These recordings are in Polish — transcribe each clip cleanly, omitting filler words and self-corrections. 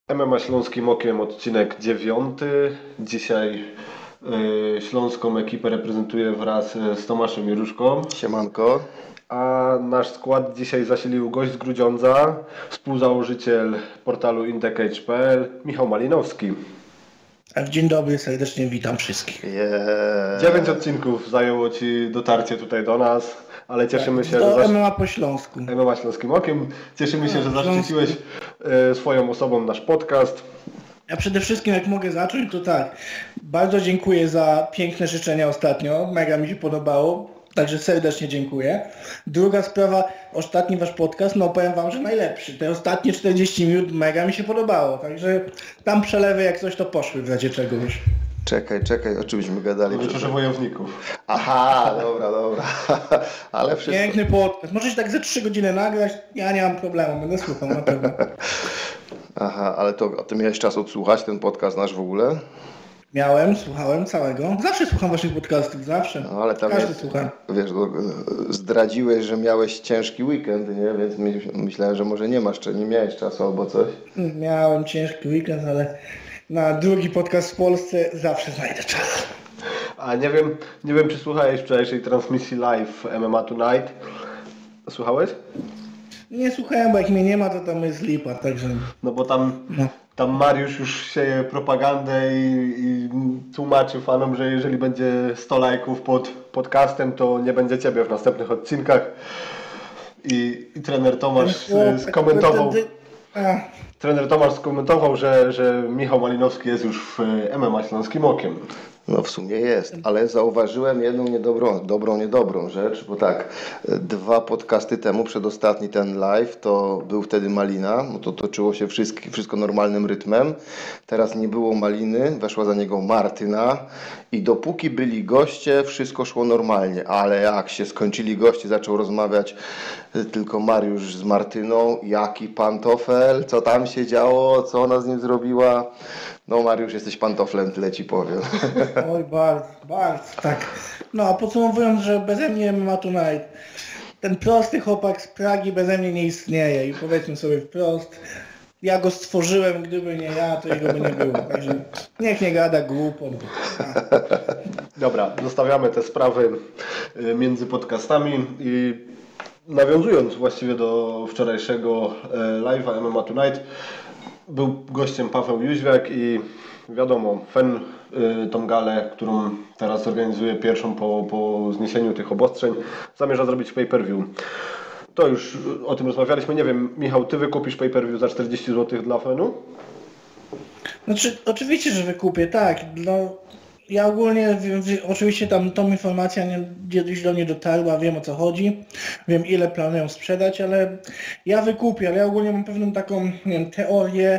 MMA Śląskim Okiem, odcinek 9. Dzisiaj śląską ekipę reprezentuję wraz z Tomaszem Juruszką. Siemanko. A nasz skład dzisiaj zasilił gość z Grudziądza, współzałożyciel portalu indecage.pl, Michał Malinowski. Dzień dobry, serdecznie witam wszystkich. 9 odcinków zajęło Ci dotarcie tutaj do nas, ale cieszymy się, że... MMA po śląsku. MMA Śląskim Okiem. Cieszymy się, że zaszczyciłeś swoją osobą nasz podcast. Ja przede wszystkim, jak mogę zacząć, to tak. Bardzo dziękuję za piękne życzenia ostatnio. Mega mi się podobało. Także serdecznie dziękuję. Druga sprawa, ostatni wasz podcast, no powiem wam, że najlepszy. Te ostatnie 40 minut mega mi się podobało. Także tam przelewy jak coś to poszły w razie czego już. Czekaj, o czymśmy gadali? Wieczorze wojowników. Aha, dobra. Ale wszystko... Piękny podcast. Możecie tak ze 3 godziny nagrać, ja nie mam problemu, będę słuchał na pewno. Aha, ale to ty miałeś czas odsłuchać ten podcast nasz w ogóle? Słuchałem całego. Zawsze słucham waszych podcastów, zawsze. No, ale tam każdy słucha. Wiesz, zdradziłeś, że miałeś ciężki weekend, nie? Więc myślałem, że może nie miałeś czasu albo coś. Miałem ciężki weekend, ale na drugi podcast w Polsce zawsze znajdę czas. A nie wiem czy słuchałeś wczorajszej transmisji live MMA Tonight. Słuchałeś? Nie słuchałem, bo jak mnie nie ma, to tam jest lipa, także... No bo tam Mariusz już sieje propagandę i tłumaczy fanom, że jeżeli będzie 100 lajków pod podcastem, to nie będzie Ciebie w następnych odcinkach. I trener Tomasz skomentował... Trener Tomasz skomentował, że Michał Malinowski jest już w MMA Śląskim Okiem. No w sumie jest, ale zauważyłem jedną niedobrą rzecz, bo tak, 2 podcasty temu, przedostatni ten live, to był wtedy Malina, no to toczyło się wszystko normalnym rytmem. Teraz nie było Maliny, weszła za niego Martyna i dopóki byli goście, wszystko szło normalnie, ale jak się skończyli goście, zaczął rozmawiać tylko Mariusz z Martyną, jaki pantofel, co tam się działo, co ona z nim zrobiła. No Mariusz, jesteś pantoflem, tyle ci powiem. Oj, bardzo, tak. No a podsumowując, że beze mnie MMA Tonight, ten prosty chłopak z Pragi beze mnie nie istnieje i powiedzmy sobie wprost, ja go stworzyłem, gdyby nie ja, to jego by nie było. Także niech nie gada głupot. Dobra, zostawiamy te sprawy między podcastami i nawiązując właściwie do wczorajszego live'a MMA Tonight, był gościem Paweł Jóźwiak i wiadomo, Fen tą galę, którą teraz organizuje pierwszą po zniesieniu tych obostrzeń, zamierza zrobić pay-per-view. To już o tym rozmawialiśmy. Nie wiem, Michał, ty wykupisz pay-per-view za 40 zł dla Fenu? Znaczy, oczywiście, że wykupię, tak. No, ja ogólnie, oczywiście tam tą informacja gdzieś do mnie dotarła, wiem o co chodzi, wiem ile planują sprzedać, ale ja wykupię, ale ja ogólnie mam pewną taką, nie wiem, teorię,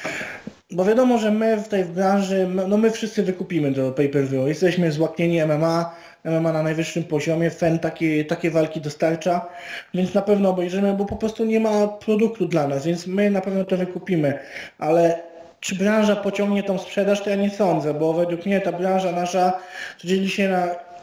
bo wiadomo, że my w tej branży, no my wszyscy wykupimy do pay-per-view, jesteśmy złaknieni MMA na najwyższym poziomie, Fen takie walki dostarcza, więc na pewno obejrzymy, bo po prostu nie ma produktu dla nas, więc my na pewno to wykupimy, ale czy branża pociągnie tą sprzedaż, to ja nie sądzę, bo według mnie ta branża nasza dzieli się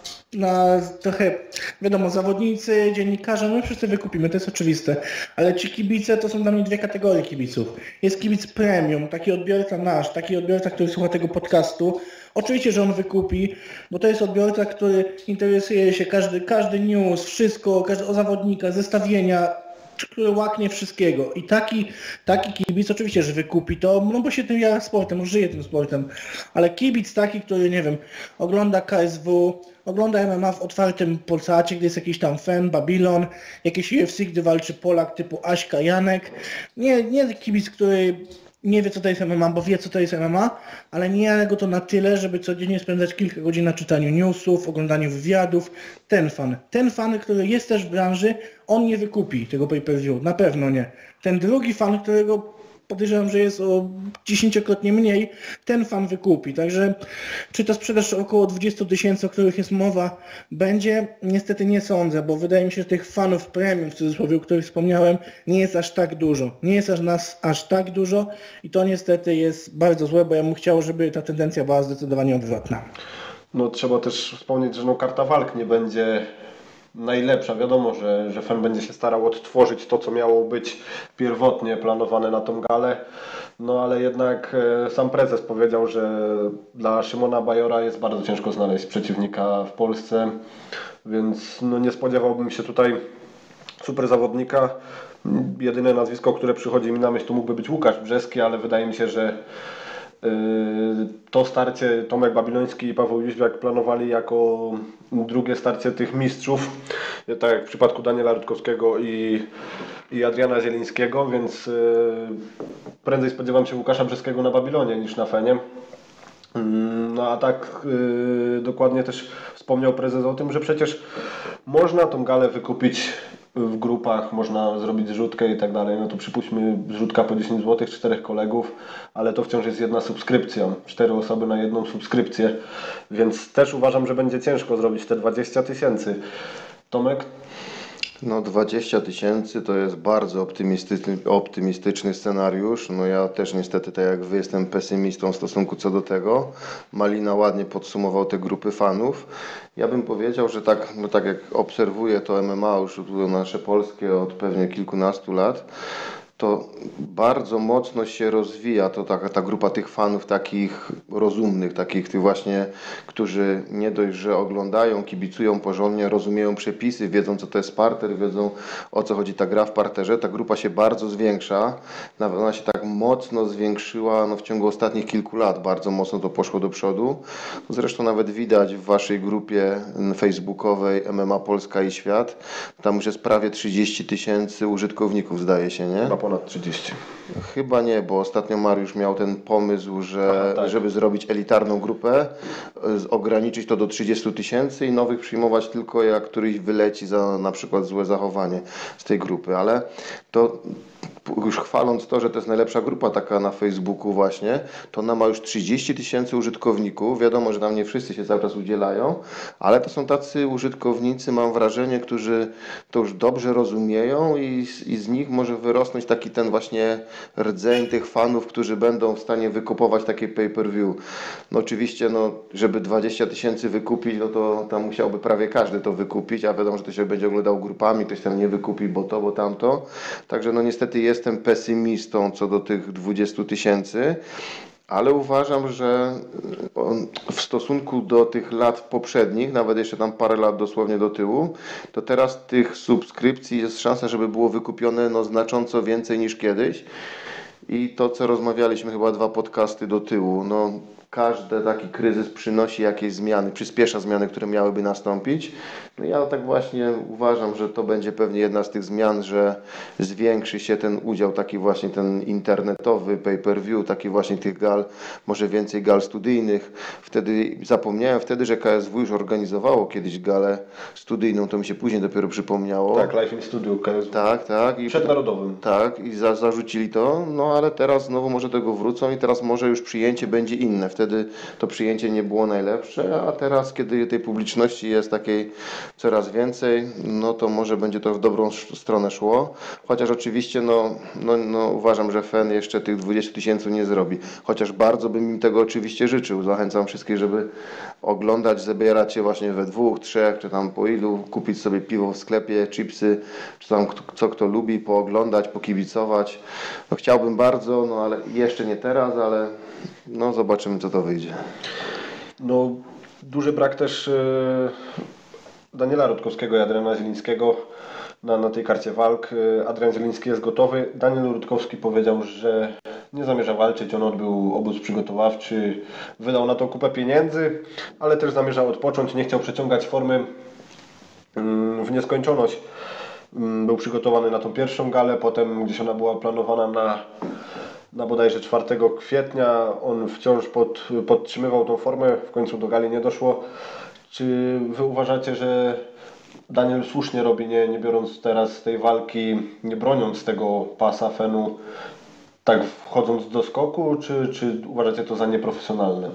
na trochę, wiadomo, zawodnicy, dziennikarze, my wszyscy wykupimy, to jest oczywiste, ale ci kibice to są dla mnie 2 kategorie kibiców. Jest kibic premium, taki odbiorca nasz, taki odbiorca, który słucha tego podcastu. Oczywiście, że on wykupi, bo to jest odbiorca, który interesuje się każdy news, wszystko, o zawodnika, zestawienia, który łaknie wszystkiego. I taki kibic oczywiście, że wykupi to, no bo się tym jara sportem, żyje tym sportem. Ale kibic taki, który, nie wiem, ogląda KSW, ogląda MMA w otwartym Polsacie, gdzie jest jakiś tam Fen, Babylon, jakieś UFC, gdy walczy Polak typu Aśka, Janek. Nie kibic, który nie wie co to jest MMA, bo wie co to jest MMA, ale nie jara go to na tyle, żeby codziennie spędzać kilka godzin na czytaniu newsów, oglądaniu wywiadów. Ten fan, który jest też w branży, on nie wykupi tego pay-per-view, na pewno nie. Ten drugi fan, którego podejrzewam, że jest o 10-krotnie mniej, ten fan wykupi. Także czy ta sprzedaż około 20 000, o których jest mowa, będzie? Niestety nie sądzę, bo wydaje mi się, że tych fanów premium, w cudzysłowie, o których wspomniałem, nie jest aż tak dużo. Nie jest nas aż tak dużo i to niestety jest bardzo złe, bo ja bym chciał, żeby ta tendencja była zdecydowanie odwrotna. No trzeba też wspomnieć, że karta walk nie będzie najlepsza. Wiadomo, że FEN będzie się starał odtworzyć to, co miało być pierwotnie planowane na tą galę. No ale jednak sam prezes powiedział, że dla Szymona Bajora jest bardzo ciężko znaleźć przeciwnika w Polsce, więc no nie spodziewałbym się tutaj super zawodnika. Jedyne nazwisko, które przychodzi mi na myśl, to mógłby być Łukasz Brzeski, ale wydaje mi się, że to starcie Tomek Babiloński i Paweł Jóźwiak planowali jako drugie starcie tych mistrzów, tak jak w przypadku Daniela Rutkowskiego i Adriana Zielińskiego, więc prędzej spodziewam się Łukasza Brzeskiego na Babilonie niż na Fenie. No a tak dokładnie też wspomniał prezes o tym, że przecież można tą galę wykupić w grupach, można zrobić zrzutkę i tak dalej. No to przypuśćmy zrzutka po 10 zł, 4 kolegów, ale to wciąż jest jedna subskrypcja, 4 osoby na jedną subskrypcję, więc też uważam, że będzie ciężko zrobić te 20 000. Tomek? No 20 000 to jest bardzo optymistyczny scenariusz. No ja też niestety, tak jak wy, jestem pesymistą w stosunku co do tego. Malina ładnie podsumował te grupy fanów. Ja bym powiedział, że tak, no tak jak obserwuję to MMA już nasze polskie od pewnie kilkunastu lat, to bardzo mocno się rozwija to ta grupa tych fanów takich rozumnych, takich tych właśnie, którzy nie dość, że oglądają, kibicują porządnie, rozumieją przepisy, wiedzą co to jest parter, wiedzą o co chodzi ta gra w parterze. Ta grupa się bardzo zwiększa, nawet ona się tak mocno zwiększyła w ciągu ostatnich kilku lat, bardzo mocno to poszło do przodu. Zresztą nawet widać w waszej grupie facebookowej MMA Polska i Świat, tam już jest prawie 30 000 użytkowników, zdaje się, nie? Chyba ponad 30. Chyba nie, bo ostatnio Mariusz miał ten pomysł, że tak. żeby zrobić elitarną grupę, ograniczyć to do 30 000 i nowych przyjmować tylko jak któryś wyleci za na przykład złe zachowanie z tej grupy, ale to już chwaląc to, że to jest najlepsza grupa taka na Facebooku właśnie, to ona ma już 30 000 użytkowników. Wiadomo, że tam nie wszyscy się cały czas udzielają, ale to są tacy użytkownicy, mam wrażenie, którzy to już dobrze rozumieją i z nich może wyrosnąć taki ten właśnie rdzeń tych fanów, którzy będą w stanie wykupować takie pay-per-view. No oczywiście, żeby 20 000 wykupić, no to tam musiałby prawie każdy to wykupić, a wiadomo, że to się będzie oglądał grupami, ktoś tam nie wykupi, bo to, bo tamto. Także niestety jestem pesymistą co do tych 20 000, ale uważam, że w stosunku do tych lat poprzednich, nawet jeszcze tam parę lat dosłownie do tyłu, to teraz tych subskrypcji jest szansa, żeby było wykupione znacząco więcej niż kiedyś. I to, co rozmawialiśmy chyba 2 podcasty do tyłu, każdy taki kryzys przynosi jakieś zmiany, przyspiesza zmiany, które miałyby nastąpić. Ja tak właśnie uważam, że to będzie pewnie jedna z tych zmian, że zwiększy się ten udział, taki właśnie ten internetowy, pay-per-view, taki właśnie tych gal, może więcej gal studyjnych. Zapomniałem że KSW już organizowało kiedyś galę studyjną, to mi się później dopiero przypomniało. Tak, Live in Studio KSW. Tak. I przed Narodowym. Tak, i zarzucili to, ale teraz znowu może tego wrócą i teraz może już przyjęcie będzie inne. Wtedy to przyjęcie nie było najlepsze, a teraz, kiedy tej publiczności jest takiej coraz więcej, to może będzie to w dobrą stronę szło. Chociaż oczywiście uważam, że FEN jeszcze tych 20 000 nie zrobi. Chociaż bardzo bym im tego oczywiście życzył. Zachęcam wszystkich, żeby oglądać, zabierać się właśnie we 2, 3, czy tam po ilu, kupić sobie piwo w sklepie, chipsy, czy tam co kto lubi, pooglądać, pokibicować. Chciałbym bardzo, ale jeszcze nie teraz, ale zobaczymy co to wyjdzie. Duży brak też Daniela Rutkowskiego i Adriana Zielińskiego na tej karcie walk. Adrian Zieliński jest gotowy. Daniel Rutkowski powiedział, że nie zamierza walczyć. On odbył obóz przygotowawczy, wydał na to kupę pieniędzy, ale też zamierza odpocząć. Nie chciał przeciągać formy w nieskończoność. Był przygotowany na tą pierwszą galę, potem gdzieś ona była planowana na bodajże 4 kwietnia. On wciąż podtrzymywał tą formę, w końcu do gali nie doszło. Czy wy uważacie, że Daniel słusznie robi, nie biorąc teraz tej walki, nie broniąc tego pasa FEN-u, tak wchodząc do skoku, czy uważacie to za nieprofesjonalne?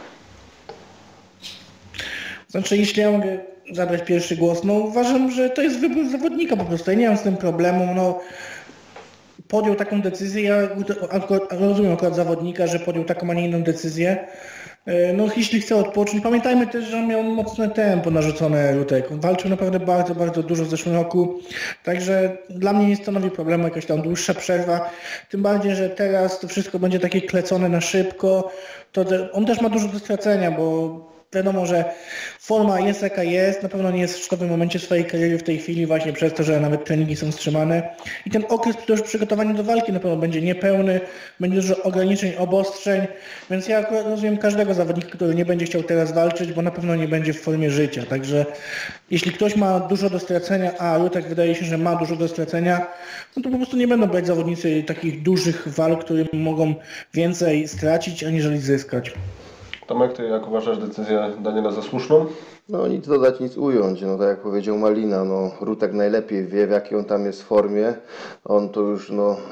Znaczy, jeśli ja mogę zabrać pierwszy głos, uważam, że to jest wybór zawodnika po prostu. Ja nie mam z tym problemu. Podjął taką decyzję, ja rozumiem akurat zawodnika, że podjął taką, a nie inną decyzję. No jeśli chce odpocząć, pamiętajmy też, że on miał mocne tempo narzucone Rutek. On walczył naprawdę bardzo, bardzo dużo w zeszłym roku, także dla mnie nie stanowi problemu jakaś tam dłuższa przerwa, tym bardziej, że teraz to wszystko będzie takie klecone na szybko, on też ma dużo do stracenia, bo wiadomo, że forma jest jaka jest, na pewno nie jest w szczytowym momencie swojej kariery w tej chwili właśnie przez to, że nawet treningi są wstrzymane i ten okres też przygotowania do walki na pewno będzie niepełny, będzie dużo ograniczeń, obostrzeń, więc ja akurat rozumiem każdego zawodnika, który nie będzie chciał teraz walczyć, bo na pewno nie będzie w formie życia, także jeśli ktoś ma dużo do stracenia, a Rutek wydaje się, że ma dużo do stracenia, no to po prostu nie będą brać zawodnicy takich dużych walk, które mogą więcej stracić, aniżeli zyskać. Tomek, ty jak uważasz decyzję Daniela za słuszną? No nic dodać, nic ująć. No tak jak powiedział Malina, no Rutek najlepiej wie, w jakiej on tam jest formie. On to już,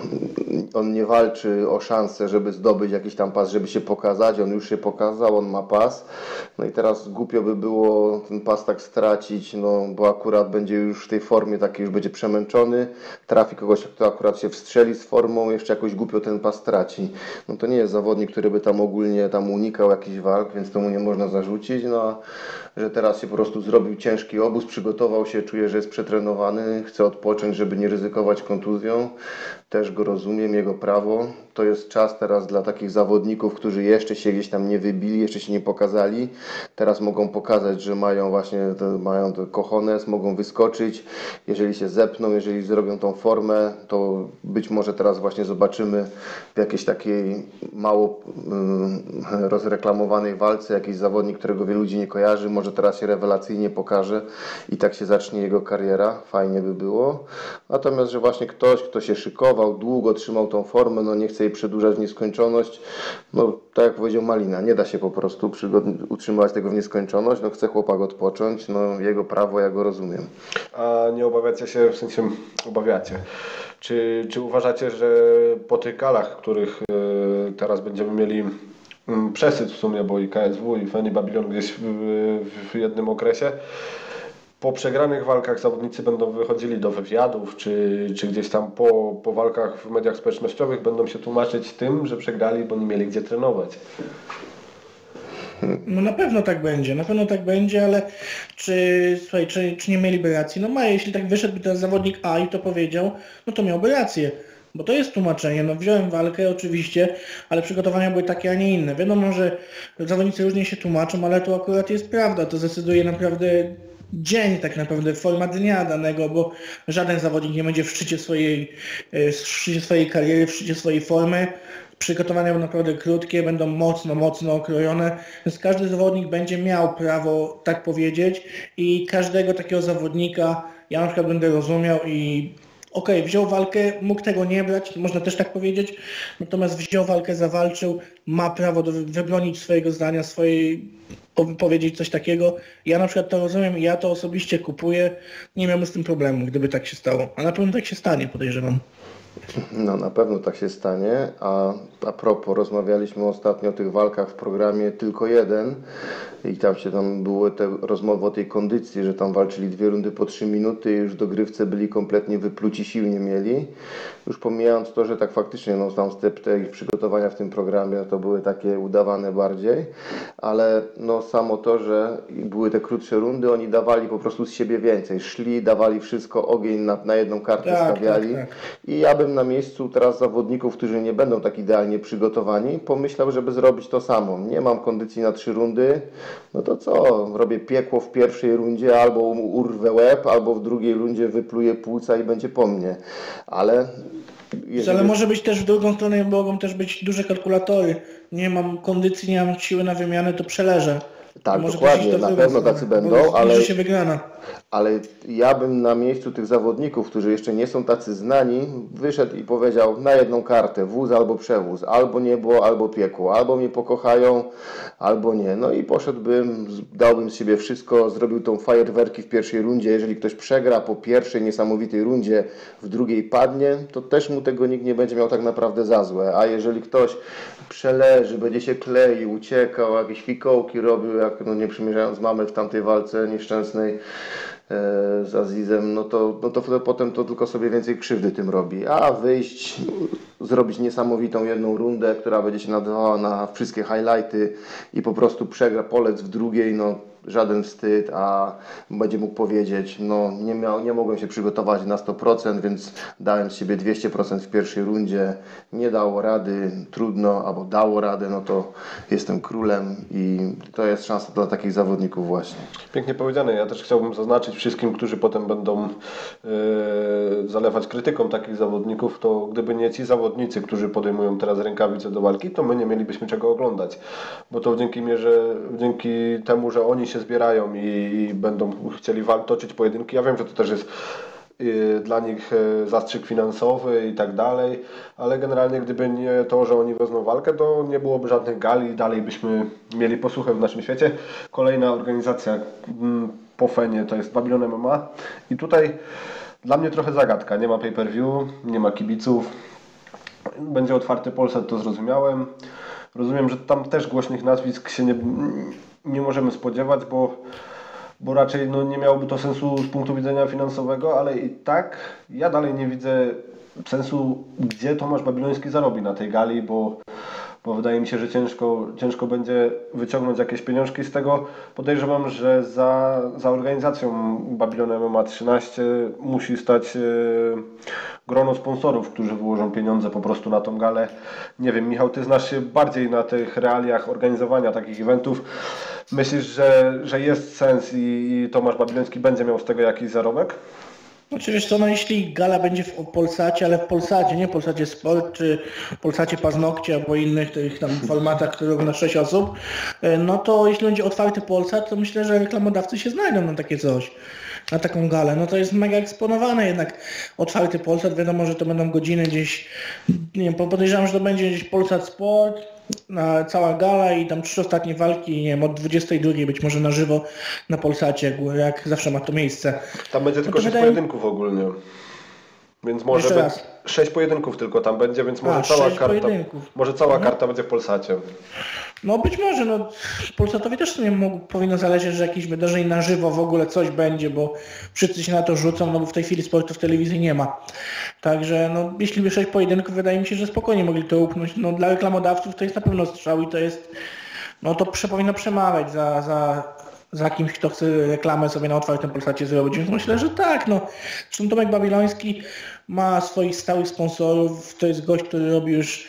on nie walczy o szansę, żeby zdobyć jakiś tam pas, żeby się pokazać. On już się pokazał, on ma pas. No i teraz głupio by było ten pas tak stracić, no bo akurat będzie już w tej formie takiej, już będzie przemęczony. Trafi kogoś, kto akurat się wstrzeli z formą, jeszcze jakoś głupio ten pas straci. No to nie jest zawodnik, który by tam ogólnie unikał jakichś walk, więc to mu nie można zarzucić. No a że teraz się po prostu zrobił ciężki obóz, przygotował się, czuje, że jest przetrenowany, chce odpocząć, żeby nie ryzykować kontuzją. Też go rozumiem, jego prawo. To jest czas teraz dla takich zawodników, którzy jeszcze się gdzieś tam nie wybili, jeszcze się nie pokazali. Teraz mogą pokazać, że mają te cojones, mogą wyskoczyć. Jeżeli się zepną, jeżeli zrobią tą formę, to być może teraz właśnie zobaczymy w jakiejś takiej mało rozreklamowanej walce jakiś zawodnik, którego wielu ludzi nie kojarzy. Może teraz się rewelacyjnie pokaże i tak się zacznie jego kariera. Fajnie by było. Natomiast, że właśnie ktoś, kto się szykował, długo trzymał tą formę, no nie chce jej przedłużać w nieskończoność. No tak jak powiedział Malina, nie da się po prostu utrzymywać tego w nieskończoność. No chce chłopak odpocząć, no jego prawo, ja go rozumiem. A nie obawiacie się, w sensie obawiacie, czy uważacie, że po tych galach, których teraz będziemy mieli przesyt w sumie, bo i KSW i Feni Babylon gdzieś w jednym okresie, po przegranych walkach zawodnicy będą wychodzili do wywiadów, czy gdzieś tam po walkach w mediach społecznościowych będą się tłumaczyć tym, że przegrali, bo nie mieli gdzie trenować? No na pewno tak będzie, ale czy nie mieliby racji? No mają, jeśli tak wyszedłby teraz zawodnik A i to powiedział, no to miałby rację. Bo to jest tłumaczenie, no wziąłem walkę oczywiście, ale przygotowania były takie, a nie inne. Wiadomo, że zawodnicy różnie się tłumaczą, ale to akurat jest prawda, to zdecyduje naprawdę dzień, tak naprawdę forma dnia danego, bo żaden zawodnik nie będzie w szczycie swojej kariery, w szczycie swojej formy. Przygotowania będą naprawdę krótkie, będą mocno okrojone, więc każdy zawodnik będzie miał prawo tak powiedzieć i każdego takiego zawodnika ja na przykład będę rozumiał i wziął walkę, mógł tego nie brać, można też tak powiedzieć, natomiast wziął walkę, zawalczył, ma prawo wybronić swojego zdania, powiedzieć coś takiego. Ja na przykład to rozumiem i ja to osobiście kupuję, nie miałbym z tym problemu, gdyby tak się stało, a na pewno tak się stanie, podejrzewam. No na pewno tak się stanie, a propos, rozmawialiśmy ostatnio o tych walkach w programie Tylko Jeden i tam były te rozmowy o tej kondycji, że tam walczyli 2 rundy po 3 minuty i już w dogrywce byli kompletnie wypluci, sił nie mieli. Już pomijając to, że tak faktycznie tam te ich przygotowania w tym programie to były takie udawane bardziej, ale samo to, że były te krótsze rundy, oni dawali po prostu z siebie więcej, szli, dawali wszystko, ogień na jedną kartę stawiali i ja bym na miejscu teraz zawodników, którzy nie będą tak idealnie przygotowani, pomyślał, żeby zrobić to samo. Nie mam kondycji na 3 rundy, no to co? Robię piekło w pierwszej rundzie, albo urwę łeb, albo w drugiej rundzie wypluję płuca i będzie po mnie. Ale może być też w drugą stronę, mogą też być duże kalkulatory. Nie mam kondycji, nie mam siły na wymianę, to przeleżę. Tak, dokładnie, na pewno tacy będą, ale ja bym na miejscu tych zawodników, którzy jeszcze nie są tacy znani, wyszedł i powiedział na jedną kartę, wóz albo przewóz, albo niebo, albo piekło, albo mnie pokochają, albo nie. No i poszedłbym, dałbym z siebie wszystko, zrobił tą fajerwerki w pierwszej rundzie. Jeżeli ktoś przegra po pierwszej niesamowitej rundzie, w drugiej padnie, to też mu tego nikt nie będzie miał tak naprawdę za złe. A jeżeli ktoś przeleży, będzie się kleił, uciekał, jakieś fikołki robił, jak no nie przymierzając mamy w tamtej walce nieszczęsnej z Azizem, no to potem to tylko sobie więcej krzywdy tym robi. A wyjść, zrobić niesamowitą jedną rundę, która będzie się nadawała na wszystkie highlighty i po prostu przegra, polec w drugiej, no żaden wstyd, a będzie mógł powiedzieć, no nie mogłem się przygotować na 100%, więc dałem z siebie 200% w pierwszej rundzie, nie dało rady, trudno, albo dało radę, no to jestem królem i to jest szansa dla takich zawodników właśnie. Pięknie powiedziane. Ja też chciałbym zaznaczyć wszystkim, którzy potem będą zalewać krytyką takich zawodników, to gdyby nie ci zawodnicy, którzy podejmują teraz rękawice do walki, to my nie mielibyśmy czego oglądać, bo to dzięki temu, że oni się zbierają i będą chcieli toczyć pojedynki. Ja wiem, że to też jest dla nich zastrzyk finansowy i tak dalej, ale generalnie gdyby nie to, że oni wezmą walkę, to nie byłoby żadnych gali i dalej byśmy mieli posłuchę w naszym świecie. Kolejna organizacja po Fenie to jest Babylon MMA i tutaj dla mnie trochę zagadka. Nie ma pay-per-view, nie ma kibiców. Będzie otwarty Polsat, to zrozumiałem. Rozumiem, że tam też głośnych nazwisk się nie możemy spodziewać, bo raczej no, nie miałoby to sensu z punktu widzenia finansowego, ale i tak ja dalej nie widzę sensu, gdzie Tomasz Babiloński zarobi na tej gali, bo wydaje mi się, że ciężko będzie wyciągnąć jakieś pieniążki z tego. Podejrzewam, że za organizacją Babylon MMA 13 musi stać grono sponsorów, którzy wyłożą pieniądze po prostu na tą galę. Nie wiem, Michał, ty znasz się bardziej na tych realiach organizowania takich eventów. Myślisz, że jest sens i Tomasz Babiloński będzie miał z tego jakiś zarobek? Oczywiście to, no jeśli gala będzie w Polsacie, ale w Polsacie, nie Polsacie Sport, czy Polsacie Paznokcie, albo innych tych tam formatach, które robią na 6 osób, no to jeśli będzie otwarty Polsat, to myślę, że reklamodawcy się znajdą na takie coś, na taką galę. No to jest mega eksponowane jednak otwarty Polsat, wiadomo, że to będą godziny gdzieś, nie wiem, podejrzewam, że to będzie gdzieś Polsat Sport, cała gala i tam 3 ostatnie walki, nie wiem, od 22 być może na żywo na Polsacie, jak zawsze ma to miejsce. Tam będzie tylko 6 pojedynków ogólnie. Więc może 6 pojedynków tylko tam będzie, więc może cała karta będzie w Polsacie. No być może, no Polsatowi też powinno zależeć, że jakieś wydarzenie na żywo w ogóle coś będzie, bo wszyscy się na to rzucą, no bo w tej chwili sportu w telewizji nie ma. Także no jeśli by 6 pojedynków, wydaje mi się, że spokojnie mogli to upchnąć. No dla reklamodawców to jest na pewno strzał i to jest, no to powinno przemawiać za kimś, kto chce reklamę sobie na otwartym Polsacie zrobić. Więc myślę, że tak, no. Zresztą Tomek Babiloński ma swoich stałych sponsorów, to jest gość, który robi już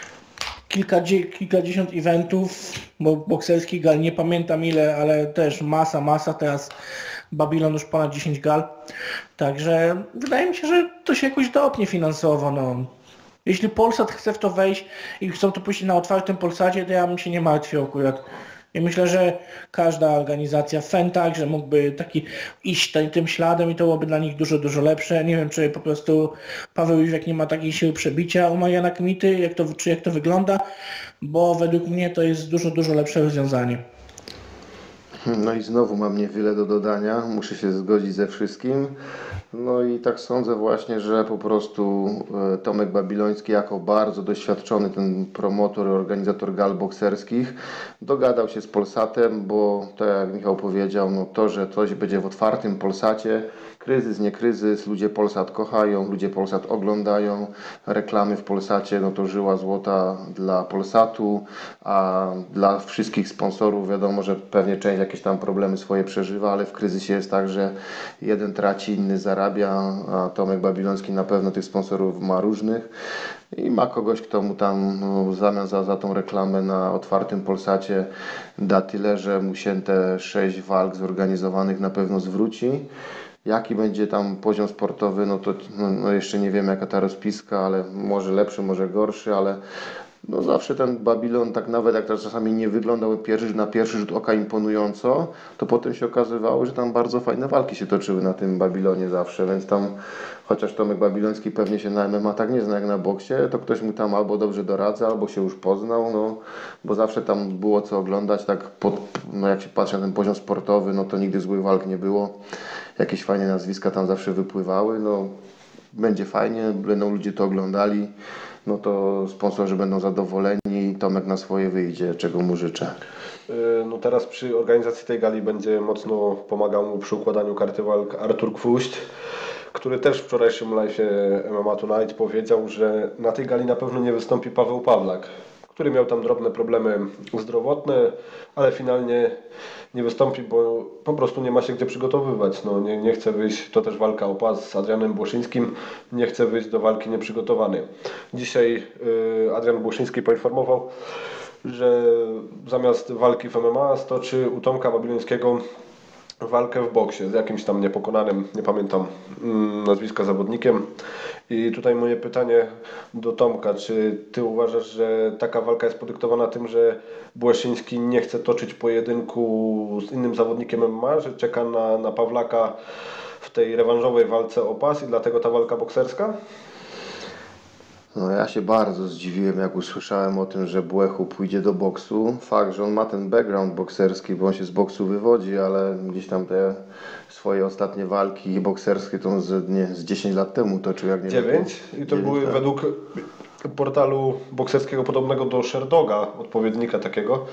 kilkadziesiąt eventów, bo bokserskich gal, nie pamiętam ile, ale też masa, teraz Babylon już ponad 10 gal. Także wydaje mi się, że to się jakoś dopnie finansowo. No. Jeśli Polsat chce w to wejść i chcą to puścić na otwartym Polsacie, to ja bym się nie martwił akurat. I myślę, że każda organizacja, FEN także mógłby iść tym śladem i to byłoby dla nich dużo lepsze. Nie wiem, czy po prostu Paweł Jóźwiak nie ma takiej siły przebicia u Mariana Kmity, jak to wygląda, bo według mnie to jest dużo lepsze rozwiązanie. No i znowu mam niewiele do dodania, muszę się zgodzić ze wszystkim. No i tak sądzę właśnie, że po prostu Tomek Babiloński jako bardzo doświadczony ten promotor, organizator gal bokserskich dogadał się z Polsatem, bo tak jak Michał powiedział, no to, że coś będzie w otwartym Polsacie, kryzys, nie kryzys, ludzie Polsat kochają, ludzie Polsat oglądają, reklamy w Polsacie, no to żyła złota dla Polsatu, a dla wszystkich sponsorów wiadomo, że pewnie część jakieś tam problemy swoje przeżywa, ale w kryzysie jest tak, że jeden traci, inny zarabia, a Tomek Babiloński na pewno tych sponsorów ma różnych i ma kogoś, kto mu tam w zamian za tą reklamę na otwartym Polsacie da tyle, że mu się te 6 walk zorganizowanych na pewno zwróci. Jaki będzie tam poziom sportowy, no to no jeszcze nie wiem jaka ta rozpiska, ale może lepszy, może gorszy, ale no zawsze ten Babylon, tak nawet jak to czasami nie wyglądał na pierwszy rzut oka imponująco, to potem się okazywało, że tam bardzo fajne walki się toczyły na tym Babylonie zawsze, więc tam chociaż Tomek Babiloński pewnie się na MMA tak nie zna jak na boksie, to ktoś mu tam albo dobrze doradza, albo się już poznał, no bo zawsze tam było co oglądać, tak no jak się patrzy na ten poziom sportowy, no to nigdy złych walk nie było, jakieś fajne nazwiska tam zawsze wypływały, no będzie fajnie, będą ludzie to oglądali, no to sponsorzy będą zadowoleni i Tomek na swoje wyjdzie, czego mu życzę. No teraz przy organizacji tej gali będzie mocno pomagał mu przy układaniu karty walk Artur Gwóźdź, który też w wczorajszym live'ie MMA Tonight powiedział, że na tej gali na pewno nie wystąpi Paweł Pawlak, który miał tam drobne problemy zdrowotne, ale finalnie nie wystąpi, bo po prostu nie ma się gdzie przygotowywać. No, nie chce wyjść, to też walka o pas z Adrianem Błoszyńskim, nie chce wyjść do walki nieprzygotowany. Dzisiaj Adrian Błoszyński poinformował, że zamiast walki w MMA stoczy u Tomka Babilońskiego walkę w boksie z jakimś tam niepokonanym, nie pamiętam nazwiska, zawodnikiem. I tutaj moje pytanie do Tomka, czy Ty uważasz, że taka walka jest podyktowana tym, że Błaszyński nie chce toczyć pojedynku z innym zawodnikiem MMA, że czeka na Pawlaka w tej rewanżowej walce o pas i dlatego ta walka bokserska? No ja się bardzo zdziwiłem, jak usłyszałem o tym, że Błechu pójdzie do boksu. Fakt, że on ma ten background bokserski, bo on się z boksu wywodzi, ale gdzieś tam te swoje ostatnie walki bokserskie to on z 10 lat temu toczył, jak nie 9 i to były według portalu bokserskiego podobnego do Sherdoga, odpowiednika takiego,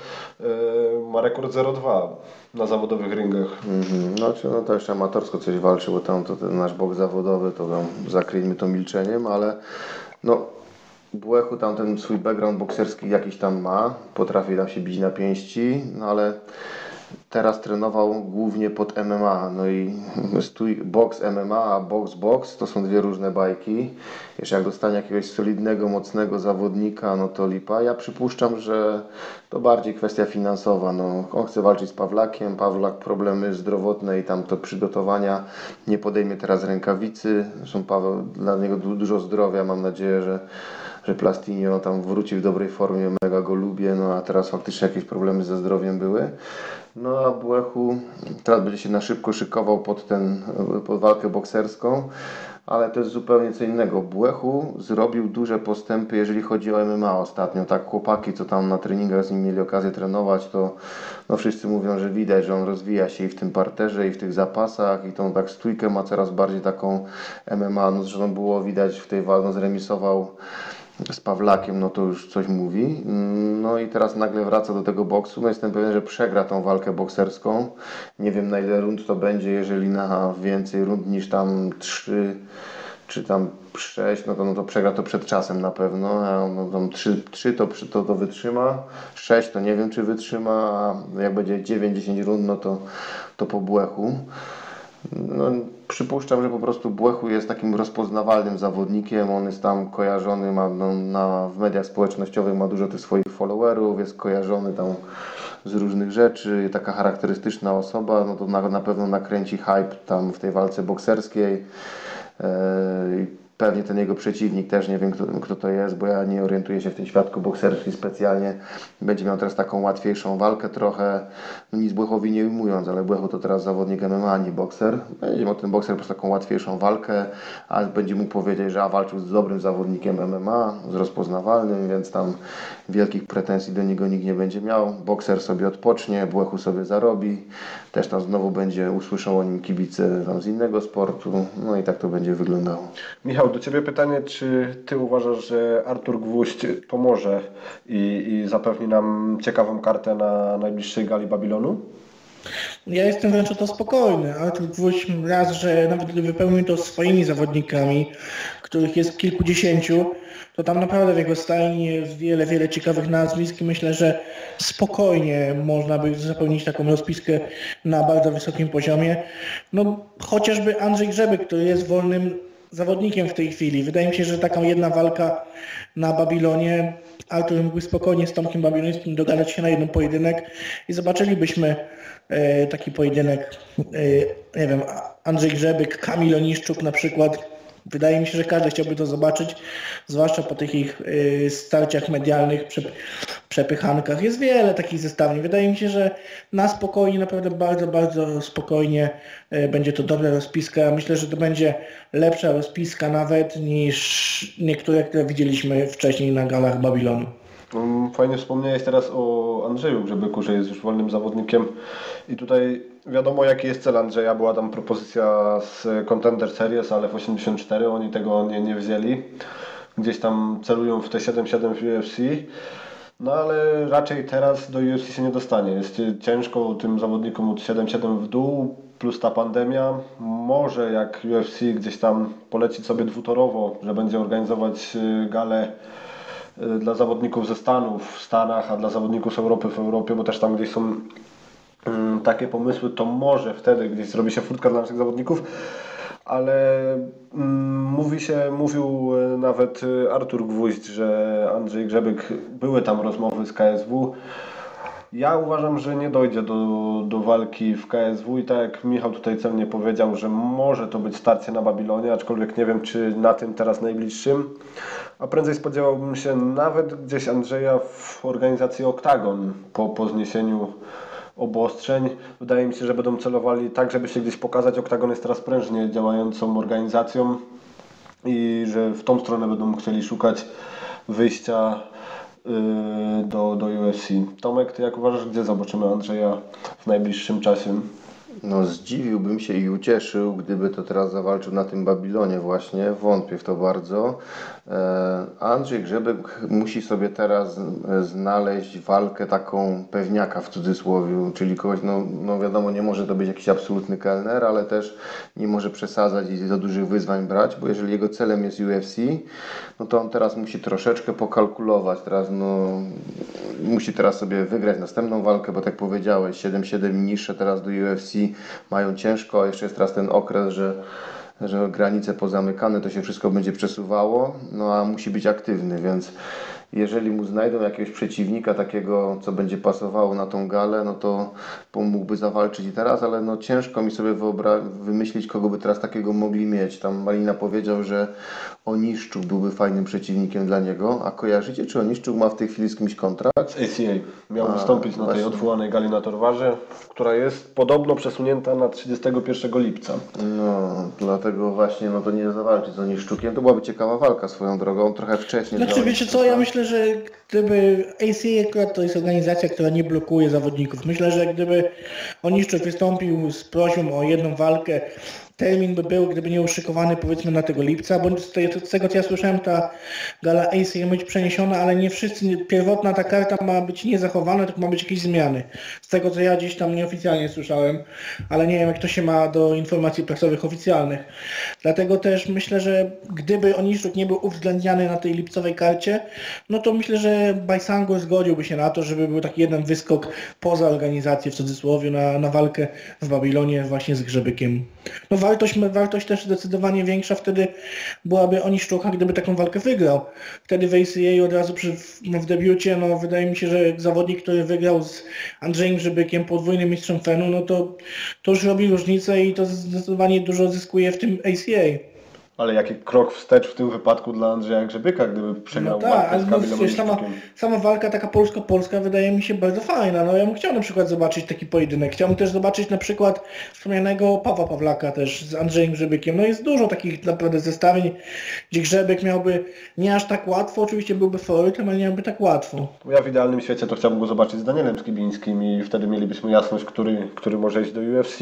ma rekord 0,2 na zawodowych ringach. Znaczy, no to jeszcze amatorsko coś walczy, bo tam to ten nasz boks zawodowy, to tam zakryjmy to milczeniem, ale no Błechu tam ten swój background bokserski jakiś tam ma, potrafi tam się bić na pięści, no ale teraz trenował głównie pod MMA, no i boks MMA, a boks to są dwie różne bajki. Jeszcze jak dostanie jakiegoś solidnego, mocnego zawodnika, no to lipa. Ja przypuszczam, że to bardziej kwestia finansowa. No, on chce walczyć z Pawlakiem, Pawlak problemy zdrowotne i tam to przygotowania, nie podejmie teraz rękawicy. Zresztą Paweł, dla niego dużo zdrowia, mam nadzieję, że Plastinio tam wróci w dobrej formie, mega go lubię, no a teraz faktycznie jakieś problemy ze zdrowiem były. No a Błechu teraz będzie się na szybko szykował pod walkę bokserską, ale to jest zupełnie co innego. Błechu zrobił duże postępy, jeżeli chodzi o MMA ostatnio. Tak, chłopaki, co tam na treningach z nim mieli okazję trenować, to no wszyscy mówią, że widać, że on rozwija się i w tym parterze, i w tych zapasach, i tą tak stójkę ma coraz bardziej taką MMA. No zresztą było widać w tej walce, no zremisował z Pawlakiem, no to już coś mówi. No i teraz nagle wraca do tego boksu. No jestem pewien, że przegra tą walkę bokserską. Nie wiem, na ile rund to będzie, jeżeli na więcej rund niż tam 3 czy tam 6, no to przegra to przed czasem na pewno. A no tam 3 to wytrzyma, 6 to nie wiem, czy wytrzyma, a jak będzie 9-10 rund, no to po Błechu. No, przypuszczam, że po prostu Błechu jest takim rozpoznawalnym zawodnikiem, on jest tam kojarzony, w mediach społecznościowych ma dużo tych swoich followerów, jest kojarzony tam z różnych rzeczy, taka charakterystyczna osoba, no to na pewno nakręci hype tam w tej walce bokserskiej. Pewnie ten jego przeciwnik, też nie wiem kto to jest, bo ja nie orientuję się w tym świadku bokserskim specjalnie. Będzie miał teraz taką łatwiejszą walkę trochę, no nic Błechowi nie ujmując, ale Błechu to teraz zawodnik MMA, a nie bokser. Będzie miał ten bokser po prostu taką łatwiejszą walkę, a będzie mógł powiedzieć, że walczył z dobrym zawodnikiem MMA, z rozpoznawalnym, więc tam wielkich pretensji do niego nikt nie będzie miał. Bokser sobie odpocznie, Błechu sobie zarobi, też tam znowu usłyszą o nim kibice tam z innego sportu, no i tak to będzie wyglądało. Michał, do Ciebie pytanie, czy Ty uważasz, że Artur Gwóźdź pomoże i zapewni nam ciekawą kartę na najbliższej gali Babilonu? Ja jestem wręcz o to spokojny. Artur Gwóźdź raz, że nawet gdy wypełnił to swoimi zawodnikami, których jest kilkudziesięciu, to tam naprawdę w jego stajni jest wiele ciekawych nazwisk i myślę, że spokojnie można by zapełnić taką rozpiskę na bardzo wysokim poziomie. No chociażby Andrzej Grzebek, który jest wolnym zawodnikiem w tej chwili. Wydaje mi się, że taką jedna walka na Babilonie, Artur mógłby spokojnie z Tomkiem Babilońskim dogadać się na jeden pojedynek i zobaczylibyśmy taki pojedynek, nie wiem, Andrzej Grzebek, Kamil Oniszczuk na przykład. Wydaje mi się, że każdy chciałby to zobaczyć, zwłaszcza po tych ich starciach medialnych, przepychankach. Jest wiele takich zestawień. Wydaje mi się, że na spokojnie, naprawdę bardzo spokojnie będzie to dobra rozpiska. Myślę, że to będzie lepsza rozpiska nawet niż niektóre, które widzieliśmy wcześniej na galach Babilonu. Fajnie wspomniałeś teraz o Andrzeju Grzebyku, że jest już wolnym zawodnikiem i tutaj wiadomo jaki jest cel Andrzeja, była tam propozycja z Contender Series, ale w 84 oni tego nie wzięli. Gdzieś tam celują w te 7-7 w UFC. No ale raczej teraz do UFC się nie dostanie. Jest ciężko tym zawodnikom od 7-7 w dół, plus ta pandemia. Może jak UFC gdzieś tam poleci sobie dwutorowo, że będzie organizować galę dla zawodników ze Stanów w Stanach, a dla zawodników z Europy w Europie, bo też tam gdzieś są takie pomysły, to może wtedy gdzieś zrobi się furtka dla naszych zawodników. Ale mówił nawet Artur Gwóźdź, że Andrzej Grzebyk, były tam rozmowy z KSW. Ja uważam, że nie dojdzie do walki w KSW i tak jak Michał tutaj celnie powiedział, że może to być starcie na Babilonie, aczkolwiek nie wiem, czy na tym teraz najbliższym. A prędzej spodziewałbym się nawet gdzieś Andrzeja w organizacji Oktagon po zniesieniu obostrzeń. Wydaje mi się, że będą celowali tak, żeby się gdzieś pokazać. Oktagon jest teraz prężnie działającą organizacją i że w tą stronę będą chcieli szukać wyjścia do UFC. Tomek, ty jak uważasz, gdzie zobaczymy Andrzeja w najbliższym czasie? No zdziwiłbym się i ucieszył, gdyby to teraz zawalczył na tym Babilonie właśnie. Wątpię w to bardzo. Andrzej Grzebyk musi sobie teraz znaleźć walkę taką pewniaka w cudzysłowie, czyli kogoś, no wiadomo, nie może to być jakiś absolutny kelner, ale też nie może przesadzać i za dużych wyzwań brać, bo jeżeli jego celem jest UFC, no to on teraz musi troszeczkę pokalkulować. Teraz musi teraz sobie wygrać następną walkę, bo tak powiedziałeś, 7-7 niższe teraz do UFC mają ciężko, a jeszcze jest teraz ten okres, że granice pozamykane, to się wszystko będzie przesuwało, no a musi być aktywny, więc jeżeli mu znajdą jakiegoś przeciwnika takiego, co będzie pasowało na tą galę, no to mógłby zawalczyć i teraz, ale no ciężko mi sobie wymyślić, kogo by teraz takiego mogli mieć. Tam Malina powiedział, że Oniszczuk byłby fajnym przeciwnikiem dla niego, a kojarzycie, czy Oniszczuk ma w tej chwili z kimś kontrakt? Z ACA. Miał wystąpić na tej odwołanej gali na Torwarze, która jest podobno przesunięta na 31 lipca. No, dlatego właśnie, no to nie zawalczyć z Oniszczukiem. To byłaby ciekawa walka swoją drogą, trochę wcześniej. Znaczy wiecie co, ja myślę, że gdyby ACA akurat to jest organizacja, która nie blokuje zawodników. Myślę, że gdyby Oniszczuk wystąpił z prośbą o jedną walkę, termin by był, gdyby nie uszykowany powiedzmy na tego lipca, bo z tego co ja słyszałem, ta gala ACA ma być przeniesiona, ale nie wszyscy, pierwotna ta karta ma być niezachowana, tylko ma być jakieś zmiany. Z tego co ja gdzieś tam nieoficjalnie słyszałem, ale nie wiem jak to się ma do informacji prasowych oficjalnych. Dlatego też myślę, że gdyby Oniszczuk nie był uwzględniany na tej lipcowej karcie, no to myślę, że Bajsango zgodziłby się na to, żeby był taki jeden wyskok poza organizację w cudzysłowie na walkę w Babilonie właśnie z Grzebykiem. No wartość też zdecydowanie większa wtedy byłaby Oniszczuka, gdyby taką walkę wygrał. Wtedy w ACA od razu w debiucie, no wydaje mi się, że zawodnik, który wygrał z Andrzejem Grzebykiem, podwójnym mistrzem FEN-u, no to już robi różnicę i to zdecydowanie dużo zyskuje w tym ACA. Ale jaki krok wstecz w tym wypadku dla Andrzeja Grzebyka, gdyby przegrał walkę z Kamilem Oniszczukiem. Sama walka taka polska wydaje mi się bardzo fajna. No ja bym chciał na przykład zobaczyć taki pojedynek. Chciałbym też zobaczyć na przykład wspomnianego Pawła Pawlaka też z Andrzejem Grzebykiem. No jest dużo takich naprawdę zestawień, gdzie Grzebyk miałby nie aż tak łatwo, oczywiście byłby faworytem, ale nie miałby tak łatwo. Ja w idealnym świecie to chciałbym go zobaczyć z Danielem Skibińskim i wtedy mielibyśmy jasność, który może iść do UFC.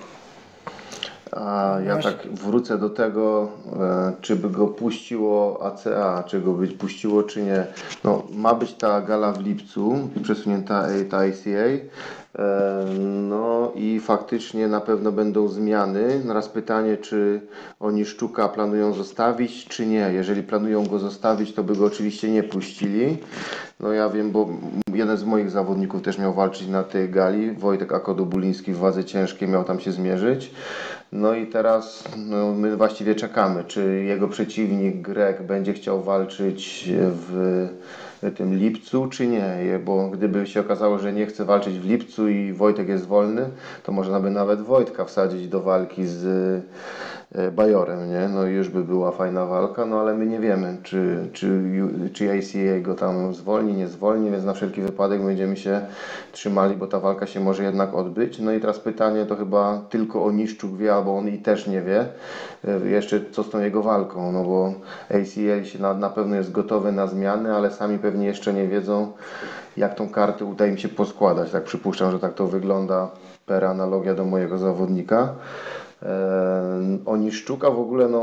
A ja tak wrócę do tego, czy by go puściło ACA, czy go by puściło, czy nie. No, ma być ta gala w lipcu, przesunięta ta ACA. No i faktycznie na pewno będą zmiany. Teraz pytanie, czy Oniszczuka planują zostawić, czy nie. Jeżeli planują go zostawić, to by go oczywiście nie puścili. No ja wiem, bo jeden z moich zawodników też miał walczyć na tej gali. Wojtek Akodobuliński w wadze ciężkiej miał tam się zmierzyć. No i teraz my właściwie czekamy, czy jego przeciwnik Grek będzie chciał walczyć w tym lipcu, czy nie, bo gdyby się okazało, że nie chce walczyć w lipcu i Wojtek jest wolny, to można by nawet Wojtka wsadzić do walki z Bajorem, nie? No i już by była fajna walka, no ale my nie wiemy, czy ACA go tam zwolni, nie zwolni, więc na wszelki wypadek będziemy się trzymali, bo ta walka się może jednak odbyć. No i teraz pytanie to chyba tylko Oniszczuk wie, albo on i też nie wie, jeszcze co z tą jego walką, no bo ACA się na pewno jest gotowy na zmiany, ale sami pewnie jeszcze nie wiedzą, jak tą kartę uda im się poskładać. Tak przypuszczam, że tak to wygląda per analogia do mojego zawodnika. Oniszczuka w ogóle, no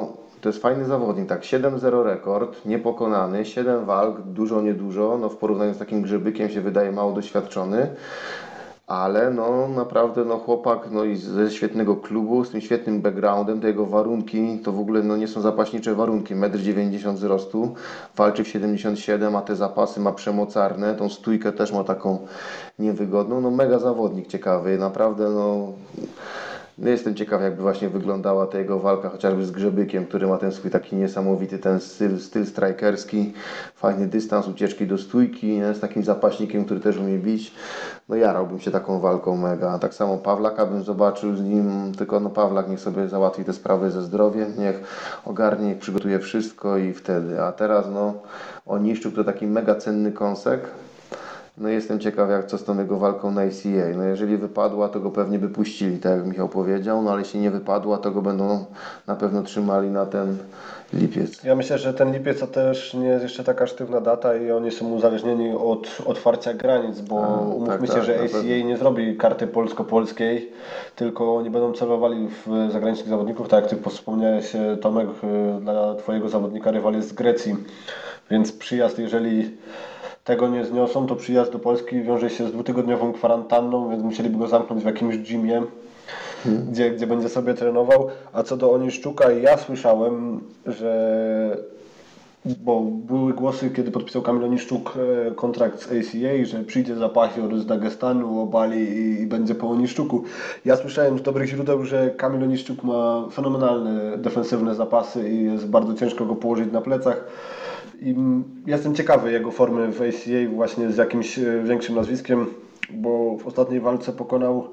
to jest fajny zawodnik, tak, 7-0 rekord, niepokonany, 7 walk, dużo, niedużo, no w porównaniu z takim Grzebykiem się wydaje mało doświadczony, ale no naprawdę no chłopak no i ze świetnego klubu, z tym świetnym backgroundem, te jego warunki to w ogóle no nie są zapaśnicze warunki, 1,90 m wzrostu, walczy w 77, a te zapasy ma przemocarne, tą stójkę też ma taką niewygodną, no mega zawodnik ciekawy, naprawdę no jestem ciekaw, jakby właśnie wyglądała ta jego walka chociażby z Grzebykiem, który ma ten swój taki niesamowity ten styl strikerski, fajny dystans, ucieczki do stójki, nie? Z takim zapaśnikiem, który też umie bić. No jarałbym się taką walką mega. Tak samo Pawlaka bym zobaczył z nim, tylko no Pawlak niech sobie załatwi te sprawy ze zdrowiem, niech ogarnie, niech przygotuje wszystko i wtedy. A teraz no Oniszczuk to taki mega cenny kąsek. No jestem ciekaw, co z tą jego walką na ACA. No jeżeli wypadła, to go pewnie by puścili, tak jak Michał powiedział, no ale jeśli nie wypadła, to go będą na pewno trzymali na ten lipiec. Ja myślę, że ten lipiec to też nie jest jeszcze taka sztywna data i oni są uzależnieni od otwarcia granic, bo umówmy się, że ACA nie zrobi karty polsko-polskiej, tylko oni będą celowali w zagranicznych zawodników, tak jak Ty wspomniałeś, Tomek, dla Twojego zawodnika rywal jest z Grecji, więc przyjazd, jeżeli tego nie zniosą, to przyjazd do Polski wiąże się z 2-tygodniową kwarantanną, więc musieliby go zamknąć w jakimś gymie, gdzie będzie sobie trenował. A co do Oniszczuka, ja słyszałem, że bo były głosy, kiedy podpisał Kamil Oniszczuk kontrakt z ACA, że przyjdzie zapachior z Dagestanu, obali i będzie po Oniszczuku. Ja słyszałem z dobrych źródeł, że Kamil Oniszczuk ma fenomenalne defensywne zapasy i jest bardzo ciężko go położyć na plecach. I jestem ciekawy jego formy w ACA właśnie z jakimś większym nazwiskiem, bo w ostatniej walce pokonał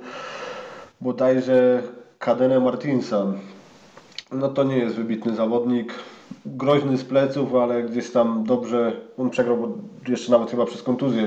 bodajże Cadenę Martinsa. No to nie jest wybitny zawodnik, groźny z pleców, ale gdzieś tam dobrze, on przegrał bo jeszcze nawet chyba przez kontuzję,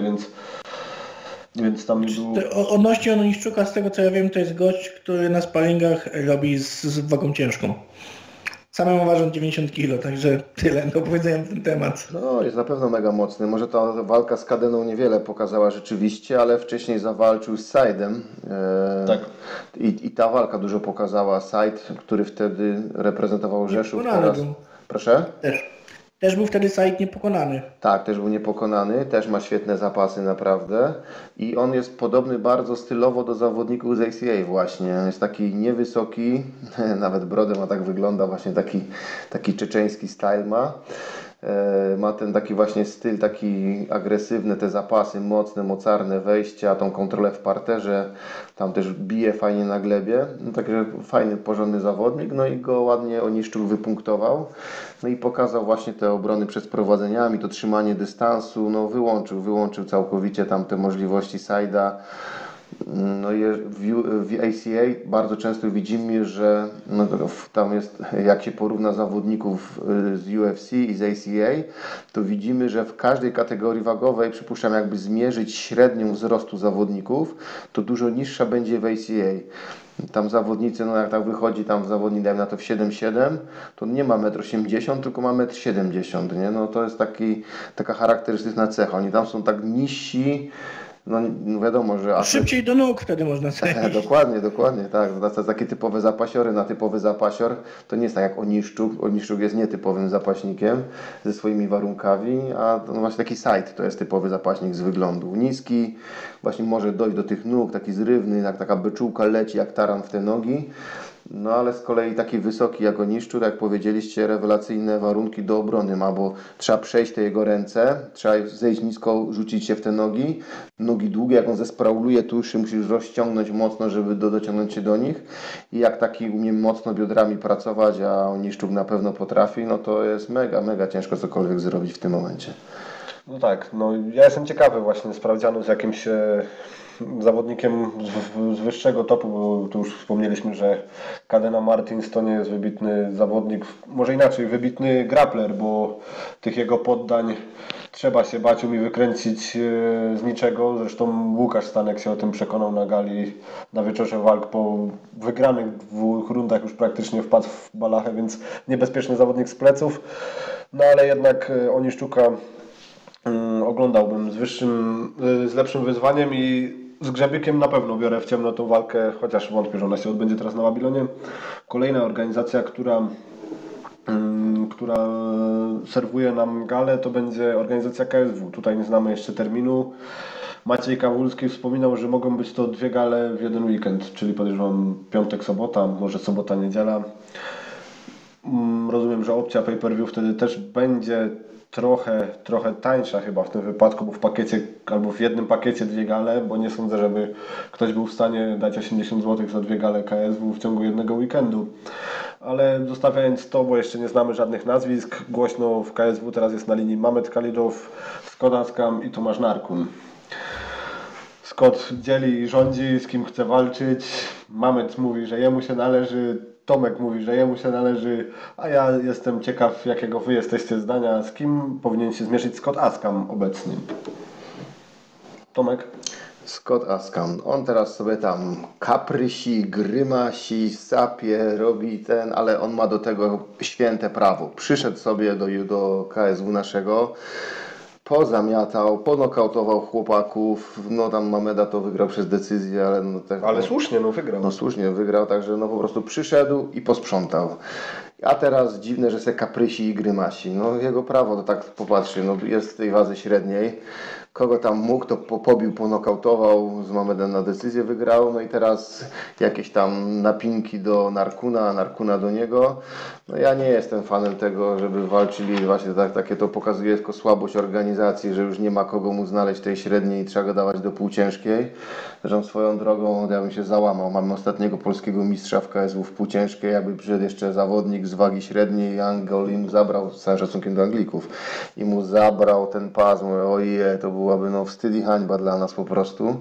więc tam nie było... Odnośnie Oniszczuka, z tego co ja wiem, to jest gość, który na sparingach robi z wagą ciężką. Samemu ważą 90 kg, także tyle do powiedzenia na ten temat. No, jest na pewno mega mocny. Może ta walka z Cadeną niewiele pokazała rzeczywiście, ale wcześniej zawalczył z Saidem. Tak. I ta walka dużo pokazała. Said, który wtedy reprezentował Rzeszów. Proszę? Też był wtedy Said niepokonany. Tak, też był niepokonany, też ma świetne zapasy naprawdę i on jest podobny bardzo stylowo do zawodników z ACA właśnie. Jest taki niewysoki, nawet brodę ma, tak wygląda, właśnie taki czeczeński style ma. Ma ten taki właśnie styl, taki agresywny, te zapasy mocne, mocarne wejścia, tą kontrolę w parterze, tam też bije fajnie na glebie, no, także fajny, porządny zawodnik, no i go ładnie Oniszczuk wypunktował, no i pokazał właśnie te obrony przed sprowadzeniami, to trzymanie dystansu, no wyłączył całkowicie tam te możliwości Saida. No i w ACA bardzo często widzimy, że no, tam jest, jak się porówna zawodników z UFC i z ACA, to widzimy, że w każdej kategorii wagowej, przypuszczam, jakby zmierzyć średnią wzrostu zawodników, to dużo niższa będzie w ACA. Tam zawodnicy, no jak tak wychodzi tam zawodnik, dajmy na to w 7,7, to nie ma 1,80 m, tylko ma 1,70 m, nie? No to jest taka charakterystyczna cecha. Oni tam są tak niżsi. No wiadomo, że... Szybciej do nóg wtedy można zejść. Dokładnie, tak. To takie typowe zapasiory na typowy zapasior. To nie jest tak jak Oniszczuk. Oniszczuk jest nietypowym zapaśnikiem ze swoimi warunkami, a no właśnie taki Said to jest typowy zapaśnik z wyglądu. Niski, właśnie może dojść do tych nóg, taki zrywny, jak taka beczułka leci jak taran w te nogi. No ale z kolei taki wysoki jak Oniszczuk, jak powiedzieliście, rewelacyjne warunki do obrony ma, bo trzeba przejść te jego ręce, trzeba zejść nisko, rzucić się w te nogi długie, jak on zesprauluje tuszy, musisz rozciągnąć mocno, żeby dociągnąć się do nich i jak taki umie mocno biodrami pracować, a Oniszczuk na pewno potrafi, no to jest mega ciężko cokolwiek zrobić w tym momencie. No tak, no ja jestem ciekawy właśnie sprawdzianu z jakimś zawodnikiem z wyższego topu, bo tu już wspomnieliśmy, że Cadena Martins to nie jest wybitny zawodnik, może inaczej, wybitny grappler, bo tych jego poddań trzeba się bać, umie wykręcić z niczego. Zresztą Łukasz Stanek się o tym przekonał na gali na wieczorze walk. Po wygranych 2 rundach już praktycznie wpadł w balachę, więc niebezpieczny zawodnik z pleców. No ale jednak Oniszczuka oglądałbym z lepszym wyzwaniem i z Grzebykiem na pewno biorę w ciemno tą walkę, chociaż wątpię, że ona się odbędzie teraz na Babilonie. Kolejna organizacja, która która serwuje nam galę, to będzie organizacja KSW. Tutaj nie znamy jeszcze terminu. Maciej Kawulski wspominał, że mogą być to 2 gale w jeden weekend, czyli podejrzewam piątek, sobota, może sobota, niedziela. Rozumiem, że opcja pay-per-view wtedy też będzie trochę tańsza chyba w tym wypadku, bo w pakiecie albo w jednym pakiecie 2 gale, bo nie sądzę, żeby ktoś był w stanie dać 80 zł za 2 gale KSW w ciągu jednego weekendu. Ale zostawiając to, bo jeszcze nie znamy żadnych nazwisk, głośno w KSW teraz jest na linii Mamed Kalidow, Scott Askam i Tomasz Narkun. Scott dzieli i rządzi, z kim chce walczyć. Mamed mówi, że jemu się należy, Tomek mówi, że jemu się należy, a ja jestem ciekaw, jakiego wy jesteście zdania, z kim powinien się zmierzyć Scott Askam obecnie. Tomek? Scott Askam, on teraz sobie tam kaprysi, grymasi, sapie, robi ale on ma do tego święte prawo. Przyszedł sobie do KSW naszego, pozamiatał, ponokautował chłopaków, no tam Mameda to wygrał przez decyzję, ale no tak. Ale słusznie, wygrał. No słusznie wygrał, także po prostu przyszedł i posprzątał. A teraz dziwne, że se kaprysi i grymasi. No jego prawo, to tak popatrzy, jest w tej wadze średniej. Kogo tam mógł, to pobił, ponokautował, z Mamedem na decyzję wygrał. No i teraz jakieś tam napinki do Narkuna do niego. No ja nie jestem fanem tego, żeby walczyli, właśnie takie to pokazuje tylko słabość organizacji, że już nie ma kogo mu znaleźć tej średniej i trzeba go dawać do półciężkiej. Zresztą swoją drogą ja bym się załamał. Mamy ostatniego polskiego mistrza w KSW w półciężkiej, jakby przyszedł jeszcze zawodnik z wagi średniej, Angol i mu zabrał, z całym szacunkiem do Anglików, i mu zabrał ten pas. Mówię, oje, to byłaby wstyd i hańba dla nas po prostu.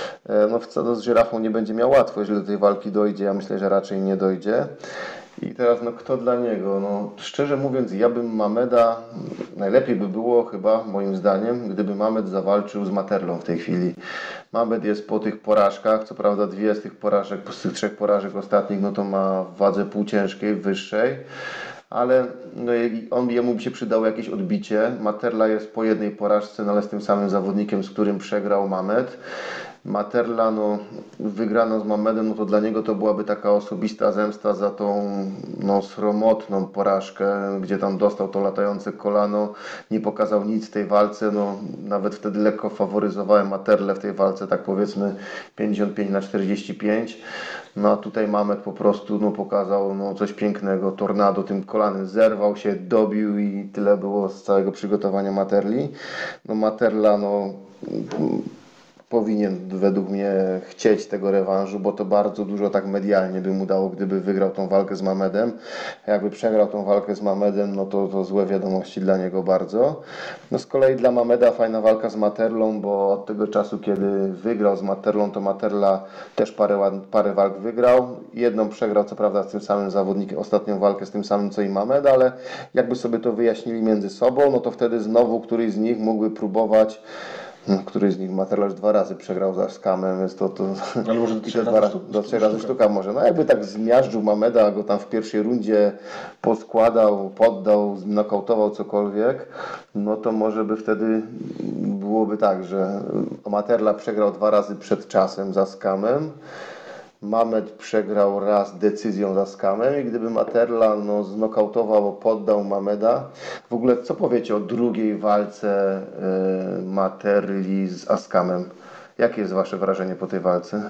Z Żyrafą nie będzie miał łatwo, jeżeli do tej walki dojdzie. Ja myślę, że raczej nie dojdzie. I teraz kto dla niego? Szczerze mówiąc, ja bym Mameda, najlepiej by było chyba moim zdaniem, gdyby Mamed zawalczył z Materlą w tej chwili. Mamed jest po tych porażkach, co prawda 2 z tych porażek, z tych 3 porażek ostatnich, to ma w wadze półciężkiej, wyższej. Ale jemu by się przydało jakieś odbicie. Materla jest po 1 porażce, ale z tym samym zawodnikiem, z którym przegrał Mamed. Materla, wygrana z Mamedem, to dla niego to byłaby taka osobista zemsta za tą sromotną porażkę, gdzie tam dostał to latające kolano, nie pokazał nic w tej walce, nawet wtedy lekko faworyzowałem Materlę w tej walce, tak powiedzmy 55-45. A tutaj Mamed po prostu pokazał coś pięknego, tornado tym kolanem, zerwał się, dobił i tyle było z całego przygotowania Materli. Materla powinien według mnie chcieć tego rewanżu, bo to bardzo dużo tak medialnie by mu dało, gdyby wygrał tą walkę z Mamedem. Jakby przegrał tą walkę z Mamedem, to złe wiadomości dla niego bardzo. Z kolei dla Mameda fajna walka z Materlą, bo od tego czasu, kiedy wygrał z Materlą, to Materla też parę walk wygrał. Jedną przegrał, co prawda, z tym samym zawodnikiem, ostatnią walkę z tym samym co i Mamed, ale jakby sobie to wyjaśnili między sobą, to wtedy znowu któryś z nich mógłby próbować. Któryś z nich Materla już 2 razy przegrał za Skamem, więc to ale może do 3 razy sztuka może. Jakby tak zmiażdżył Mameda, go tam w pierwszej rundzie poskładał, poddał, znokautował cokolwiek, to może by wtedy byłoby tak, że Materla przegrał 2 razy przed czasem za Skamem. Mamed przegrał raz decyzją za Skamem i gdyby Materla znokautował, poddał Mameda. W ogóle co powiecie o drugiej walce Materli z Askamem? Jakie jest wasze wrażenie po tej walce?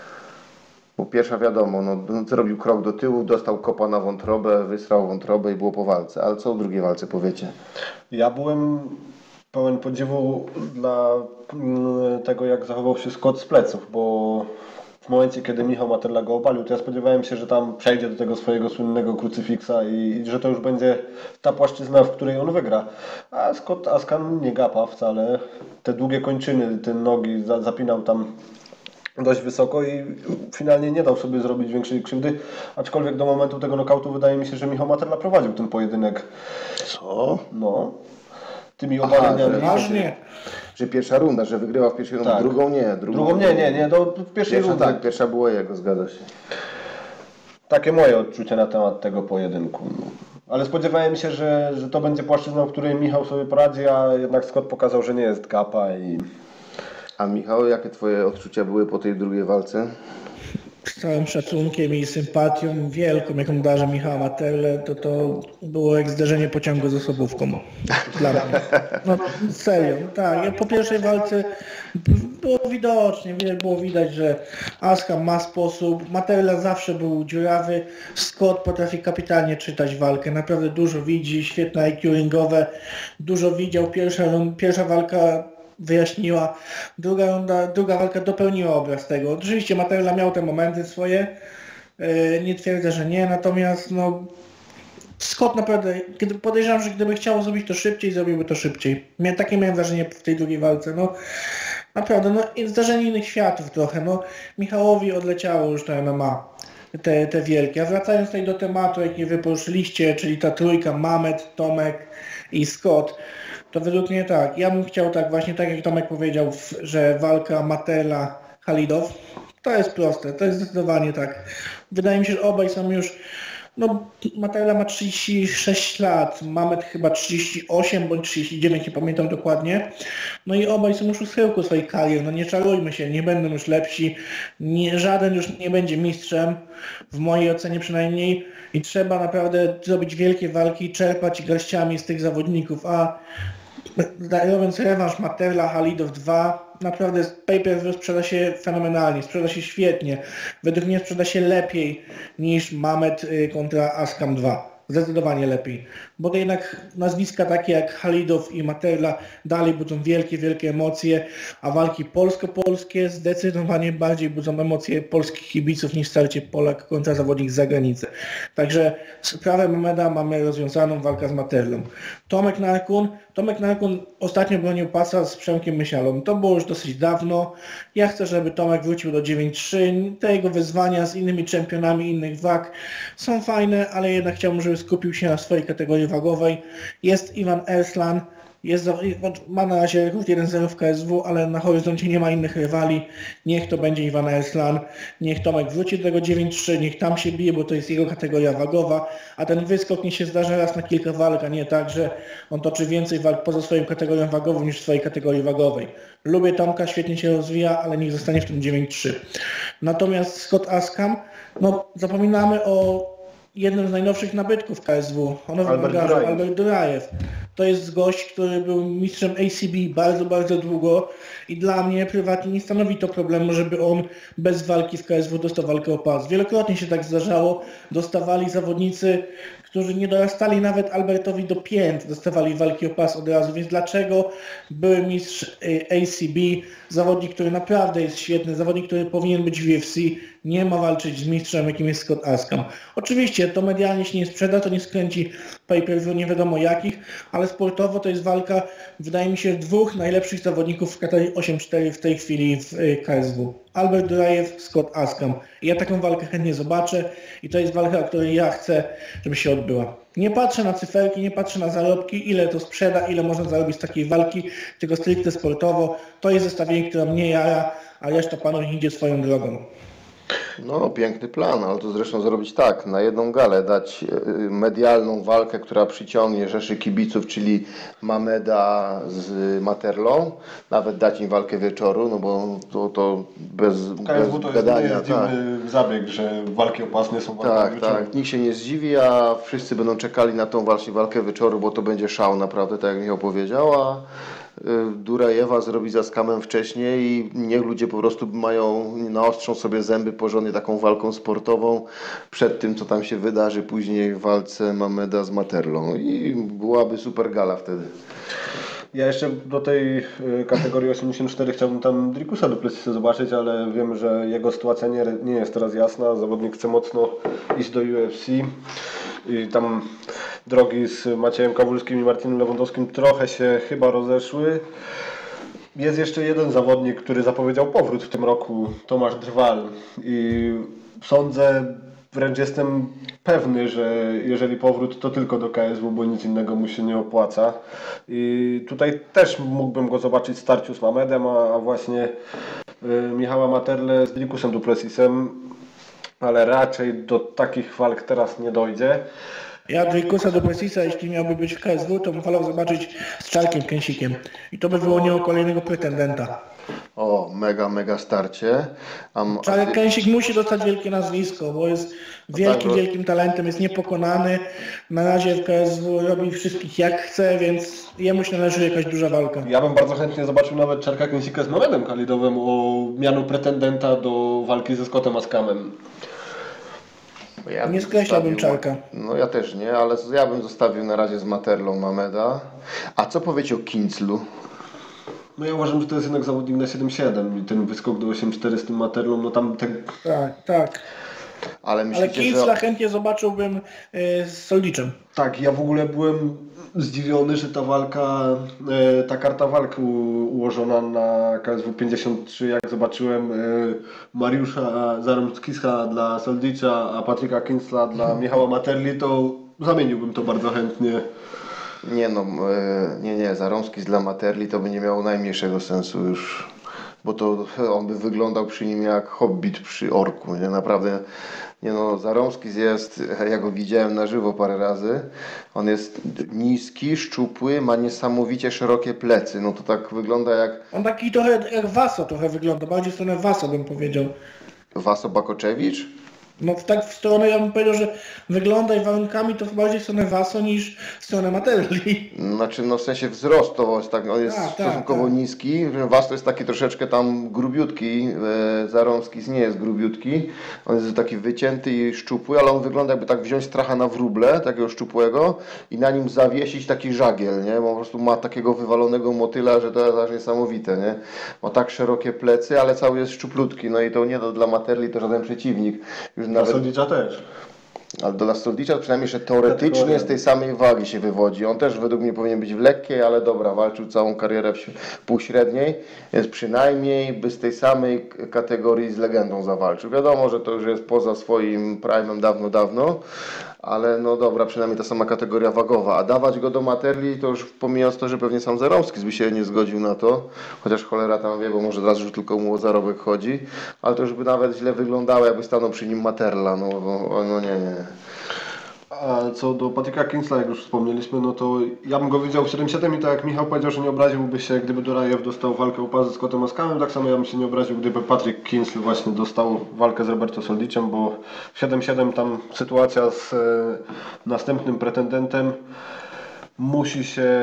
Bo pierwsza wiadomo, zrobił krok do tyłu, dostał kopa na wątrobę, wysrał wątrobę i było po walce. Ale co o drugiej walce powiecie? Ja byłem pełen podziwu dla tego, jak zachował się Scott z pleców, bo w momencie, kiedy Michał Materla go obalił, to ja spodziewałem się, że tam przejdzie do tego swojego słynnego krucyfiksa i że to już będzie ta płaszczyzna, w której on wygra. A Scott Askan nie gapa wcale. Te długie kończyny, te nogi zapinał tam dość wysoko i finalnie nie dał sobie zrobić większej krzywdy. Aczkolwiek do momentu tego nokautu wydaje mi się, że Michał Materla prowadził ten pojedynek. Co? Tymi obaleniami. Że pierwsza runda, że wygrywał w pierwszej rundzie, tak. Drugą nie, w pierwszej rundzie. Tak, pierwsza była jego, zgadza się. Takie moje odczucia na temat tego pojedynku. Ale spodziewałem się, że to będzie płaszczyzna, w której Michał sobie poradzi, a jednak Scott pokazał, że nie jest gapa. A Michał, jakie twoje odczucia były po tej drugiej walce? całym szacunkiem i sympatią wielką, jaką darzę Michała Materle, to było jak zderzenie pociągu z osobówką. Dla mnie. No serio, tak. Po pierwszej walce było było widać, że Askam ma sposób, Materla zawsze był dziurawy, Scott potrafi kapitalnie czytać walkę, naprawdę dużo widzi, świetne IQ ringowe, dużo widział, pierwsza walka wyjaśniła, druga walka dopełniła obraz tego. Oczywiście Materla miał te momenty swoje, nie twierdzę, że nie, natomiast no Scott naprawdę, podejrzewam, że gdyby chciał zrobić to szybciej, zrobiłby to szybciej. Takie miałem wrażenie w tej drugiej walce, no naprawdę, no zdarzenie innych światów trochę, no Michałowi odleciało już to MMA, te wielkie. A wracając tutaj do tematu, jaki wy poruszyliście, czyli ta trójka Mamet, Tomek i Scott, to według mnie tak, ja bym chciał tak właśnie, tak jak Tomek powiedział, że walka Materla Halidow, to jest proste, to jest zdecydowanie tak. Wydaje mi się, że obaj są już, no Materla ma 36 lat, Mamet chyba 38 bądź 39, nie pamiętam dokładnie. No i obaj są już u schyłku swojej kariery, no nie czarujmy się, nie będą już lepsi, żaden już nie będzie mistrzem, w mojej ocenie przynajmniej. I trzeba naprawdę zrobić wielkie walki, czerpać garściami z tych zawodników, a robiąc rewanż Materla Halidow 2, naprawdę pay-per-view sprzeda się fenomenalnie, sprzeda się świetnie. Według mnie sprzeda się lepiej niż Mamet kontra Askam 2. Zdecydowanie lepiej. Bo to jednak nazwiska takie jak Halidow i Materla dalej budzą wielkie emocje, a walki polsko-polskie zdecydowanie bardziej budzą emocje polskich kibiców niż starcie Polak kontra zawodnik z zagranicy. Także sprawę Mameda mamy rozwiązaną, walka z Materlą. Tomek Narkun ostatnio bronił pasa z Przemkiem Mysialą. To było już dosyć dawno. Ja chcę, żeby Tomek wrócił do 9-3. Te jego wyzwania z innymi czempionami innych wag są fajne, ale jednak chciałbym, żeby skupił się na swojej kategorii wagowej. Jest Ivan Erslan. Ma na razie rekord 1-0 w KSW, ale na horyzoncie nie ma innych rywali. Niech to będzie Ivan Erslan, niech Tomek wróci do tego 9-3, niech tam się bije, bo to jest jego kategoria wagowa, a ten wyskok niech się zdarza raz na kilka walk, a nie tak, że on toczy więcej walk poza swoją kategorią wagową niż w swojej kategorii wagowej. Lubię Tomka, świetnie się rozwija, ale niech zostanie w tym 9-3. Natomiast Scott Askam, no zapominamy o jednym z najnowszych nabytków KSW, Albert Durajew. To jest gość, który był mistrzem ACB bardzo długo i dla mnie prywatnie nie stanowi to problemu, żeby on bez walki w KSW dostał walkę o pas. Wielokrotnie się tak zdarzało, dostawali zawodnicy, którzy nie dorastali nawet Albertowi do pięt, dostawali walki o pas od razu, więc dlaczego były mistrz ACB, zawodnik, który naprawdę jest świetny, zawodnik, który powinien być w UFC, nie ma walczyć z mistrzem, jakim jest Scott Askam. Oczywiście to medialnie się nie sprzeda, to nie skręci pay-per-view nie wiadomo jakich, ale sportowo to jest walka, wydaje mi się, dwóch najlepszych zawodników w kategorii 8-4 w tej chwili w KSW. Albert Durajew, Scott Askam. I ja taką walkę chętnie zobaczę i to jest walka, o której ja chcę, żeby się odbyła. Nie patrzę na cyferki, nie patrzę na zarobki, ile to sprzeda, ile można zarobić z takiej walki, tylko stricte sportowo. To jest zestawienie, które mnie jara, a reszta panów idzie swoją drogą. No, piękny plan, ale to zresztą zrobić tak, na jedną galę dać medialną walkę, która przyciągnie rzeszy kibiców, czyli Mameda z Materlą, nawet dać im walkę wieczoru, no bo to bez KSW to gadania. Jest dziwny zabieg, że walki o pas nie są walkami wieczoru. Tak, nikt się nie zdziwi, a wszyscy będą czekali na tą właśnie walkę wieczoru, bo to będzie szał naprawdę, tak jak Michał powiedział, a Durajewa zrobi za Askamem wcześniej i niech ludzie po prostu naostrzą sobie zęby porządnie taką walką sportową przed tym, co tam się wydarzy później w walce Mameda z Materlą i byłaby super gala wtedy. Ja jeszcze do tej kategorii 84 chciałbym tam Drickusa du Plessisa zobaczyć, ale wiem, że jego sytuacja nie jest teraz jasna. Zawodnik chce mocno iść do UFC i tam drogi z Maciejem Kawulskim i Martinem Lewandowskim trochę się chyba rozeszły. Jest jeszcze jeden zawodnik, który zapowiedział powrót w tym roku, Tomasz Drwal, i sądzę, wręcz jestem pewny, że jeżeli powrót, to tylko do KSW, bo nic innego mu się nie opłaca. I tutaj też mógłbym go zobaczyć w starciu z Mamedem, a właśnie Michała Materlę z Drickusem du Plessisem, ale raczej do takich walk teraz nie dojdzie. Ja Drickusa du Plessisa, jeśli miałby być w KSW, to bym wolał zobaczyć z Czarkiem Kęsikiem. I to by wyłoniło kolejnego pretendenta. O, mega starcie. Czarek Kęsik musi dostać wielkie nazwisko, bo jest wielkim talentem, jest niepokonany. Na razie w KSW robi wszystkich jak chce, więc jemu się należy jakaś duża walka. Ja bym bardzo chętnie zobaczył nawet Czarka Kęsika z Mamedem Khalidowym o miano pretendenta do walki ze Scottem Askamem. Ja Nie skreślałbym Czarka. No ja też nie, ale ja bym zostawił na razie z Materlą Mameda. A co powiecie o Kinclu? No ja uważam, że to jest jednak zawodnik na 7-7 i ten wyskok do 8-4 z tym Materlą, no tam ten... Tak. Ale Kincla chętnie zobaczyłbym z Soldiczem. Tak, ja w ogóle byłem zdziwiony, że ta walka, ta karta walki ułożona na KSW 53, jak zobaczyłem Mariusza Zarączkisa dla Soldicza, a Patryka Kincla dla Michała Materli, to zamieniłbym to bardzo chętnie. Nie, Zarąskis dla Materli to by nie miało najmniejszego sensu już, bo to on by wyglądał przy nim jak hobbit przy orku, nie? Naprawdę, Zarąskis jest, ja go widziałem na żywo parę razy, on jest niski, szczupły, ma niesamowicie szerokie plecy, no to tak wygląda jak... On taki trochę jak Waso trochę wygląda, bardziej w stronę Waso bym powiedział. Waso Bakoczewicz? No tak w stronę, ja bym powiedział, że wygląda i warunkami to bardziej w stronę Waso niż w stronę Materli. Znaczy, w sensie wzrostowo jest tak, on jest stosunkowo niski, Waso jest taki troszeczkę tam grubiutki, Zarąskis nie jest grubiutki, on jest taki wycięty i szczupły, ale on wygląda jakby tak wziąć stracha na wróble, takiego szczupłego i na nim zawiesić taki żagiel, nie? Bo po prostu ma takiego wywalonego motyla, że to jest aż niesamowite, nie? Ma tak szerokie plecy, ale cały jest szczuplutki, no i to nie dla Materli to żaden przeciwnik. Dla Soldicza też. Ale dla Soldicza przynajmniej, że teoretycznie z tej samej wagi się wywodzi. On też według mnie powinien być w lekkiej, ale dobra, walczył całą karierę w półśredniej, więc przynajmniej by z tej samej kategorii z legendą zawalczył. Wiadomo, że to już jest poza swoim prime'em dawno, ale no dobra, przynajmniej ta sama kategoria wagowa. A dawać go do Materli, to już pomijając to, że pewnie sam Zarąskis by się nie zgodził na to, chociaż cholera tam wie, bo może raz już tylko mu o zarobek chodzi, ale to już by nawet źle wyglądało, jakby stanął przy nim Materla, no nie. A co do Patryka Kincla, jak już wspomnieliśmy, no to ja bym go widział w 7-7 i tak jak Michał powiedział, że nie obraziłby się, gdyby Durajew dostał walkę o pas ze Scottem Askamem, tak samo ja bym się nie obraził, gdyby Patryk Kincl właśnie dostał walkę z Roberto Soldicem, bo 7-7 tam sytuacja z następnym pretendentem musi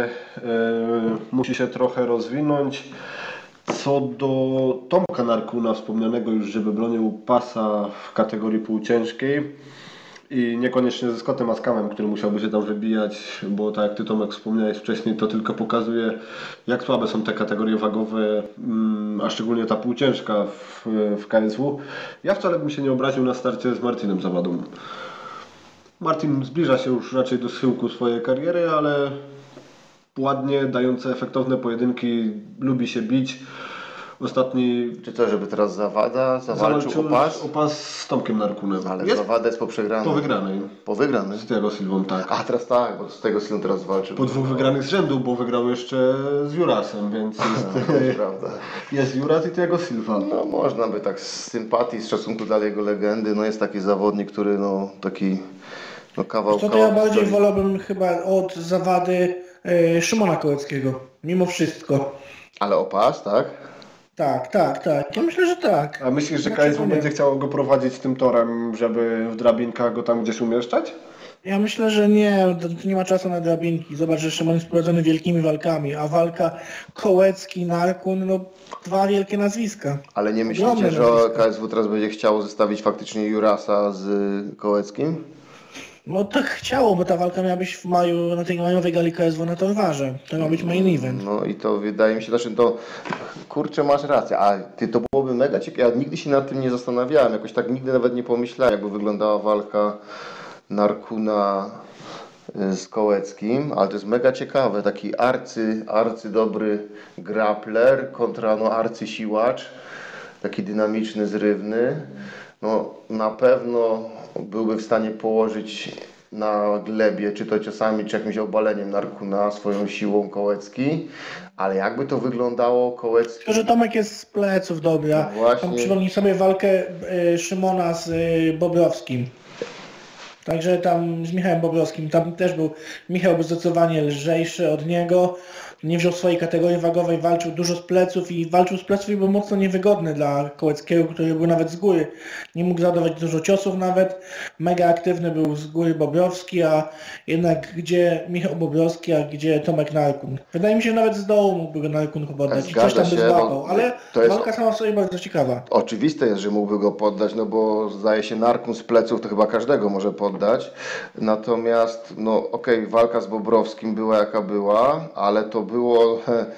się trochę rozwinąć. Co do Tomka Narkuna, wspomnianego już, żeby bronił pasa w kategorii półciężkiej, i niekoniecznie ze Scottem Askamem, który musiałby się tam wybijać, bo tak jak Ty, Tomek, wspomniałeś wcześniej, to tylko pokazuje, jak słabe są te kategorie wagowe, a szczególnie ta półciężka w KSW. Ja wcale bym się nie obraził na starcie z Martinem Zawadą. Martin zbliża się już raczej do schyłku swojej kariery, ale ładnie, dające efektowne pojedynki, lubi się bić. Ostatni... Czy to, żeby teraz Zawada zawalczył o pas? O pas z Tomkiem Narkunem. Ale Zawada jest po przegranej. Po wygranej. Po wygranej? Z Thiago Silvą, tak. A teraz tak, bo z tego Silvą teraz walczy. Po 2 wygranych z rzędu, bo wygrał jeszcze z Jurasem, więc jest, prawda. Jest Juras i Thiago Silva. No można by tak z sympatii, z szacunku dla jego legendy, no jest taki zawodnik, który taki kawał... To ja bardziej wolałbym chyba od Zawady Szymona Kołeckiego, mimo wszystko. Ale o pas, tak? Tak. Ja myślę, że tak. A myślisz, że KSW będzie chciało go prowadzić tym torem, żeby w drabinkach go tam gdzieś umieszczać? Ja myślę, że nie ma czasu na drabinki. Zobacz, że Szymon jest prowadzony wielkimi walkami, a walka Kołecki, Narkun, 2 wielkie nazwiska. Ale nie myślicie, że KSW teraz będzie chciało zestawić faktycznie Jurasa z Kołeckim? No tak chciało, bo ta walka miała być w maju na tej majowej gali KSW na Torwarze. To ma być main event. No i to wydaje mi się, kurczę, masz rację, a to byłoby mega ciekawe. Ja nigdy się nad tym nie zastanawiałem, jakoś tak nigdy nawet nie pomyślałem, jakby wyglądała walka Narkuna z Kołeckim, ale to jest mega ciekawe, taki arcydobry grappler kontra arcysiłacz, taki dynamiczny, zrywny. No na pewno byłby w stanie położyć na glebie, czy to ciosami, czy jakimś obaleniem Narkuna, swoją siłą Kołecki, ale jakby to wyglądało Kołecki... Tylko, że Tomek jest z pleców dobra. No właśnie. Tam przypomnij sobie walkę Szymona z Bobrowskim. Także tam z Michałem Bobrowskim, tam też był Michał zdecydowanie lżejszy od niego. nie wziął swojej kategorii wagowej, walczył dużo z pleców i walczył z pleców i był mocno niewygodny dla Kołeckiego, który był nawet z góry. Nie mógł zadawać dużo ciosów nawet. Mega aktywny był z góry Bobrowski, a jednak gdzie Michał Bobrowski, a gdzie Tomek Narkun. Wydaje mi się, że nawet z dołu mógłby go Narkun chyba dać i coś tam by złapał, ale walka sama w sobie bardzo ciekawa. Oczywiste jest, że mógłby go poddać, no bo zdaje się Narkun z pleców to chyba każdego może poddać. Natomiast, no okej, walka z Bobrowskim była jaka była, ale to było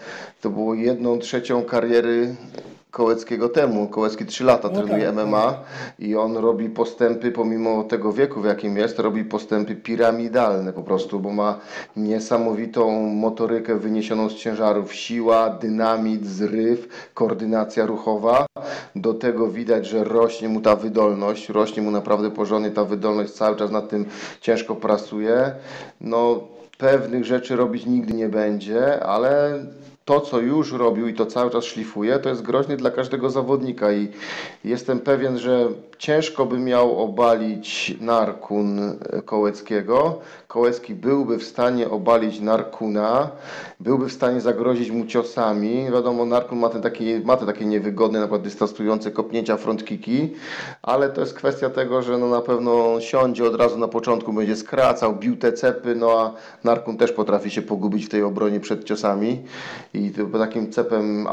1/3 kariery Kołeckiego temu. Kołecki 3 lata trenuje MMA i on robi postępy, pomimo tego wieku, w jakim jest, robi postępy piramidalne po prostu, bo ma niesamowitą motorykę wyniesioną z ciężarów, siła, dynamit, zryw, koordynacja ruchowa. Do tego widać, że rośnie mu ta wydolność, rośnie mu naprawdę porządnie ta wydolność, cały czas nad tym ciężko pracuje. No, pewnych rzeczy robić nigdy nie będzie, ale to, co już robił i to cały czas szlifuje, to jest groźne dla każdego zawodnika i jestem pewien, że ciężko by miał obalić Narkun Kołeckiego. Kołecki byłby w stanie obalić Narkuna, byłby w stanie zagrozić mu ciosami. Wiadomo, Narkun ma te takie niewygodne, na przykład dystansujące kopnięcia, front kicki, ale to jest kwestia tego, że no na pewno siądzie od razu na początku, będzie skracał, bił te cepy, no a Narkun też potrafi się pogubić w tej obronie przed ciosami i takim cepem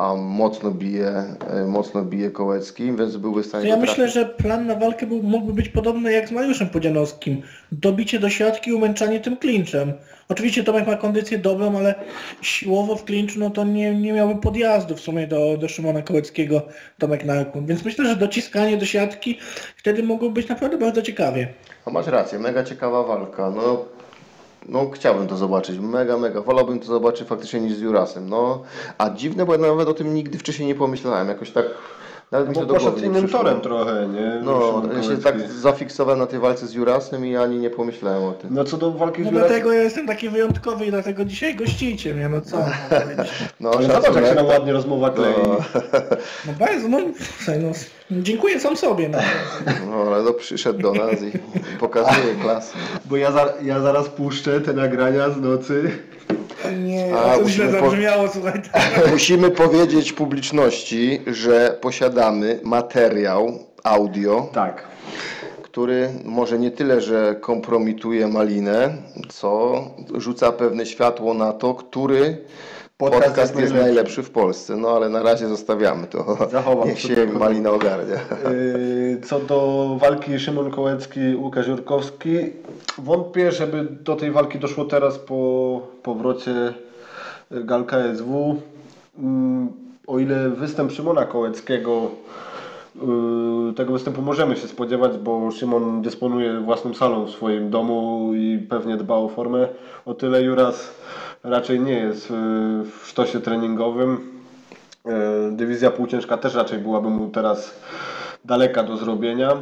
mocno bije Kołecki, więc byłby w stanie. Ja myślę, że plan na walkę mógłby być podobny jak z Mariuszem Podzianowskim. Dobicie do siatki i umęczanie tym clinczem. Oczywiście Tomek ma kondycję dobrą, ale siłowo w klinczu no to nie miałby podjazdu w sumie do Szymona Kołeckiego Tomek Narkun. Więc myślę, że dociskanie do siatki wtedy mogło być naprawdę bardzo ciekawie. No masz rację, mega ciekawa walka. No chciałbym to zobaczyć, mega. Wolałbym to zobaczyć faktycznie niż z Jurasem. No, a dziwne, bo ja nawet o tym nigdy wcześniej nie pomyślałem. Jakoś tak nawet mi się do głowy nie innym przyszło. torem trochę, nie? No, ja się tak zafiksowałem na tej walce z Jurasem i ani nie pomyślałem o tym. No co do walki z No Jurasem... dlatego ja jestem taki wyjątkowy i dlatego dzisiaj gościcie mnie, no co? No, zobacz, jak się nam ładnie rozmowa klei. No bardzo, dziękuję sam sobie. No ale no przyszedł do nas i pokazuje klasę. Bo ja zaraz puszczę te nagrania z nocy. Nie, to źle zabrzmiało, słuchaj. Musimy powiedzieć publiczności, że posiadamy materiał audio, Tak. który może nie tyle, że kompromituje Malinę, co rzuca pewne światło na to, który podcast jest najlepszy w Polsce. No ale na razie zostawiamy to. Niech się Malina ogarnia. Co do walki Szymon Kołecki, Łukasz Jurkowski, wątpię, żeby do tej walki doszło teraz po powrocie gal KSW. O ile występ Szymona Kołeckiego, tego występu możemy się spodziewać, bo Szymon dysponuje własną salą w swoim domu i pewnie dba o formę, o tyle Juras raczej nie jest w sztosie treningowym. Dywizja półciężka też raczej byłaby mu teraz daleka do zrobienia.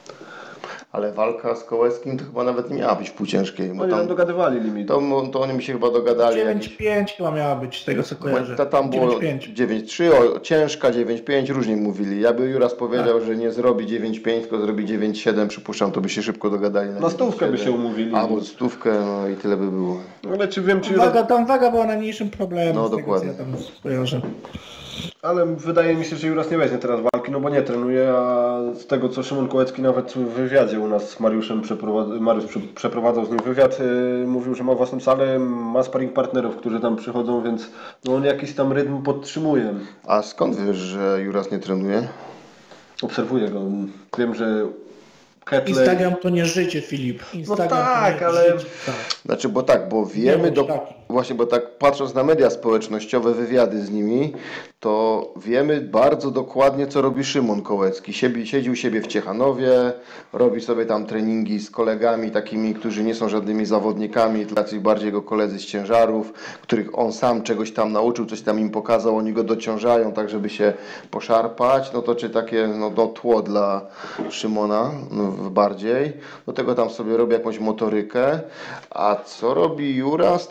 Ale walka z Kołeckim to chyba nawet nie miała być półciężkiej. Oni tam dogadywali limit. To oni mi się chyba dogadali. 9-5 chyba miała być, z tego co kojarzę. Tam było 9-3, ciężka 9-5, różnie mówili. Ja by Juras powiedział, że nie zrobi 9-5, tylko zrobi 9-7, przypuszczam, to by się szybko dogadali. Na stówkę by się umówili. Albo stówkę, no i tyle by było. Ale czy wiem, czy Tam waga była najmniejszym problemem. No dokładnie. Tego, co ja tam kojarzę. Ale wydaje mi się, że Juras nie weźmie teraz walki, no bo nie trenuje, a z tego co Szymon Kołecki nawet w wywiadzie u nas z Mariuszem przeprowadzał z nim wywiad, mówił, że ma własną salę, ma sparring partnerów, którzy tam przychodzą, więc no on jakiś tam rytm podtrzymuje. A skąd wiesz, że Juras nie trenuje? Obserwuję go. Wiem, że Ketley... Instagram to nie życie, Filip. Instagram no tak, to nie ale... życie. Tak. Znaczy, bo wiemy, właśnie, bo tak patrząc na media społecznościowe, wywiady z nimi, to wiemy bardzo dokładnie, co robi Szymon Kołecki. Siedzi u siebie w Ciechanowie, robi sobie tam treningi z kolegami takimi, którzy nie są żadnymi zawodnikami, tacy bardziej jego koledzy z ciężarów, których on sam czegoś tam nauczył, coś tam im pokazał, oni go dociążają tak, żeby się poszarpać, no to czy takie tło dla Szymona bardziej, do tego tam sobie robi jakąś motorykę, a co robi Juras, to tam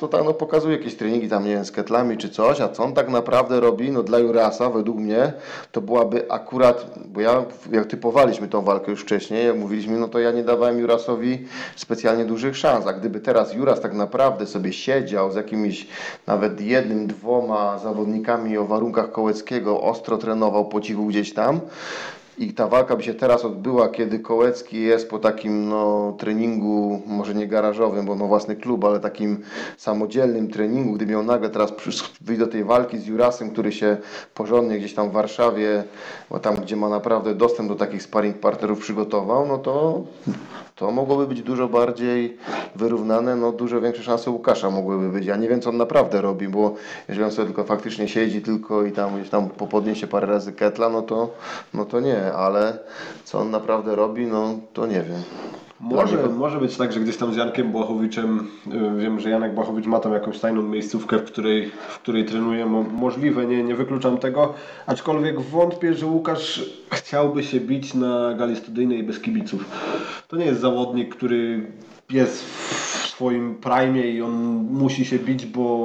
pokazuje jakieś treningi tam, nie wiem, z ketlami czy coś, a co on tak naprawdę robi, no dla Jurasa, według mnie, to byłaby akurat, bo jak typowaliśmy tą walkę już wcześniej, jak mówiliśmy, no to ja nie dawałem Jurasowi specjalnie dużych szans, a gdyby teraz Juras tak naprawdę sobie siedział z jakimiś nawet jednym, dwoma zawodnikami o warunkach Kołeckiego, ostro trenował po cichu gdzieś tam, i ta walka by się teraz odbyła, kiedy Kołecki jest po takim treningu, może nie garażowym, bo ma własny klub, ale takim samodzielnym treningu, gdy miał nagle teraz wyjść do tej walki z Jurasem, który się porządnie gdzieś tam w Warszawie, bo tam gdzie ma naprawdę dostęp do takich sparring partnerów przygotował, no to mogłoby być dużo bardziej wyrównane, no dużo większe szanse Łukasza mogłyby być. Ja nie wiem, co on naprawdę robi, bo jeżeli on sobie tylko faktycznie siedzi tylko i tam gdzieś tam podniesie parę razy ketla, no to nie, ale co on naprawdę robi, no to nie wiem. Może być tak, że gdzieś tam z Jankiem Błachowiczem, wiem, że Janek Błachowicz ma tam jakąś tajną miejscówkę, w której trenuje, możliwe, nie wykluczam tego, aczkolwiek wątpię, że Łukasz chciałby się bić na gali studyjnej bez kibiców. To nie jest zawodnik, który jest w swoim prime i on musi się bić,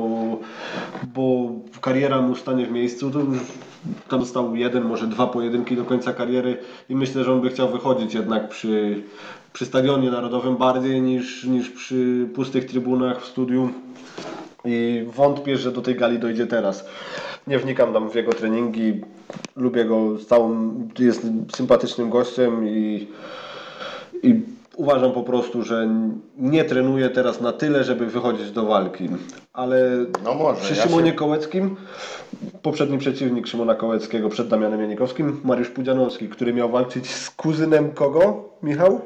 bo kariera mu stanie w miejscu. To już tam został jeden, może dwa pojedynki do końca kariery i myślę, że on by chciał wychodzić jednak przy Stadionie Narodowym bardziej niż przy pustych trybunach w studiu i wątpię, że do tej gali dojdzie teraz. Nie wnikam tam w jego treningi, lubię go jest sympatycznym gościem i uważam po prostu, że nie trenuje teraz na tyle, żeby wychodzić do walki. Ale przy Szymonie Kołeckim, poprzedni przeciwnik Szymona Kołeckiego przed Damianem Janikowskim, Mariusz Pudzianowski, który miał walczyć z kuzynem kogo, Michał?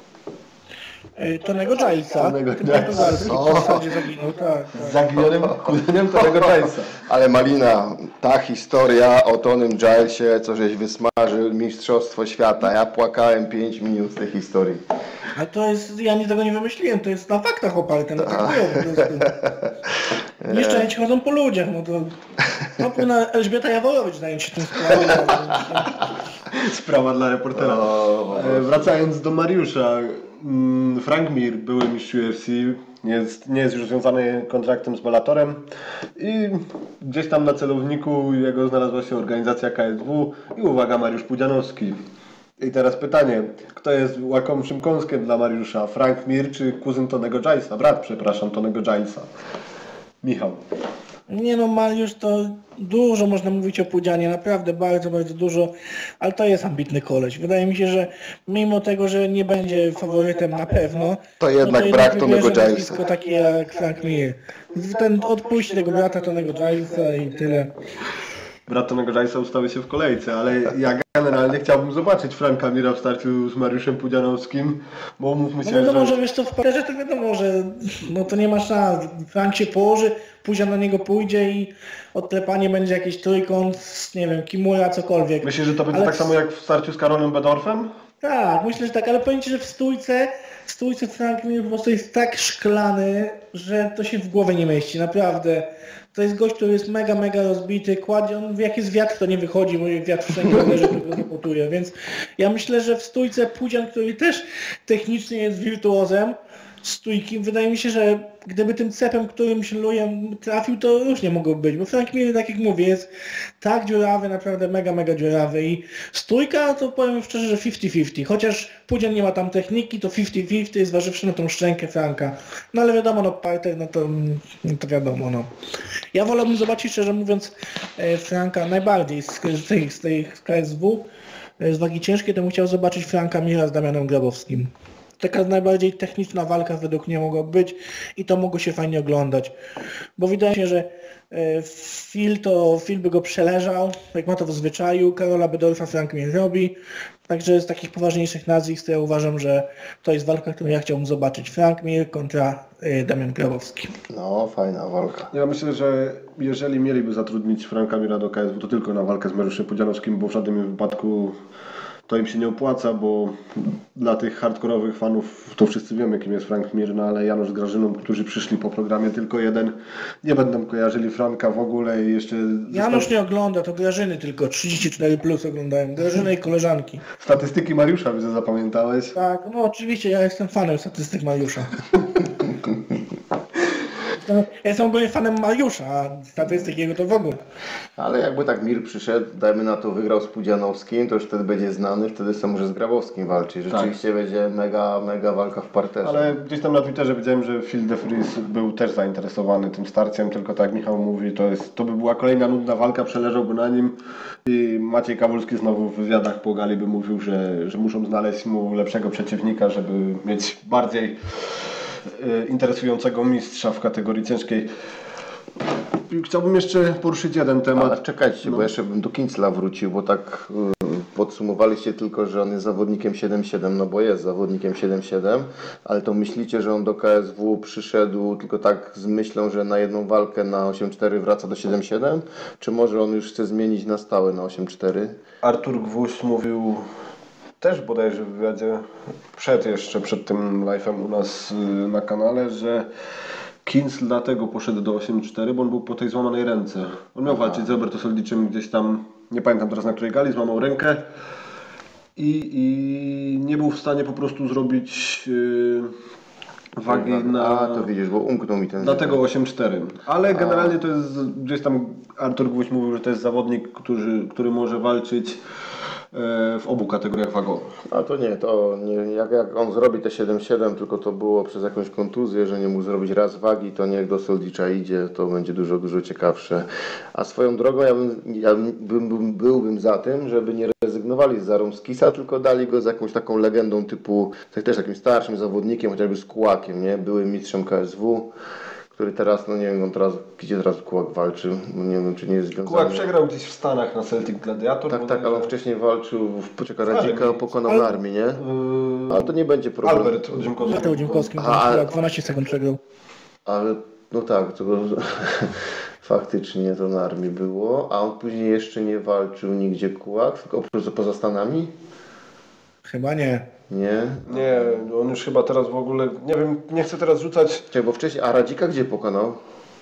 Tonego Gilesa. W zasadzie zaginął, tak. Zaginionym kuzynem Tonego Gilesa. Ale Malina, ta historia o Tonym Gilesie, co żeś wysmażył, mistrzostwo świata. Ja płakałem 5 minut z tej historii. Ale to jest, ja tego nie wymyśliłem, to jest na faktach oparte, na tak nieszczęście chodzą po ludziach, no to powinna Elżbieta Jaworowicz zająć się tym sprawą. Sprawa dla reportera. Wracając do Mariusza, Frank Mir, były mistrz UFC, nie jest już związany kontraktem z Bellatorem i gdzieś tam na celowniku jego znalazła się organizacja KSW i uwaga, Mariusz Pudzianowski. I teraz pytanie, kto jest łakomszym kąskiem dla Mariusza? Frank Mir czy kuzyn Tonego Gilesa? Brat, przepraszam, Tonego Gilesa. Michał. Nie no, Mariusz to dużo można mówić o Pudzianie, naprawdę bardzo, bardzo dużo, ale to jest ambitny koleś. Wydaje mi się, że mimo tego, że nie będzie faworytem na pewno, to jednak brak Tonego Gilesa. Taki jak Frank Mir. Odpuści tego brata Tonego Gilesa i tyle. Brat Tonego Gilesa ustawi się w kolejce, ale ja generalnie chciałbym zobaczyć Franka Mira w starciu z Mariuszem Pudzianowskim, bo mówmy się, wiadomo, że wiesz co, w parterze to wiadomo, że no to nie ma szans. Frank się położy, Pudzian na niego pójdzie i odklepanie będzie jakiś trójkąt, nie wiem, Kimura, cokolwiek. Myślisz, że to będzie tak samo jak w starciu z Karolem Bedorfem? Tak, myślę, że tak, ale powiem Ci, że w stójce Frank Mir po prostu jest tak szklany, że to się w głowie nie mieści, naprawdę. To jest gość, który jest mega, mega rozbity, kładzie, on jak jest wiatr, to nie wychodzi, bo jak wiatr wszędzie leży, to go zapotuje, więc ja myślę, że w stójce Pudzian, który też technicznie jest wirtuozem stójki, wydaje mi się, że gdyby tym cepem, którym się luje, trafił, to już nie mogło być, bo Frank Mir, tak jak mówię, jest tak dziurawy, naprawdę mega, mega dziurawy i stójka, to powiem szczerze, że 50-50, chociaż Pudzian nie ma tam techniki, to 50-50 zważywszy na tą szczękę Franka, no ale wiadomo, no parter, no to wiadomo, no. Ja wolałbym zobaczyć, szczerze mówiąc, Franka najbardziej z tej KSW, z wagi ciężkiej, to bym chciał zobaczyć Franka Mira z Damianem Grabowskim. Taka najbardziej techniczna walka według mnie mogła być i to mogło się fajnie oglądać. Bo wydaje się, że Phil by go przeleżał, jak ma to w zwyczaju. Karola Bedorfa Frank Mir robi. Także z takich poważniejszych nazwisk to ja uważam, że to jest walka, którą ja chciałbym zobaczyć. Frank Mir kontra Damian Grabowski. No, fajna walka. Ja myślę, że jeżeli mieliby zatrudnić Franka Mira do KSW, to tylko na walkę z Mariuszem Pudzianowskim, bo w żadnym wypadku to im się nie opłaca, bo dla tych hardkorowych fanów to wszyscy wiemy, kim jest Frank Mir, no ale Janusz z Grażyną, którzy przyszli po programie tylko jeden, nie będą kojarzyli Franka w ogóle i jeszcze... Janusz nie ogląda, to Grażyny tylko, 34+ oglądają, Grażyny i koleżanki. Statystyki Mariusza, widzę, zapamiętałeś? Tak, no oczywiście, ja jestem fanem statystyk Mariusza. jestem ogólnie fanem Mariusza, a statystyki to w ogóle. Ale jakby tak Mir przyszedł, dajmy na to, wygrał z Pudzianowskim, to już wtedy będzie znany, wtedy sobie może z Grabowskim walczy. Rzeczywiście będzie mega walka w parterze. Ale gdzieś tam na Twitterze widziałem, że Phil DeFries był też zainteresowany tym starciem, tylko tak jak Michał mówi, to by była kolejna nudna walka, przeleżałby na nim i Maciej Kawulski znowu w wywiadach po gali by mówił, że muszą znaleźć mu lepszego przeciwnika, żeby mieć bardziej interesującego mistrza w kategorii ciężkiej. Chciałbym jeszcze poruszyć jeden temat. Ale czekajcie, bo jeszcze bym do Kincla wrócił, bo tak podsumowaliście tylko, że on jest zawodnikiem 7-7, no bo jest zawodnikiem 7-7, ale to myślicie, że on do KSW przyszedł tylko tak z myślą, że na jedną walkę na 8-4 wraca do 7-7, czy może on już chce zmienić na stałe na 8-4? Artur Gwóźdź mówił też bodajże w wywiadzie przed tym live'em u nas na kanale, że Kincl dlatego poszedł do 8-4, bo on był po tej złamanej ręce. On miał walczyć z Roberto Soldiczem gdzieś tam, nie pamiętam teraz na której gali, złamał rękę i nie był w stanie po prostu zrobić wagi na... to widzisz, bo umknął mi ten... Dlatego 8-4. Ale generalnie to jest, gdzieś tam Artur Gwóźdź mówił, że to jest zawodnik, który może walczyć w obu kategoriach wagowych. A to nie, jak on zrobi te 7-7, tylko to było przez jakąś kontuzję, że nie mógł zrobić raz wagi, to niech do Soldicza idzie, to będzie dużo ciekawsze. A swoją drogą byłbym za tym, żeby nie rezygnowali z Zarąskisa, tylko dali go z jakąś taką legendą typu, też takim starszym zawodnikiem, chociażby z Kułakiem, nie? Byłym mistrzem KSW. Który teraz, no nie wiem, gdzie teraz Kułak walczy, nie wiem, czy nie jest związany. Kułak przegrał gdzieś w Stanach na Celtic Gladiator. Tak, ale on wcześniej walczył Radzika, pokonał na armii, nie? Ale to nie będzie problem. Albert Odziemkowskim, 12 sekund przegrał. Ale, no tak, to faktycznie to na armii było, a on później jeszcze nie walczył nigdzie Kułak, tylko poza Stanami? Chyba nie. Nie? Nie, on już chyba teraz w ogóle, nie wiem, nie chcę teraz rzucać. Czekaj, bo wcześniej, a Radzika gdzie pokonał?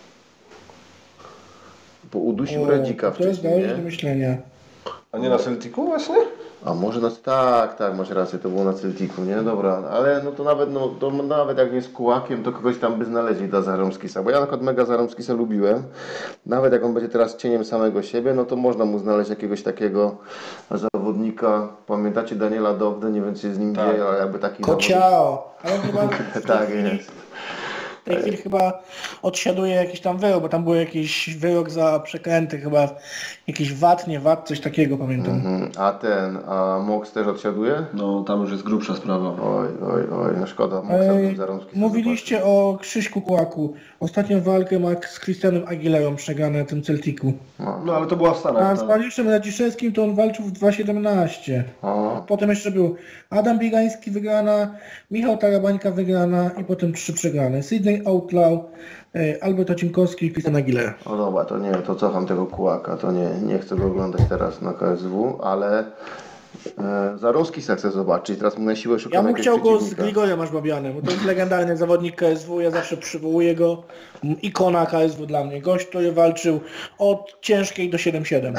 Bo udusił Radzika wcześniej, to jest do myślenia. A nie na Celticu właśnie? A może tak, masz rację, to było na Celticu, nie? Dobra, ale no to nawet jak nie z Kułakiem, to kogoś tam by znaleźli dla Zarąskisa, bo ja na przykład mega Zarąskisa lubiłem. Nawet jak on będzie teraz cieniem samego siebie, no to można mu znaleźć jakiegoś takiego zawodnika. Pamiętacie Daniela Dowdę? Nie wiem, co się z nim dzieje, ale jakby taki Kociao! Ale chyba tak jest. W tej chwili chyba odsiaduje jakiś tam wyrok, bo tam był jakiś wyrok za przekręty chyba, jakiś VAT, nie VAT, coś takiego pamiętam. A Mox też odsiaduje? No tam już jest grubsza sprawa. Oj, no szkoda. Mówiliście o Krzyśku Kułaku. Ostatnią walkę ma z Christianem Aguilerą przegrane na tym Celticu. No ale to była w Stanach. A z Mariuszem Radziszewskim to on walczył w 2.17. Potem jeszcze był Adam Biegański wygrana, Michał Tarabańka wygrana i potem 3 przegrane. Sydney Outlaw, Albert Ocinkowski i Christian Aguilera. No dobra, to nie, to cofam tego Kułaka, to nie chcę go oglądać teraz na KSW, ale Zarąskisa chcę zobaczyć, teraz mu na siłę szukam. Ja bym chciał go z Grigorem Ażbabianem, bo to jest legendarny zawodnik KSW, ja zawsze przywołuję go, ikona KSW dla mnie, gość, który walczył od ciężkiej do 7-7.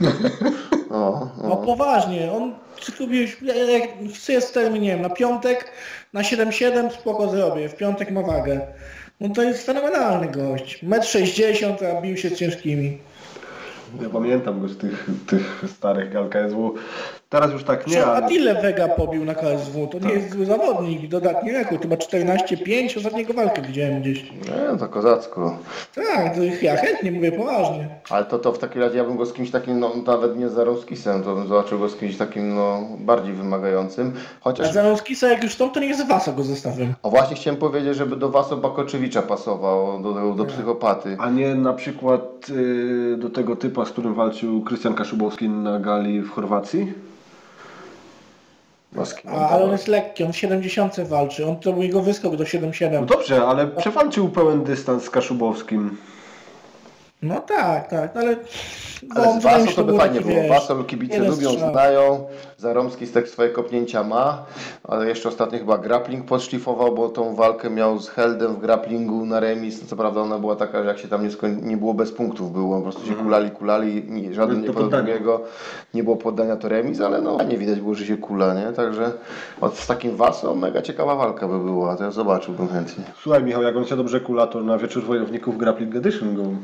No poważnie, on jest w terminie, nie wiem, na piątek, na 7-7 spoko zrobię, w piątek ma wagę. No to jest fenomenalny gość, 1,60 m, a bił się z ciężkimi. Ja pamiętam go z tych starych gal KSW. Teraz już tak nie, ale... Attila Vega pobił na KSW, to nie jest zły zawodnik, dodatni rekord, chyba 14-5, ostatniego walkę widziałem gdzieś. Nie, to kozacko. Tak, to ja chętnie mówię, poważnie. Ale to w takim razie ja bym go z kimś takim, no nawet nie z Zarąskisem, to bym zobaczył go z kimś takim, no bardziej wymagającym. Chociaż... A Zarąskisa jak już są, to niech z Waso go zostawiam. A właśnie chciałem powiedzieć, żeby do Waso Bakoczewicza pasował, do psychopaty. A nie na przykład do tego typa, z którym walczył Krystian Kaszubowski na gali w Chorwacji? Ale on jest lekki, on w 70 walczy, to był jego wyskok do 7-7. No dobrze, ale przewalczył pełen dystans z Kaszubowskim. No tak, ale Ale z wydaje mi Wasą się, to by był fajnie taki, było. wiesz, Wasą kibice jeden lubią, strzał. znają. Zaromski z swoje kopnięcia ma, ale jeszcze ostatnio chyba grappling podszlifował, bo tą walkę miał z Heldem w grapplingu na remis. Co prawda ona była taka, że jak się tam nie było bez punktów, było po prostu się kulali, żaden nie podał drugiego, nie było poddania, to remis, ale no nie widać było, że się kula, nie? Także z takim Wasą mega ciekawa walka by była, to ja zobaczyłbym chętnie. Słuchaj Michał, jak on się dobrze kula, to na wieczór wojowników Grappling Edition go.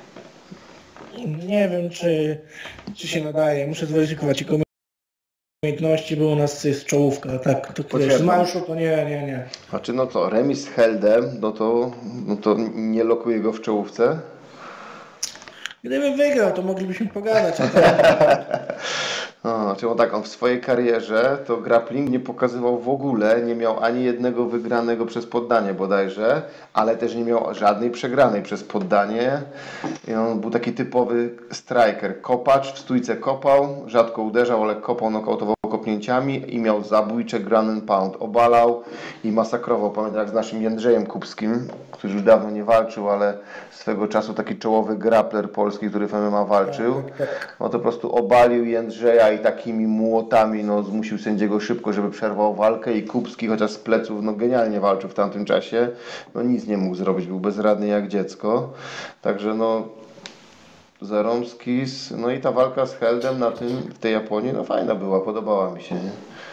Nie wiem, czy się nadaje. Muszę zweryfikować umiejętności, bo u nas jest czołówka, tak, to wiesz, z marszu to nie. Znaczy no co, remis z Heldem, no to nie lokuje go w czołówce. Gdybym wygrał, to moglibyśmy pogadać. Znaczy on tak, on w swojej karierze to grappling nie pokazywał w ogóle, nie miał ani jednego wygranego przez poddanie bodajże, ale też nie miał żadnej przegranej przez poddanie. I on był taki typowy striker, kopacz, w stójce kopał, rzadko uderzał, ale kopał, nokautował kopnięciami i miał zabójcze ground and pound, obalał i masakrował. Pamiętam jak z naszym Jędrzejem Kubskim, który już dawno nie walczył, ale swego czasu taki czołowy grappler polski, który w MMA walczył, no to po prostu obalił Jędrzeja i takimi młotami zmusił sędziego szybko, żeby przerwał walkę i Kubski, chociaż z pleców genialnie walczył w tamtym czasie, nic nie mógł zrobić, był bezradny jak dziecko. Także Zaromski, i ta walka z Heldem w tej Japonii, fajna była, podobała mi się, nie?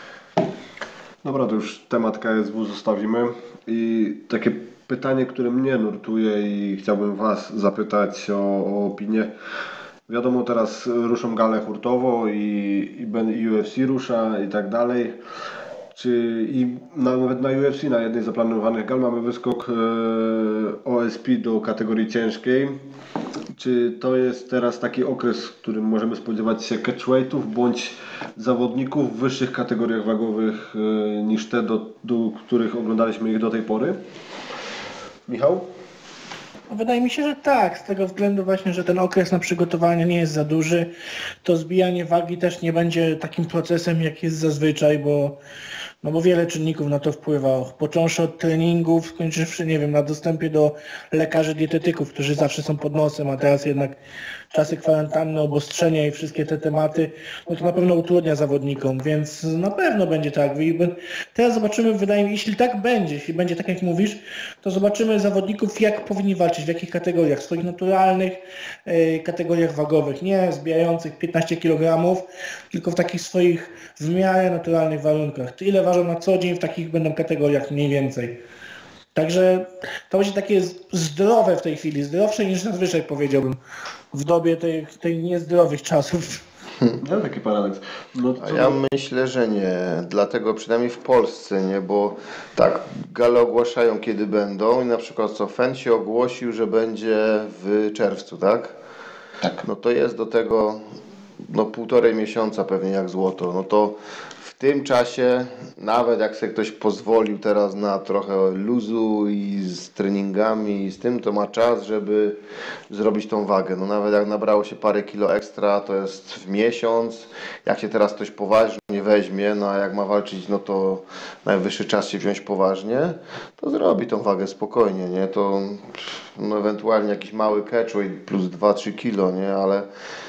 Dobra, to już temat KSW zostawimy i takie pytanie, które mnie nurtuje i chciałbym Was zapytać o opinię. Wiadomo, teraz ruszą gale hurtowo i UFC rusza i tak dalej. Nawet na UFC, na jednej z zaplanowanych gal mamy wyskok OSP do kategorii ciężkiej. Czy to jest teraz taki okres, w którym możemy spodziewać się catchweightów bądź zawodników w wyższych kategoriach wagowych niż te, do których oglądaliśmy ich do tej pory? Michał? Wydaje mi się, że tak, z tego względu właśnie, że ten okres na przygotowanie nie jest za duży, to zbijanie wagi też nie będzie takim procesem, jak jest zazwyczaj, bo wiele czynników na to wpływa, począwszy od treningów, skończywszy, na dostępie do lekarzy dietetyków, którzy zawsze są pod nosem, a teraz jednak czasy kwarantanny, obostrzenia i wszystkie te tematy, to na pewno utrudnia zawodnikom, więc na pewno będzie tak. Teraz zobaczymy, wydaje mi się, jeśli będzie tak jak mówisz, to zobaczymy zawodników, jak powinni walczyć, w jakich kategoriach, w swoich naturalnych kategoriach wagowych, nie zbijających 15 kg, tylko w takich swoich w miarę naturalnych warunkach. Ile ważą na co dzień, w takich będą kategoriach mniej więcej. Także to będzie takie zdrowe w tej chwili, zdrowsze niż zazwyczaj powiedziałbym, w dobie tych niezdrowych czasów. No, taki paradoks. Ja myślę, że nie. Dlatego przynajmniej w Polsce nie, bo tak, gale ogłaszają kiedy będą i na przykład FEN się ogłosił, że będzie w czerwcu, tak? Tak. To jest do tego 1,5 miesiąca pewnie jak złoto. To w tym czasie, nawet jak sobie ktoś pozwolił teraz na trochę luzu i z treningami i z tym, to ma czas, żeby zrobić tą wagę. Nawet jak nabrało się parę kilo ekstra, to jest w miesiąc. Jak się teraz ktoś poważnie weźmie, a jak ma walczyć, to najwyższy czas się wziąć poważnie, to zrobi tą wagę spokojnie, nie? To ewentualnie jakiś mały catchweight plus 2-3 kilo, nie? Ale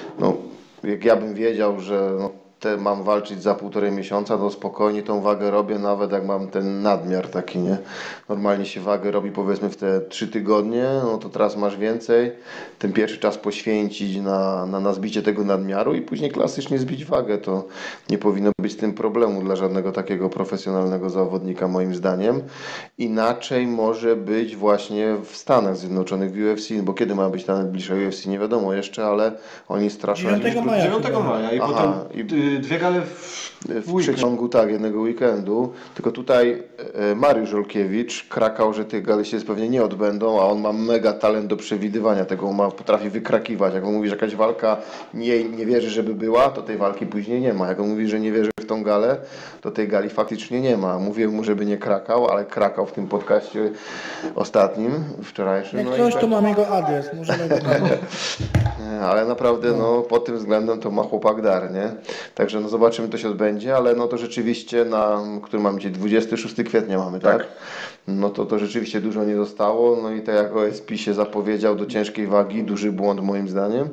jak ja bym wiedział, że mam walczyć za 1,5 miesiąca, to spokojnie tą wagę robię, nawet jak mam ten nadmiar taki, nie? Normalnie się wagę robi powiedzmy w te 3 tygodnie, to teraz masz więcej, ten pierwszy czas poświęcić na zbicie tego nadmiaru i później klasycznie zbić wagę, to nie powinno być z tym problemu dla żadnego takiego profesjonalnego zawodnika moim zdaniem. Inaczej może być właśnie w Stanach Zjednoczonych w UFC, bo kiedy ma być ta najbliższa UFC, nie wiadomo jeszcze, ale oni straszą... 9 maja i potem 2 gale w przeciągu jednego weekendu. Tylko tutaj Mariusz Olkiewicz krakał, że tych gal się pewnie nie odbędą, a on ma mega talent do przewidywania tego, potrafi wykrakiwać. Jak on mówi, że jakaś walka nie wierzy, żeby była, to tej walki później nie ma. Jak on mówi, że nie wierzy w w tą galę, to tej gali faktycznie nie ma. Mówię mu, żeby nie krakał, ale krakał w tym podcaście ostatnim, wczorajszym. Jak No ktoś, i to mam jego adres, możemy go dać. ale naprawdę no, pod tym względem to ma chłopak dar, nie? Także no, zobaczymy, to się odbędzie, ale no to rzeczywiście który mamy dzisiaj, 26 kwietnia mamy, tak? No to rzeczywiście dużo nie zostało, no i tak jak OSP się zapowiedział do ciężkiej wagi, duży błąd moim zdaniem.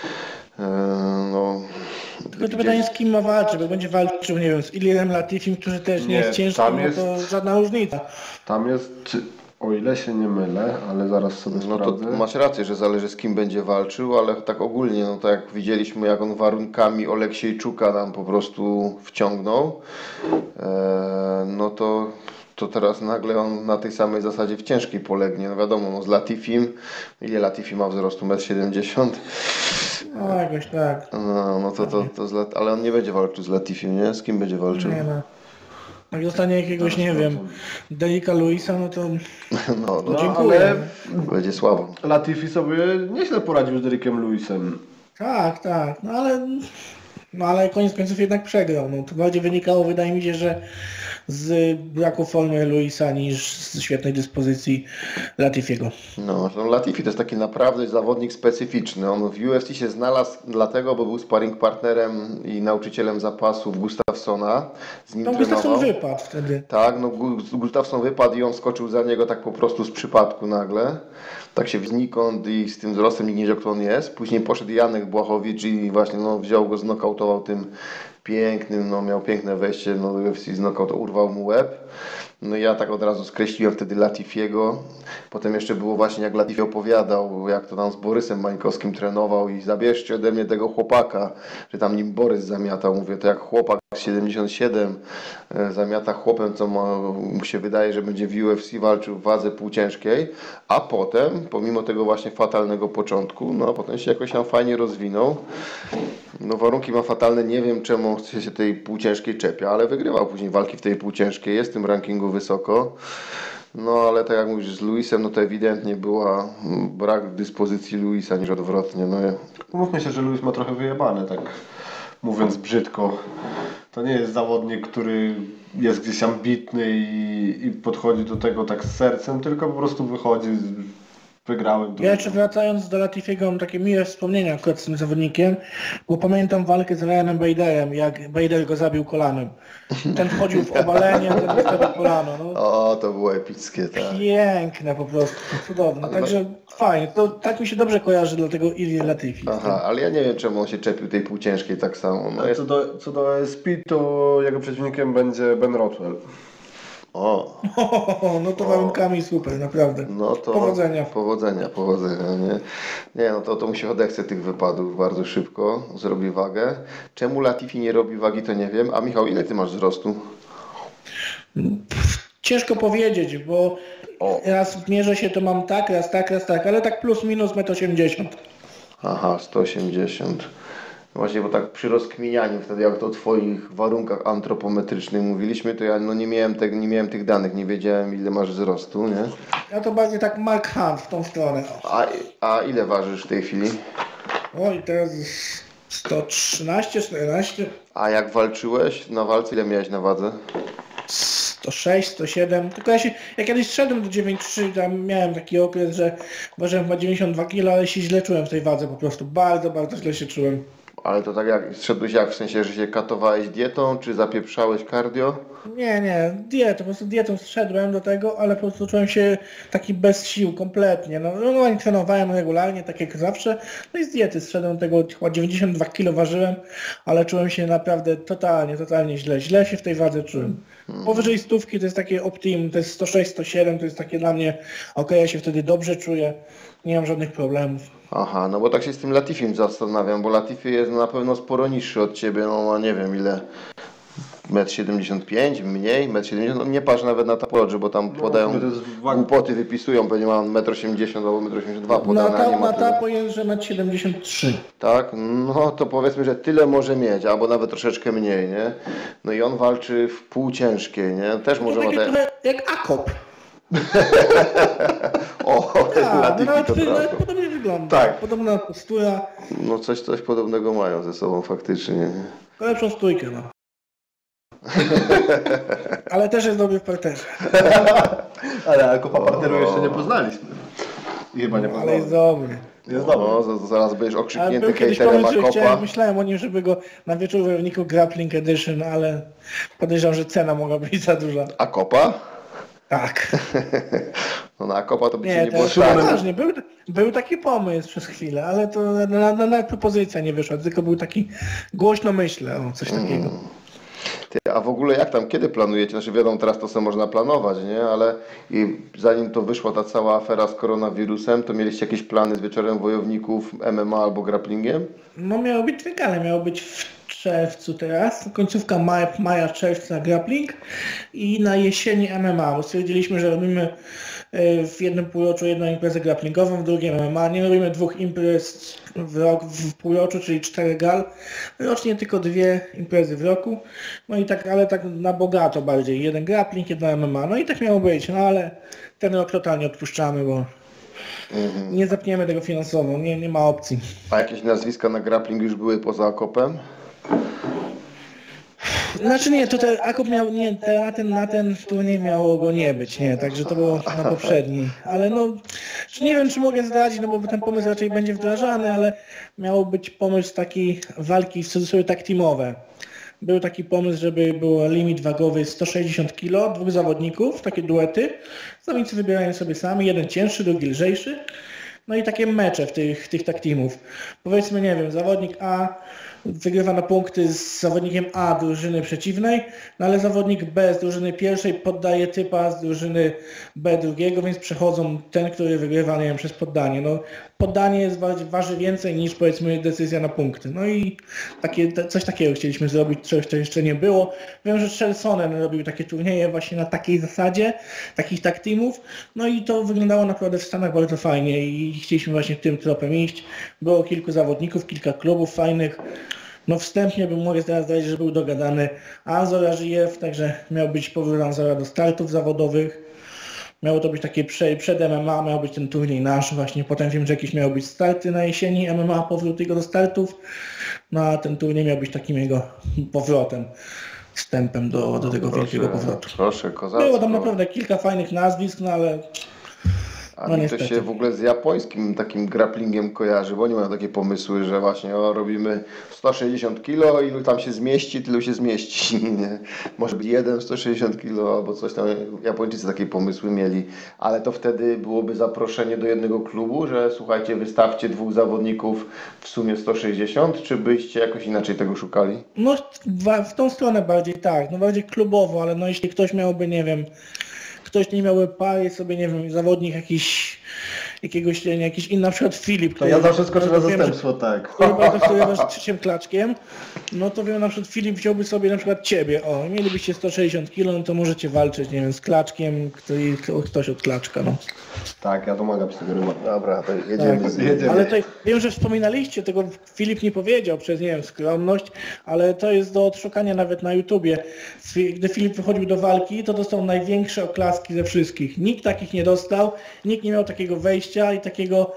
No, Tylko to pytanie, z kim ma walczyć, bo będzie walczył, nie wiem, z Ilirem Latifim, który też nie jest ciężki, tam no jest- to żadna różnica. Tam jest, o ile się nie mylę, ale zaraz sobie no to sprawdzę. masz rację, że zależy z kim będzie walczył, ale tak ogólnie, no tak jak widzieliśmy, jak on warunkami Oleksiejczuka nam po prostu wciągnął, no to teraz nagle on na tej samej zasadzie w ciężkiej polegnie. No wiadomo, no z Latifim, ile Latifi ma wzrostu? 1,70 m? No jakoś tak. No ale on nie będzie walczył z Latifim, nie? Z kim będzie walczył? Nie no. Jak dostanie jakiegoś, nie wiem, Derricka Luisa, no to No, dziękuję. ale będzie słabo. Latifi sobie nieźle poradził z Derrickiem Lewisem. Tak, no ale koniec końców jednak przegrał. No to bardziej wynikało, wydaje mi się, że z braku formy Luisa niż z świetnej dyspozycji Latifiego. No Latifi to jest taki naprawdę zawodnik specyficzny. On w UFC się znalazł dlatego, bo był sparring partnerem i nauczycielem zapasów Gustafsona. Z nim Tam trenował. Gustafsson wypadł wtedy. Tak, no Gustafsson wypadł i on skoczył za niego tak po prostu z przypadku nagle. Tak się znikąd i z tym wzrostem nikt nie wiedział, kto on jest. Później poszedł Janek Błachowicz i właśnie wziął go, znokautował tym pięknym, miał piękne wejście do UFC, znokautował, urwał mu łeb. No i ja tak od razu skreśliłem wtedy Latifiego. Potem jeszcze było właśnie, jak Latifi opowiadał, jak to tam z Borysem Mańkowskim trenował i zabierzcie ode mnie tego chłopaka, że tam nim Borys zamiatał. Mówię, to jak chłopak 77 zamiata chłopem, co mu się wydaje, że będzie w UFC walczył w wadze półciężkiej, a potem, pomimo tego właśnie fatalnego początku, potem się jakoś tam fajnie rozwinął. No warunki ma fatalne, nie wiem czemu się tej półciężkiej czepia, ale wygrywał później walki w tej półciężkiej, jest w tym rankingu wysoko. No ale tak jak mówisz, z Luisem, no to ewidentnie była brak dyspozycji Luisa niż odwrotnie. No. Mówmy się, że Lewis ma trochę wyjebane, tak mówiąc brzydko. To nie jest zawodnik, który jest gdzieś ambitny i podchodzi do tego tak z sercem, tylko po prostu wychodzi, wygrałem. Ja jeszcze wracając do Latifiego, mam takie miłe wspomnienia akurat z tym zawodnikiem, bo pamiętam walkę z Ryanem Baderem, jak Bader go zabił kolanem. Ten wchodził w obalenie, ten wystawił kolano. No, O, to było epickie, tak. piękne po prostu, cudowne. Także fajnie, to tak mi się dobrze kojarzy dla tego Ilir Latifi. Aha, ale ja nie wiem czemu on się czepił tej półciężkiej tak samo. No, A co do SP, to jego przeciwnikiem będzie Ben Rothwell. O, No to warunkami super, naprawdę. no to Powodzenia. Powodzenia, nie? Nie, no to mu się odechce tych wypadów bardzo szybko, zrobi wagę. Czemu Latifi nie robi wagi, to nie wiem. A Michał, ile ty masz wzrostu? Ciężko powiedzieć, bo raz mierzę się, to mam tak, raz tak, ale tak plus minus 1,80 m. Aha, 180. Właśnie, bo tak przy rozkminianiu wtedy, jak to o twoich warunkach antropometrycznych mówiliśmy, to ja nie miałem tych danych, nie wiedziałem ile masz wzrostu, nie? Ja to bardziej tak Mark Hunt w tą stronę. A ile ważysz w tej chwili? Oj, teraz 113, 14, A jak walczyłeś na walce, ile miałeś na wadze? 106, 107. Tylko ja kiedyś szedłem do 9,3, tam miałem taki okres, że ważyłem chyba 92 kg, ale się źle czułem w tej wadze po prostu. Bardzo, bardzo źle się czułem. Ale to tak jak, szedłeś jak, w sensie, że się katowałeś dietą, czy zapieprzałeś cardio? Nie, po prostu dietą zszedłem do tego, ale po prostu czułem się taki bez sił kompletnie. No nie trenowałem regularnie, tak jak zawsze, no i z diety zszedłem do tego, chyba 92 kg ważyłem, ale czułem się naprawdę totalnie źle. Źle się w tej wadze czułem. Powyżej 100 to jest takie optimum, to jest 106, 107, to jest takie dla mnie, ja się wtedy dobrze czuję, nie mam żadnych problemów. Aha, no bo tak się z tym Latifim zastanawiam, bo Latifi jest na pewno sporo niższy od ciebie, no a nie wiem ile, 1,75 m, mniej, 1,70 m, no nie patrz nawet na tapolodży, bo tam podają, to jest głupoty wypisują, pewnie mam 1,80 m albo 1,82 m podane, a nie ma Na tyle. tapo jest, że 1,73 m. Tak, no to powiedzmy, że tyle może mieć, albo nawet troszeczkę mniej, nie? No i on walczy w półciężkiej, nie? Też może ma Takie te... trochę jak Akop. O, Latifi to nawet prawda. podobnie wygląda. Tak. Podobna postura, No coś podobnego mają ze sobą faktycznie, nie? lepszą stójkę. No. Ale też jest dobry w parterze. Ale Akopa parteru jeszcze nie poznaliśmy. I chyba nie Ale jest poznamy. dobry. Jest dobry. No, zaraz będziesz Ale okrzyknięty był kiedyś hejterem pomysł, że Akopa. myślałem o nim, żeby go na wieczór wojowniku Grappling Edition, ale podejrzewam, że cena mogła być za duża. Akopa? Tak. No na Akopa to by cię Nie, nie było to stać. poważnie, był taki pomysł przez chwilę, ale to na propozycja nie wyszła, tylko był taki głośno myślę o coś takiego. Ty, a w ogóle jak tam, kiedy planujecie? Znaczy wiadomo, teraz to sobie można planować, nie? Ale zanim to wyszła ta cała afera z koronawirusem, to mieliście jakieś plany z wieczorem wojowników MMA albo grapplingiem? No miało być dwie gale, miało być w czerwcu teraz, końcówka maja, czerwca grappling i na jesieni MMA, bo stwierdziliśmy, że robimy w jednym półroczu jedną imprezę grapplingową, w drugim MMA, nie robimy dwóch imprez w półroczu, czyli 4 gal, rocznie tylko 2 imprezy w roku, no i tak, ale tak na bogato bardziej, jeden grappling, jedna MMA, no i tak miało być, no ale ten rok totalnie odpuszczamy, bo nie zapniemy tego finansowo, nie ma opcji. A jakieś nazwiska na grappling już były poza Akopem? Znaczy nie, tutaj Akop miał, nie, na ten turniej miało go nie być, nie, także to było na poprzedni, ale no, nie wiem czy mogę zdradzić, no bo ten pomysł raczej będzie wdrażany, ale miało być pomysł takiej walki w cudzysłowie tak teamowe. Był taki pomysł, żeby był limit wagowy 160 kg, 2 zawodników, takie duety, zawodnicy wybierają sobie sami, jeden cięższy, drugi lżejszy. No i takie mecze w tych tag teamów. Powiedzmy, nie wiem, zawodnik A wygrywa na punkty z zawodnikiem A drużyny przeciwnej, no ale zawodnik B z drużyny pierwszej poddaje typa z drużyny B drugiego, więc przechodzą ten, który wygrywa, nie wiem, przez poddanie. No, poddanie jest waży więcej niż powiedzmy decyzja na punkty. No i coś takiego chcieliśmy zrobić, czegoś to jeszcze nie było. Wiem, że Chelsonen robił takie turnieje właśnie na takiej zasadzie, takich tag teamów, no i to wyglądało naprawdę w Stanach bardzo fajnie i chcieliśmy właśnie tym tropem iść. Było kilku zawodników, kilka klubów fajnych. No wstępnie mogę teraz zdradzić, że był dogadany Anzor Ażijew, także miał być powrót Anzora do startów zawodowych. Miało to być takie przed MMA, miał być ten turniej nasz właśnie, potem wiem, że jakieś miały być starty na jesieni MMA, powrót jego do startów, no a ten turniej miał być takim jego powrotem, wstępem do tego wielkiego powrotu. Proszę, kozacko. Było tam naprawdę kilka fajnych nazwisk, no ale A no mi to niestety. się w ogóle z japońskim takim grapplingiem kojarzy, bo oni mają takie pomysły, że właśnie robimy 160 kg, ilu tam się zmieści, tylu się zmieści. Nie? Może być 160 kg albo coś tam. Japończycy takie pomysły mieli, ale to wtedy byłoby zaproszenie do jednego klubu, że słuchajcie, wystawcie 2 zawodników w sumie 160, czy byście jakoś inaczej tego szukali? No w tą stronę bardziej tak, no bardziej klubowo, ale no jeśli ktoś miałby, nie wiem, ktoś nie miałby pary sobie, nie wiem, zawodnik jakiś inny, na przykład Filip. To ja zawsze skoczę na wiem, zastępstwo, tak. który bardzo wstydowasz trzecim klaczkiem, no to wiem, na przykład Filip wziąłby sobie na przykład ciebie, o, mielibyście 160 kg, no to możecie walczyć, nie wiem, z klaczkiem, ktoś od klaczka, no. Tak, ja domagam się tego ryba. Dobra, to jedziemy Tak. z Jedziemy. Ale tutaj wiem, że wspominaliście, tego Filip nie powiedział przez, nie wiem, skromność, ale to jest do odszukania nawet na YouTubie. Gdy Filip wychodził do walki, to dostał największe oklaski ze wszystkich. Nikt takich nie dostał, nikt nie miał takiego wejścia i takiego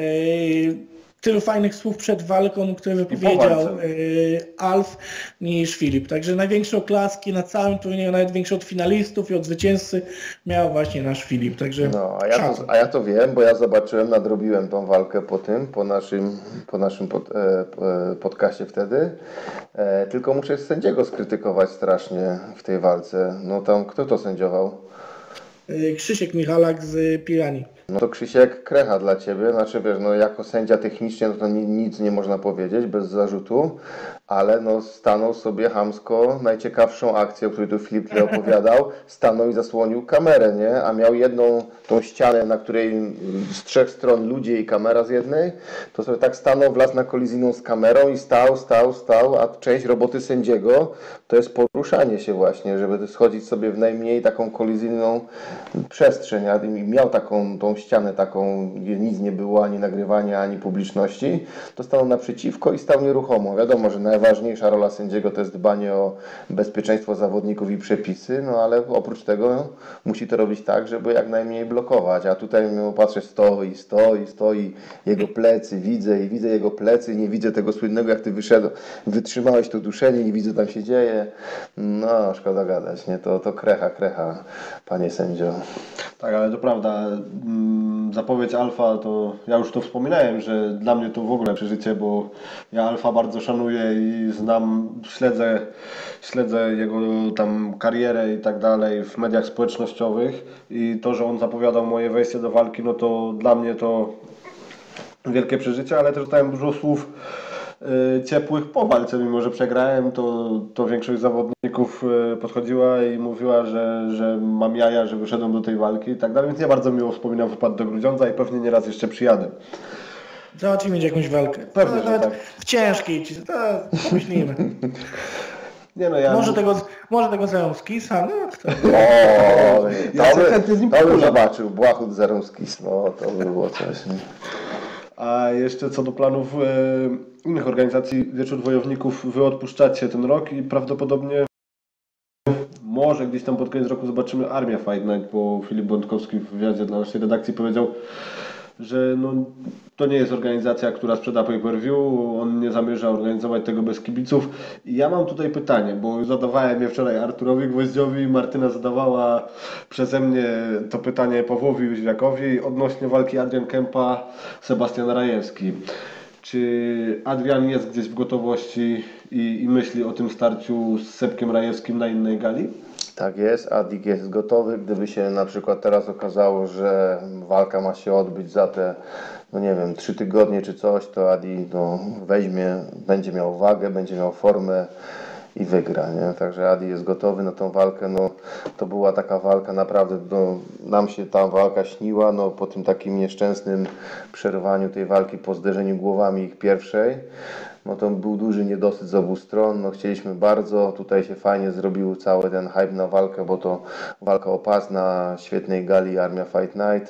tylu fajnych słów przed walką, które wypowiedział Alf niż Filip. Także największe oklaski na całym turnieju, nawet większe od finalistów i od zwycięzcy miał właśnie nasz Filip. Także No, a ja to wiem, bo ja zobaczyłem, nadrobiłem tą walkę po naszym podcaście wtedy. Tylko muszę sędziego skrytykować strasznie w tej walce. No tam, kto to sędziował? Krzysiek Michalak z Piranii. No to Krzysiek, krecha dla Ciebie, znaczy wiesz, no jako sędzia technicznie no to nic nie można powiedzieć, bez zarzutu, ale no stanął sobie chamsko, najciekawszą akcję, o której tu Filip tutaj opowiadał, stanął i zasłonił kamerę, nie? A miał jedną tą ścianę, na której z 3 stron ludzie i kamera z jednej, to sobie tak stanął, wlazł na kolizyjną z kamerą i stał, a część roboty sędziego to jest poruszanie się właśnie, żeby schodzić sobie w najmniej taką kolizyjną przestrzeń, a miał taką tą ścianę taką, gdzie nic nie było, ani nagrywania, ani publiczności, to stanął naprzeciwko i stał nieruchomo. Wiadomo, że najważniejsza rola sędziego to jest dbanie o bezpieczeństwo zawodników i przepisy, no ale oprócz tego musi to robić tak, żeby jak najmniej blokować, a tutaj patrzę, stoi, jego plecy, widzę jego plecy, nie widzę tego słynnego, jak ty wytrzymałeś to duszenie, nie widzę, co tam się dzieje. No, szkoda gadać, nie? To krecha, panie sędzio. Tak, ale to prawda, zapowiedź Alfa, to ja już to wspominałem, że dla mnie to w ogóle przeżycie, bo ja Alfa bardzo szanuję i znam, śledzę jego tam karierę i tak dalej w mediach społecznościowych i to, że on zapowiadał moje wejście do walki, no to dla mnie to wielkie przeżycie, ale też dostałem dużo słów ciepłych po walce, mimo że przegrałem, to większość zawodników podchodziła i mówiła, że mam jaja, że wyszedłem do tej walki i tak dalej, więc nie bardzo miło wspominam wypad do Grudziądza i pewnie nieraz jeszcze przyjadę. Załatwimy mieć jakąś walkę. Pewnie, że tak. W ciężkiej, to pomyślimy. Nie no, ja... Może tego Zarąskisa, no kto? Ja się chętnie z nim to bym pokurzam. zobaczył, Błachut Zarąskis, no to by było coś. Nie? A jeszcze co do planów innych organizacji, Wieczór Wojowników, wy odpuszczacie ten rok i prawdopodobnie może gdzieś tam pod koniec roku zobaczymy Armia Fight Night, bo Filip Bątkowski w wywiadzie dla naszej redakcji powiedział, że no, to nie jest organizacja, która sprzeda pay-per-view, on nie zamierza organizować tego bez kibiców. I ja mam tutaj pytanie, bo zadawałem je wczoraj Arturowi Gwoździowi, Martyna zadawała przeze mnie to pytanie Pawłowi Jóźwiakowi odnośnie walki Adrian Kempa, Sebastian Rajewski. Czy Adrian jest gdzieś w gotowości i myśli o tym starciu z Sebkiem Rajewskim na innej gali? Tak jest, Adik jest gotowy. Gdyby się na przykład teraz okazało, że walka ma się odbyć za te, no nie wiem, 3 tygodnie czy coś, to Adi weźmie, będzie miał wagę, będzie miał formę i wygra, nie? Także Adi jest gotowy na tą walkę. No, to była taka walka naprawdę, nam się ta walka śniła, no, po tym takim nieszczęsnym przerwaniu tej walki, po zderzeniu głowami ich pierwszej. No to był duży niedosyt z obu stron, no chcieliśmy bardzo, tutaj się fajnie zrobił cały ten hype na walkę, bo to walka o pas na świetnej gali Armia Fight Night.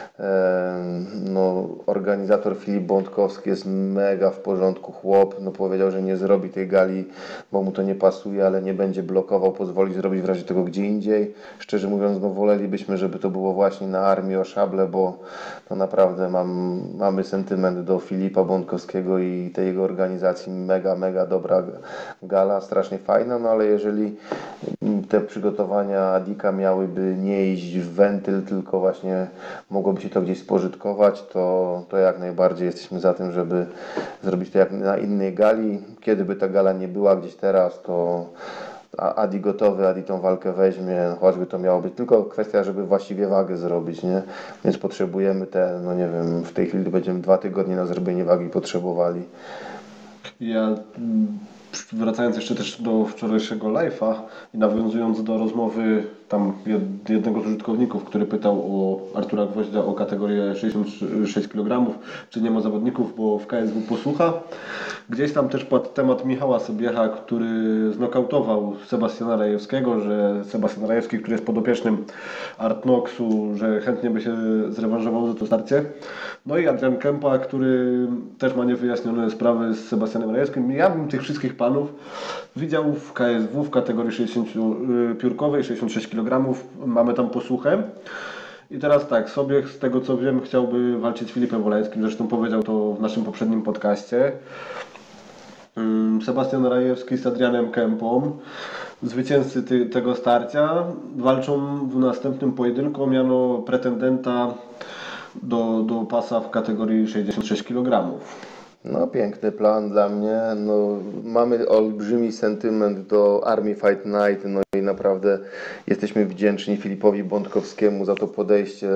No, organizator Filip Bątkowski jest mega w porządku chłop, no powiedział, że nie zrobi tej gali, bo mu to nie pasuje, ale nie będzie blokował, pozwoli zrobić w razie tego gdzie indziej. Szczerze mówiąc, no wolelibyśmy, żeby to było właśnie na Armii o szable, bo no naprawdę mamy sentyment do Filipa Bątkowskiego i tej jego organizacji. Mega dobra gala, strasznie fajna, no ale jeżeli te przygotowania Adika miałyby nie iść w wentyl, tylko właśnie mogłoby się to gdzieś spożytkować, to jak najbardziej jesteśmy za tym, żeby zrobić to jak na innej gali. Kiedy by ta gala nie była gdzieś teraz, to Adi gotowy, Adi tą walkę weźmie, choćby to miało być tylko kwestia, żeby właściwie wagę zrobić, nie? Więc potrzebujemy no nie wiem, w tej chwili będziemy 2 tygodnie na zrobienie wagi potrzebowali. Ja wracając jeszcze też do wczorajszego live'a i nawiązując do rozmowy tam jednego z użytkowników, który pytał o Artura Gwoździa o kategorię 66 kg, czy nie ma zawodników, bo w KSW posłucha. Gdzieś tam też padł temat Michała Sobiecha, który znokautował Sebastiana Rajewskiego, że Sebastian Rajewski, który jest podopiecznym Artnoxu, że chętnie by się zrewanżował za to starcie. No i Adrian Kempa, który też ma niewyjaśnione sprawy z Sebastianem Rajewskim. Ja bym tych wszystkich panów widział w KSW w kategorii 60 piórkowej, 66 kg. Mamy tam posłuchę. I teraz tak, Sobiech z tego co wiem chciałby walczyć z Filipem Wolańskim, zresztą powiedział to w naszym poprzednim podcaście. Sebastian Rajewski z Adrianem Kempą, zwycięzcy tego starcia, walczą w następnym pojedynku o miano pretendenta do pasa w kategorii 66 kg. No piękny plan dla mnie, no mamy olbrzymi sentyment do Army Fight Night, no i naprawdę jesteśmy wdzięczni Filipowi Bątkowskiemu za to podejście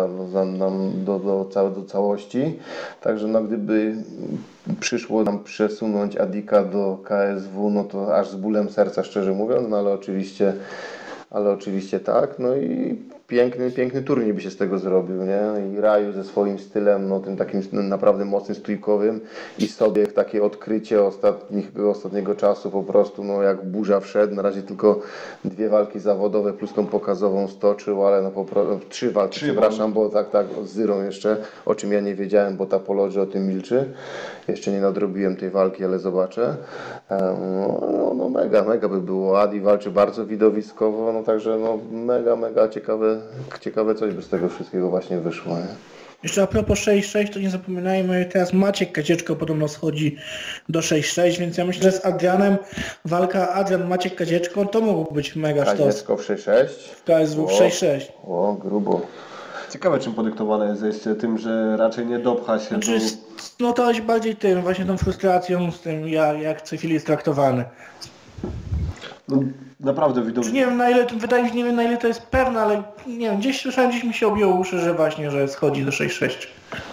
do całości, także no gdyby przyszło nam przesunąć Adika do KSW, no to aż z bólem serca szczerze mówiąc, no ale oczywiście tak, no i piękny turniej by się z tego zrobił, nie? I Raju ze swoim stylem, no tym takim naprawdę mocnym, stójkowym i sobie w takie odkrycie ostatniego czasu po prostu, no jak burza wszedł. Na razie tylko 2 walki zawodowe plus tą pokazową stoczył, ale no po prostu 3 walki, przepraszam, bo tak, z Zyrą jeszcze, o czym ja nie wiedziałem, bo ta Polodży o tym milczy. Jeszcze nie nadrobiłem tej walki, ale zobaczę. No mega by było. Adi walczy bardzo widowiskowo, no także no mega ciekawe coś by z tego wszystkiego właśnie wyszło. Nie? Jeszcze a propos 6-6, to nie zapominajmy, teraz Maciek Kazieczko podobno schodzi do 6-6, więc ja myślę, że z Adrianem walka Adrian-Maciek Kazieczko to mógł być mega sztos. Kazieczko w 6-6? W KSW w 6-6. O, grubo. Ciekawe, czym podyktowane jest zejście, tym, że raczej nie dopcha się Znaczy, no to jest bardziej tym, właśnie tą frustracją z tym, jak co chwili jest traktowany. No, naprawdę widocznie. Nie wiem na ile, wydaje mi się, nie wiem na ile to jest pewne, ale nie wiem, gdzieś słyszałem, gdzieś mi się objęło uszy, że właśnie, że schodzi do 6-6.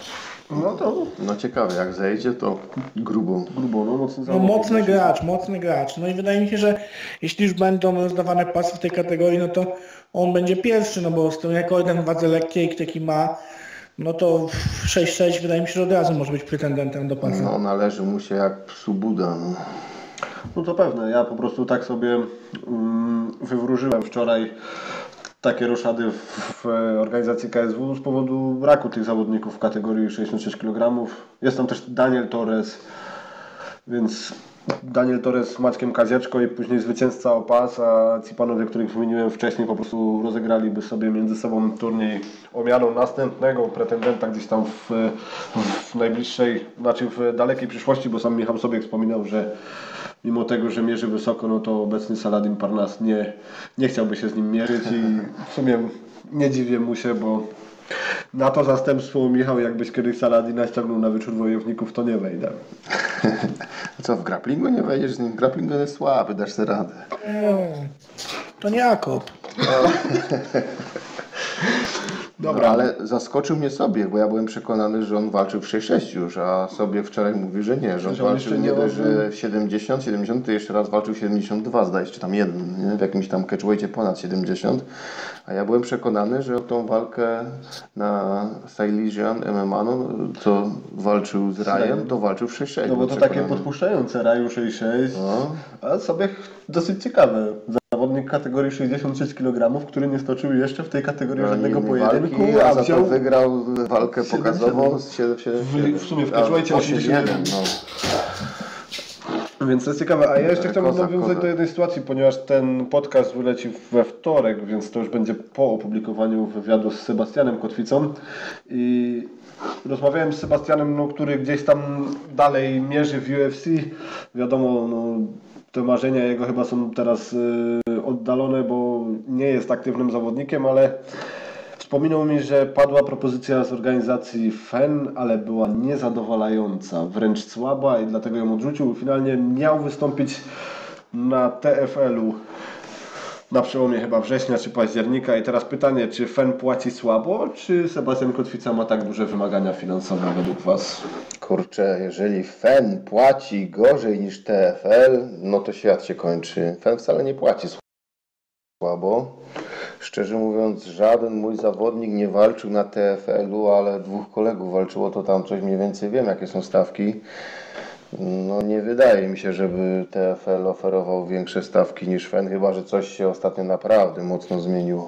No ciekawe, jak zejdzie, to grubo, no mocny No mocny gracz. No i wydaje mi się, że jeśli już będą rozdawane pasy w tej kategorii, no to on będzie pierwszy, no bo z tym rekordem w wadze lekkiej, jaki ma, no to 6-6 wydaje mi się, że od razu może być pretendentem do pasa. No należy mu się jak psu Buda. No to pewne, ja po prostu tak sobie wywróżyłem wczoraj takie roszady w organizacji KSW z powodu braku tych zawodników w kategorii 66 kg. Jest tam też Daniel Torres, więc Daniel Torres z Maćkiem Kazieczko i później zwycięzca o pas, a ci panowie, których wymieniłem wcześniej, po prostu rozegraliby sobie między sobą turniej o miano następnego pretendenta gdzieś tam w najbliższej, znaczy w dalekiej przyszłości, bo sam Michał sobie wspominał, że mimo tego, że mierzy wysoko, no to obecny Saladin Parnas nie chciałby się z nim mierzyć i w sumie nie dziwię mu się, bo na to zastępstwo, Michał, jakbyś kiedyś Saladina ściągnął na wieczór wojowników, to nie wejdę. Co, w grapplingu nie wejdziesz z nim? Grappling jest słaby, dasz sobie radę. To nie Jakob. Dobra, ale zaskoczył mnie sobie, bo ja byłem przekonany, że on walczył w 6-6 już, a sobie wczoraj mówi, że nie, że on walczył nie dość, że w 70, to jeszcze raz walczył w 72, zdaje się, czy tam jeden, nie? W jakimś tam catchweightie ponad 70, a ja byłem przekonany, że tą walkę na Silesian MMA, no, co walczył z Rajem, to walczył w 6-6. No bo to takie podpuszczające, Raju 6-6, a sobie dosyć ciekawe. Zawodnik kategorii 66 kg, który nie stoczył jeszcze w tej kategorii żadnego pojedynku, a za to wygrał walkę pokazową z 7-7. W sumie w catchweightie 8-7. Więc to jest ciekawe, a ja jeszcze chciałbym nawiązać do jednej sytuacji, ponieważ ten podcast wyleci we wtorek, więc to już będzie po opublikowaniu wywiadu z Sebastianem Kotwicą i rozmawiałem z Sebastianem, no, który gdzieś tam dalej mierzy w UFC, wiadomo, no, te marzenia jego chyba są teraz oddalone, bo nie jest aktywnym zawodnikiem, ale wspominał mi, że padła propozycja z organizacji FEN, ale była niezadowalająca, wręcz słaba i dlatego ją odrzucił. Finalnie miał wystąpić na TFL-u na przełomie chyba września czy października i teraz pytanie, czy FEN płaci słabo, czy Sebastian Kotwica ma tak duże wymagania finansowe według Was? Kurczę, jeżeli FEN płaci gorzej niż TFL, no to świat się kończy. FEN wcale nie płaci słabo. Szczerze mówiąc, żaden mój zawodnik nie walczył na TFL-u, ale 2 kolegów walczyło, to tam coś mniej więcej wiem, jakie są stawki. No nie wydaje mi się, żeby TFL oferował większe stawki niż FEN, chyba że coś się ostatnio naprawdę mocno zmieniło.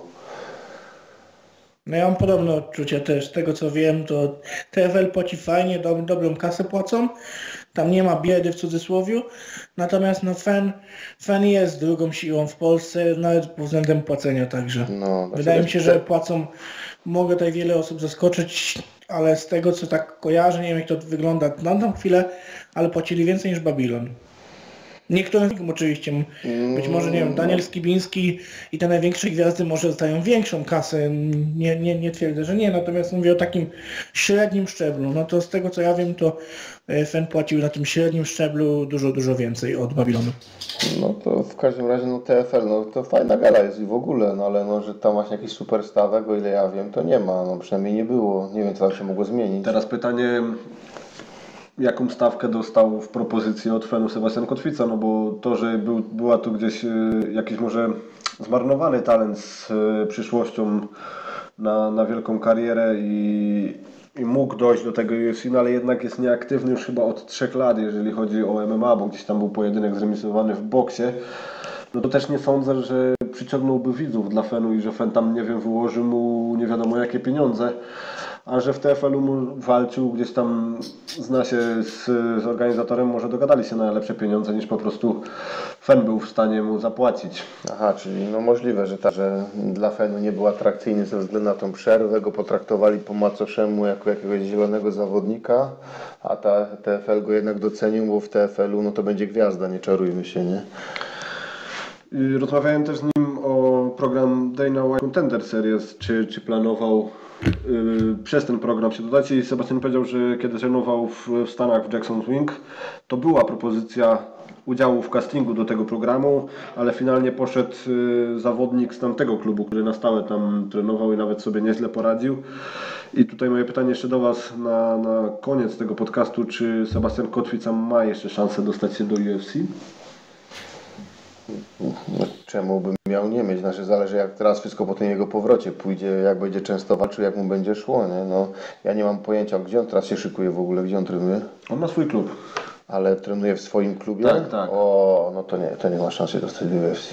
No ja mam podobne odczucia też. Z tego co wiem, to TFL płaci fajnie, dobrą kasę płacą. Tam nie ma biedy w cudzysłowiu. Natomiast no FEN jest drugą siłą w Polsce, nawet pod względem płacenia także. No, wydaje mi się, że płacą, mogę tutaj wiele osób zaskoczyć, ale z tego co tak kojarzę, nie wiem jak to wygląda na tą chwilę, ale płacili więcej niż Babylon. Niektórym oczywiście, być może nie wiem, Daniel Skibiński i te największe gwiazdy może dostają większą kasę, nie twierdzę, że nie, natomiast mówię o takim średnim szczeblu, no to z tego co ja wiem, to FEN płacił na tym średnim szczeblu dużo więcej od Babylonu. No to w każdym razie no TFL, no to fajna gala jest i w ogóle, no ale no, że tam właśnie jakiś super stawek, o ile ja wiem, to nie ma, no przynajmniej nie było, nie wiem co tam się mogło zmienić. Teraz pytanie, jaką stawkę dostał w propozycji od FEN-u Sebastian Kotwica, no bo to, że była tu gdzieś jakiś może zmarnowany talent z przyszłością na wielką karierę i mógł dojść do tego UFC, no ale jednak jest nieaktywny już chyba od 3 lat, jeżeli chodzi o MMA, bo gdzieś tam był pojedynek zremisowany w boksie. No to też nie sądzę, że przyciągnąłby widzów dla Fenu i że Fen tam, nie wiem, wyłożył mu nie wiadomo jakie pieniądze, a że w TFL-u mu walczył, gdzieś tam zna się z organizatorem, może dogadali się na lepsze pieniądze niż po prostu Fen był w stanie mu zapłacić. Aha, czyli no możliwe, że dla Fenu nie był atrakcyjny ze względu na tą przerwę, go potraktowali po macoszemu jako jakiegoś zielonego zawodnika, a TFL go jednak docenił, bo w TFL-u no to będzie gwiazda, nie czarujmy się, nie? Rozmawiałem też z nim o program Dana White Contender Series, czy planował przez ten program się dodać i Sebastian powiedział, że kiedy trenował w Stanach w Jackson's Wing, to była propozycja udziału w castingu do tego programu, ale finalnie poszedł zawodnik z tamtego klubu, który na stałe tam trenował i nawet sobie nieźle poradził. I tutaj moje pytanie jeszcze do Was na koniec tego podcastu, czy Sebastian Kotwica ma jeszcze szansę dostać się do UFC? No, czemu bym miał nie mieć? Znaczy zależy jak teraz wszystko po tym jego powrocie pójdzie, jak będzie często walczył, jak mu będzie szło, nie? No, ja nie mam pojęcia, gdzie on teraz się szykuje w ogóle, gdzie on trenuje? On ma swój klub. Ale trenuje w swoim klubie? Tak, tak. O, no to nie ma szans się dostać do UFC.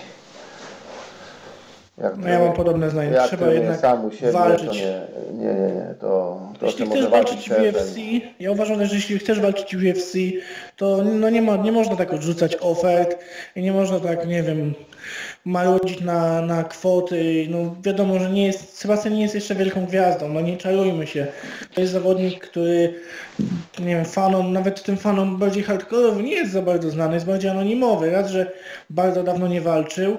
No ja mam podobne zdanie. Jak Trzeba jednak sam u siebie, walczyć. to nie, to Jeśli może chcesz walczyć w TFL. UFC, ja uważam, że jeśli chcesz walczyć w UFC, to no nie można tak odrzucać ofert i nie można tak, nie wiem, marudzić na kwoty. No wiadomo, że Sebastian nie jest jeszcze wielką gwiazdą, no nie czarujmy się. To jest zawodnik, który, nie wiem, nawet tym fanom bardziej hardkorowym nie jest za bardzo znany, jest bardziej anonimowy. Raz, że bardzo dawno nie walczył,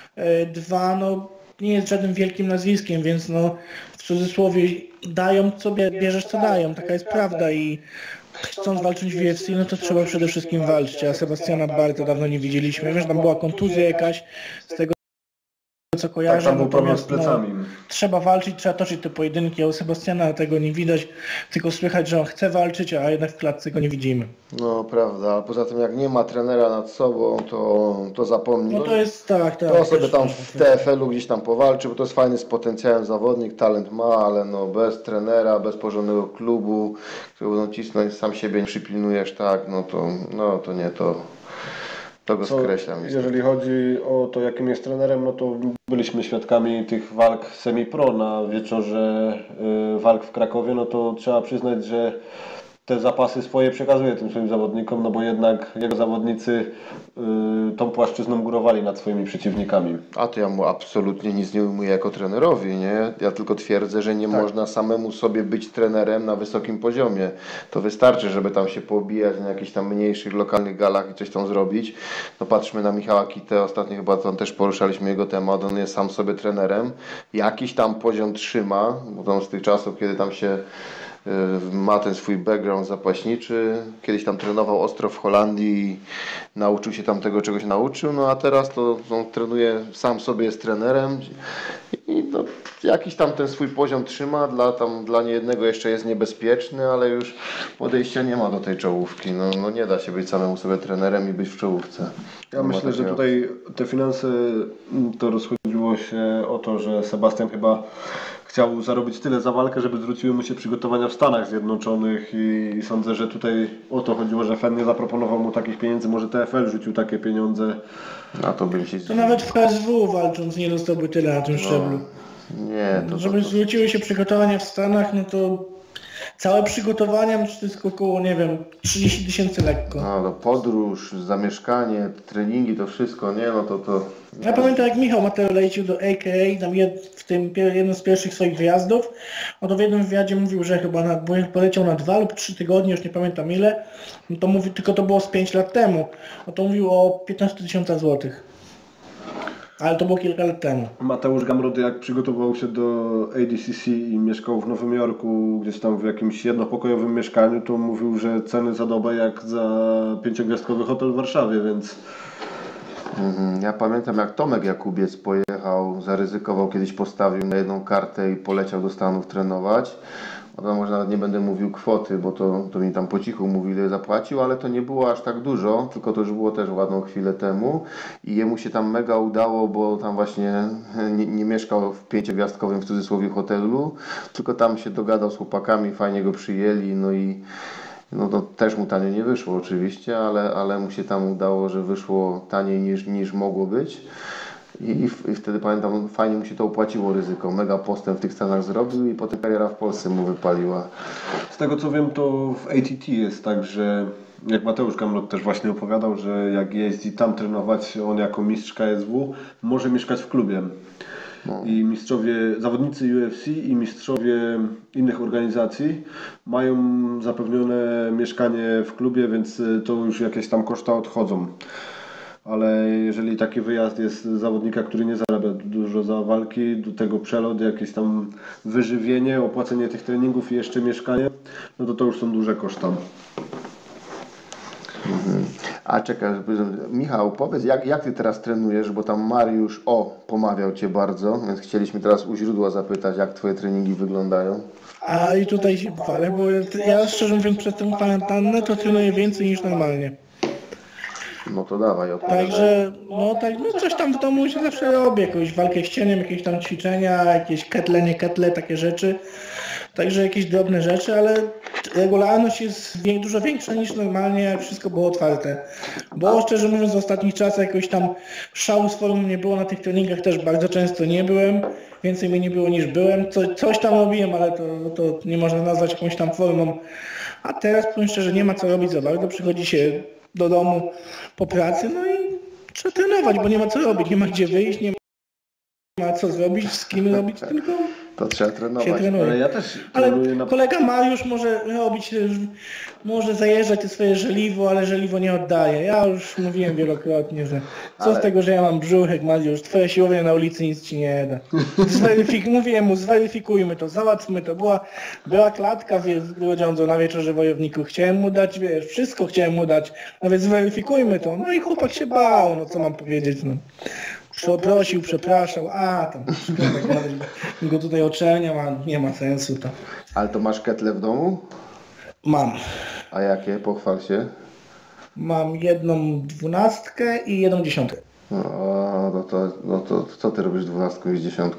dwa, no nie jest żadnym wielkim nazwiskiem, więc no w cudzysłowie dają sobie, bierzesz co dają, taka jest prawda i chcąc walczyć w UFC, no to trzeba przede wszystkim walczyć, a Sebastiana bardzo dawno nie widzieliśmy. Wiem, że tam była kontuzja jakaś, z tego co kojarzę, Tak, tam był problem z natomiast, plecami. trzeba walczyć, trzeba toczyć te pojedynki, a u Sebastiana tego nie widać, tylko słychać, że on chce walczyć, a jednak w klatce go nie widzimy. No prawda, a poza tym jak nie ma trenera nad sobą, to zapomnij. No to jest tak. To sobie tam w TFL-u gdzieś tam powalczy, bo to jest fajny z potencjałem zawodnik, talent ma, ale no bez trenera, bez porządnego klubu, który będą cisnąć, sam siebie nie przypilnujesz, tak, to nie, to go skreślam. Jeżeli chodzi o to, jakim jest trenerem, no to byliśmy świadkami tych walk semi-pro na wieczorze walk w Krakowie, no to trzeba przyznać, że te zapasy swoje przekazuje tym swoim zawodnikom, no bo jednak jego zawodnicy tą płaszczyzną górowali nad swoimi przeciwnikami. A to ja mu absolutnie nic nie ujmuję jako trenerowi, nie? Ja tylko twierdzę, że nie można samemu sobie być trenerem na wysokim poziomie. To wystarczy, żeby tam się poobijać na jakichś tam mniejszych, lokalnych galach i coś tam zrobić. No patrzmy na Michała Kitę, ostatnio chyba tam też poruszaliśmy jego temat, on jest sam sobie trenerem. Jakiś tam poziom trzyma, bo tam z tych czasów, kiedy tam się ma ten swój background zapaśniczy. Kiedyś tam trenował ostro w Holandii i nauczył się tam tego, czego się nauczył, no a teraz to on trenuje, sam sobie jest trenerem i no, jakiś tam ten swój poziom trzyma, dla niejednego jeszcze jest niebezpieczny, ale już podejścia nie ma do tej czołówki. No nie da się być samemu sobie trenerem i być w czołówce. Ja myślę, że tutaj te finanse, to rozchodziło się o to, że Sebastian chyba chciał zarobić tyle za walkę, żeby zwróciły mu się przygotowania w Stanach Zjednoczonych i sądzę, że tutaj o to chodziło, że Fen nie zaproponował mu takich pieniędzy, może TFL rzucił takie pieniądze. Na to bym się To nawet w KSW walcząc nie dostałby tyle na tym szczeblu. Nie, Żeby zwróciły się przygotowania w Stanach, no to całe przygotowania, to jest około, nie wiem, 30 000 lekko. No, podróż, zamieszkanie, treningi, to wszystko, nie, no to... Ja pamiętam, jak Michał Mateo lecił do AKA, tam w tym jednym z pierwszych swoich wyjazdów, no to w jednym wywiadzie mówił, że chyba poleciał na 2 lub 3 tygodnie, już nie pamiętam ile, no to mówił, tylko to było z 5 lat temu, no to mówił o 15 000 złotych. Ale to było kilka lat temu. Mateusz Gamrody, jak przygotował się do ADCC i mieszkał w Nowym Jorku, gdzieś tam w jakimś jednopokojowym mieszkaniu, to mówił, że ceny za dobę jak za 5-gwiazdkowy hotel w Warszawie, więc... Ja pamiętam, jak Tomek Jakubiec pojechał, zaryzykował, kiedyś postawił na jedną kartę i poleciał do Stanów trenować. a może nawet nie będę mówił kwoty, bo to mi tam po cichu mówił, ile zapłacił, ale to nie było aż tak dużo, tylko to już było też ładną chwilę temu i jemu się tam mega udało, bo tam właśnie nie mieszkał w 5-gwiazdkowym w cudzysłowie hotelu, tylko tam się dogadał z chłopakami, fajnie go przyjęli, no i no to też mu tanio nie wyszło oczywiście, ale mu się tam udało, że wyszło taniej niż mogło być. I wtedy pamiętam, fajnie mu się to opłaciło ryzyko. Mega postęp w tych Stanach zrobił i potem kariera w Polsce mu wypaliła. Z tego co wiem, to w ATT jest tak, że jak Mateusz Gamrot też właśnie opowiadał, że jak jeździ tam trenować, on jako mistrz KSW może mieszkać w klubie. No. I zawodnicy UFC i mistrzowie innych organizacji mają zapewnione mieszkanie w klubie, więc to już jakieś tam koszta odchodzą. Ale jeżeli taki wyjazd jest zawodnika, który nie zarabia dużo za walki, do tego przelot, jakieś tam wyżywienie, opłacenie tych treningów i jeszcze mieszkanie, no to już są duże koszta. A czekaj, Michał, powiedz, jak Ty teraz trenujesz, bo tam Mariusz pomawiał Cię bardzo, więc chcieliśmy teraz u źródła zapytać, jak Twoje treningi wyglądają. A i tutaj się chwalę, bo ja szczerze mówiąc przez tę kwarantannę to trenuję więcej niż normalnie. No to dawaj, odpowiadaj. Także, coś tam w domu się zawsze robię, jakąś walkę z cieniem, jakieś tam ćwiczenia, jakieś ketle, nie ketle, takie rzeczy. Także jakieś drobne rzeczy, ale regularność jest dużo większa niż normalnie, jak wszystko było otwarte. Bo szczerze mówiąc w ostatnich czasach jakoś tam szału z formą nie było, na tych treningach też bardzo często nie byłem. Więcej mi nie było niż byłem. Coś tam robiłem, ale to nie można nazwać jakąś tam formą. A teraz powiem szczerze, nie ma co robić za bardzo, przychodzi się do domu po pracy, no i trzeba trenować, bo nie ma co robić, nie ma gdzie wyjść, nie ma co zrobić, z kim robić, tylko to trzeba trenować. się trenuje. Ale ja też kolega Mariusz może robić, może zajeżdżać te swoje żeliwo, ale żeliwo nie oddaje. Ja już mówiłem wielokrotnie, że z tego, że ja mam brzuchek, Mariusz, twoja siłownia na ulicy nic ci nie da. Mówiłem mu, zweryfikujmy to, załatwmy to. Była klatka w Grodziądzu na wieczorze wojowników. Chciałem mu dać, wszystko chciałem mu dać, nawet zweryfikujmy to. No i chłopak się bał, no co mam powiedzieć, no. Przeprosił, przepraszał, tam go tutaj oczerniam, a nie ma sensu to. Ale to masz ketle w domu? Mam. A jakie? Pochwal się. Mam 1 12 i 1 10. No to co ty robisz 12 i 10?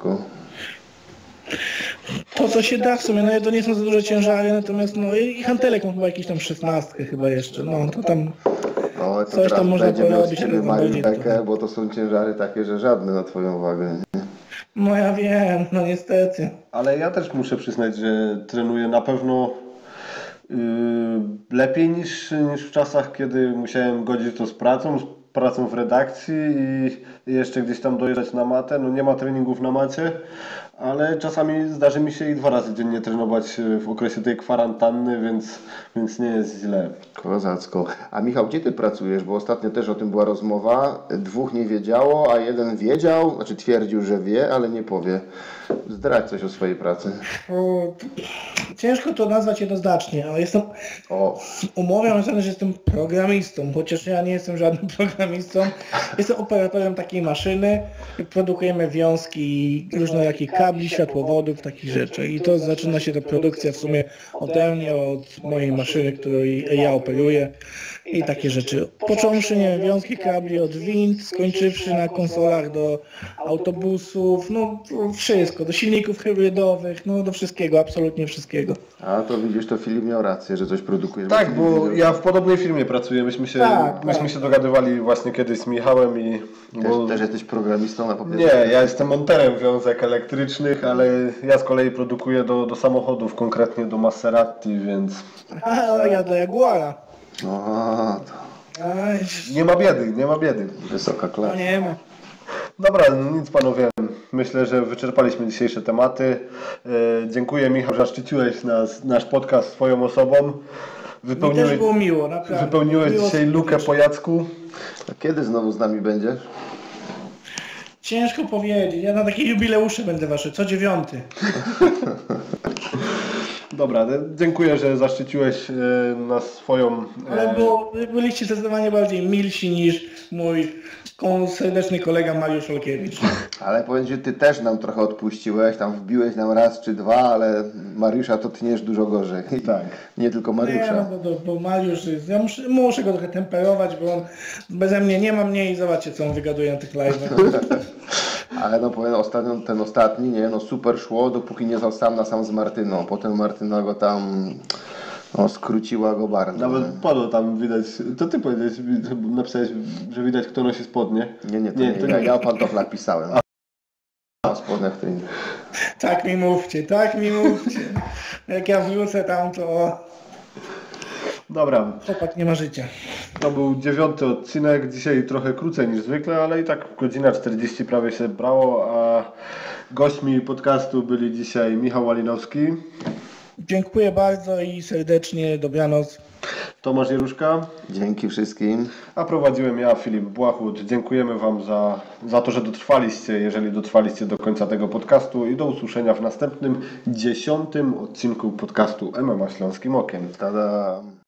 To co się da w sumie, to nie są za duże ciężary, natomiast i hantelek mam chyba jakiś tam 16 chyba jeszcze, to tam coś tam można porobić, ale bo to są ciężary takie, że żadne na twoją wagę. Nie? No ja wiem, niestety. Ale ja też muszę przyznać, że trenuję na pewno lepiej niż w czasach, kiedy musiałem godzić to z pracą w redakcji i jeszcze gdzieś tam dojeżdżać na matę. No nie ma treningów na macie, ale czasami zdarzy mi się i 2 razy dziennie trenować w okresie tej kwarantanny, więc nie jest źle. Kozacko. A Michał, gdzie ty pracujesz? Bo ostatnio też o tym była rozmowa. 2 nie wiedziało, a 1 wiedział, znaczy twierdził, że wie, ale nie powie. Zdradź coś o swojej pracy. Ciężko to nazwać jednoznacznie, ale jestem umowiony, że jestem programistą, chociaż ja nie jestem żadnym programistą. Jestem operatorem takiej maszyny, produkujemy wiązki, różnorakie kabli, światłowodów, takich rzeczy. I to zaczyna się ta produkcja w sumie ode mnie, od mojej maszyny, którą ja operuję i takie rzeczy. Począwszy, wiązki kabli od wind, skończywszy na konsolach do autobusów, wszystko, do silników hybrydowych, do wszystkiego, absolutnie wszystkiego. A to widzisz, to Filip miał rację, że coś produkujesz. Tak, bo ja w podobnej firmie pracuję. Myśmy się dogadywali właśnie kiedyś z Michałem i... Też jesteś programistą na papierze? Nie, ja jestem monterem wiązek elektrycznych, ale ja z kolei produkuję do samochodów, konkretnie do Maserati, więc... A ja do Jaguara. Nie ma biedy. Wysoka klasa. Nie ma. Dobra, nic panowie. Myślę, że wyczerpaliśmy dzisiejsze tematy. Dziękuję Michał, że zaszczyciłeś nasz podcast swoją osobą. Mi też było miło, naprawdę. Wypełniłeś dzisiaj lukę po Jacku. A kiedy znowu z nami będziesz? Ciężko powiedzieć. Ja na takie jubileusze będę wasze, co 9. Dobra, dziękuję, że zaszczyciłeś nas swoją... Ale byliście zdecydowanie bardziej milsi niż mój serdeczny kolega Mariusz Olkiewicz. Ale powiem, że ty też nam trochę odpuściłeś, tam wbiłeś nam raz czy dwa, ale Mariusza to tniesz dużo gorzej. Tak. Nie tylko Mariusza. Nie, no bo Mariusz jest, ja muszę go trochę temperować, bo on beze mnie nie ma mnie i zobaczcie, co on wygaduje na tych live'ach. Ale no powiem, ten ostatni, nie, no super szło, dopóki nie został sam na sam z Martyną. Potem Martyna go tam skróciła go bardzo. Nawet padło tam widać, to ty powiedziałeś, napisałeś, że widać kto nosi spodnie. Nie, ja o pantoflach pisałem. A spodniach to inne. Tak mi mówcie. Jak ja wrócę tam, to Dobra, chłopak nie ma życia. to był 9. odcinek, dzisiaj trochę krócej niż zwykle, ale i tak godzina 40 prawie się brało, a gośćmi podcastu byli dzisiaj Michał Malinowski, Dziękuję bardzo i serdecznie dobranoc. Tomasz Jeruszka, Dzięki wszystkim. a prowadziłem ja, Filip Błachut. Dziękujemy Wam za to, że dotrwaliście, jeżeli dotrwaliście do końca tego podcastu i do usłyszenia w następnym 10. odcinku podcastu MMA Śląskim Okiem. Tada.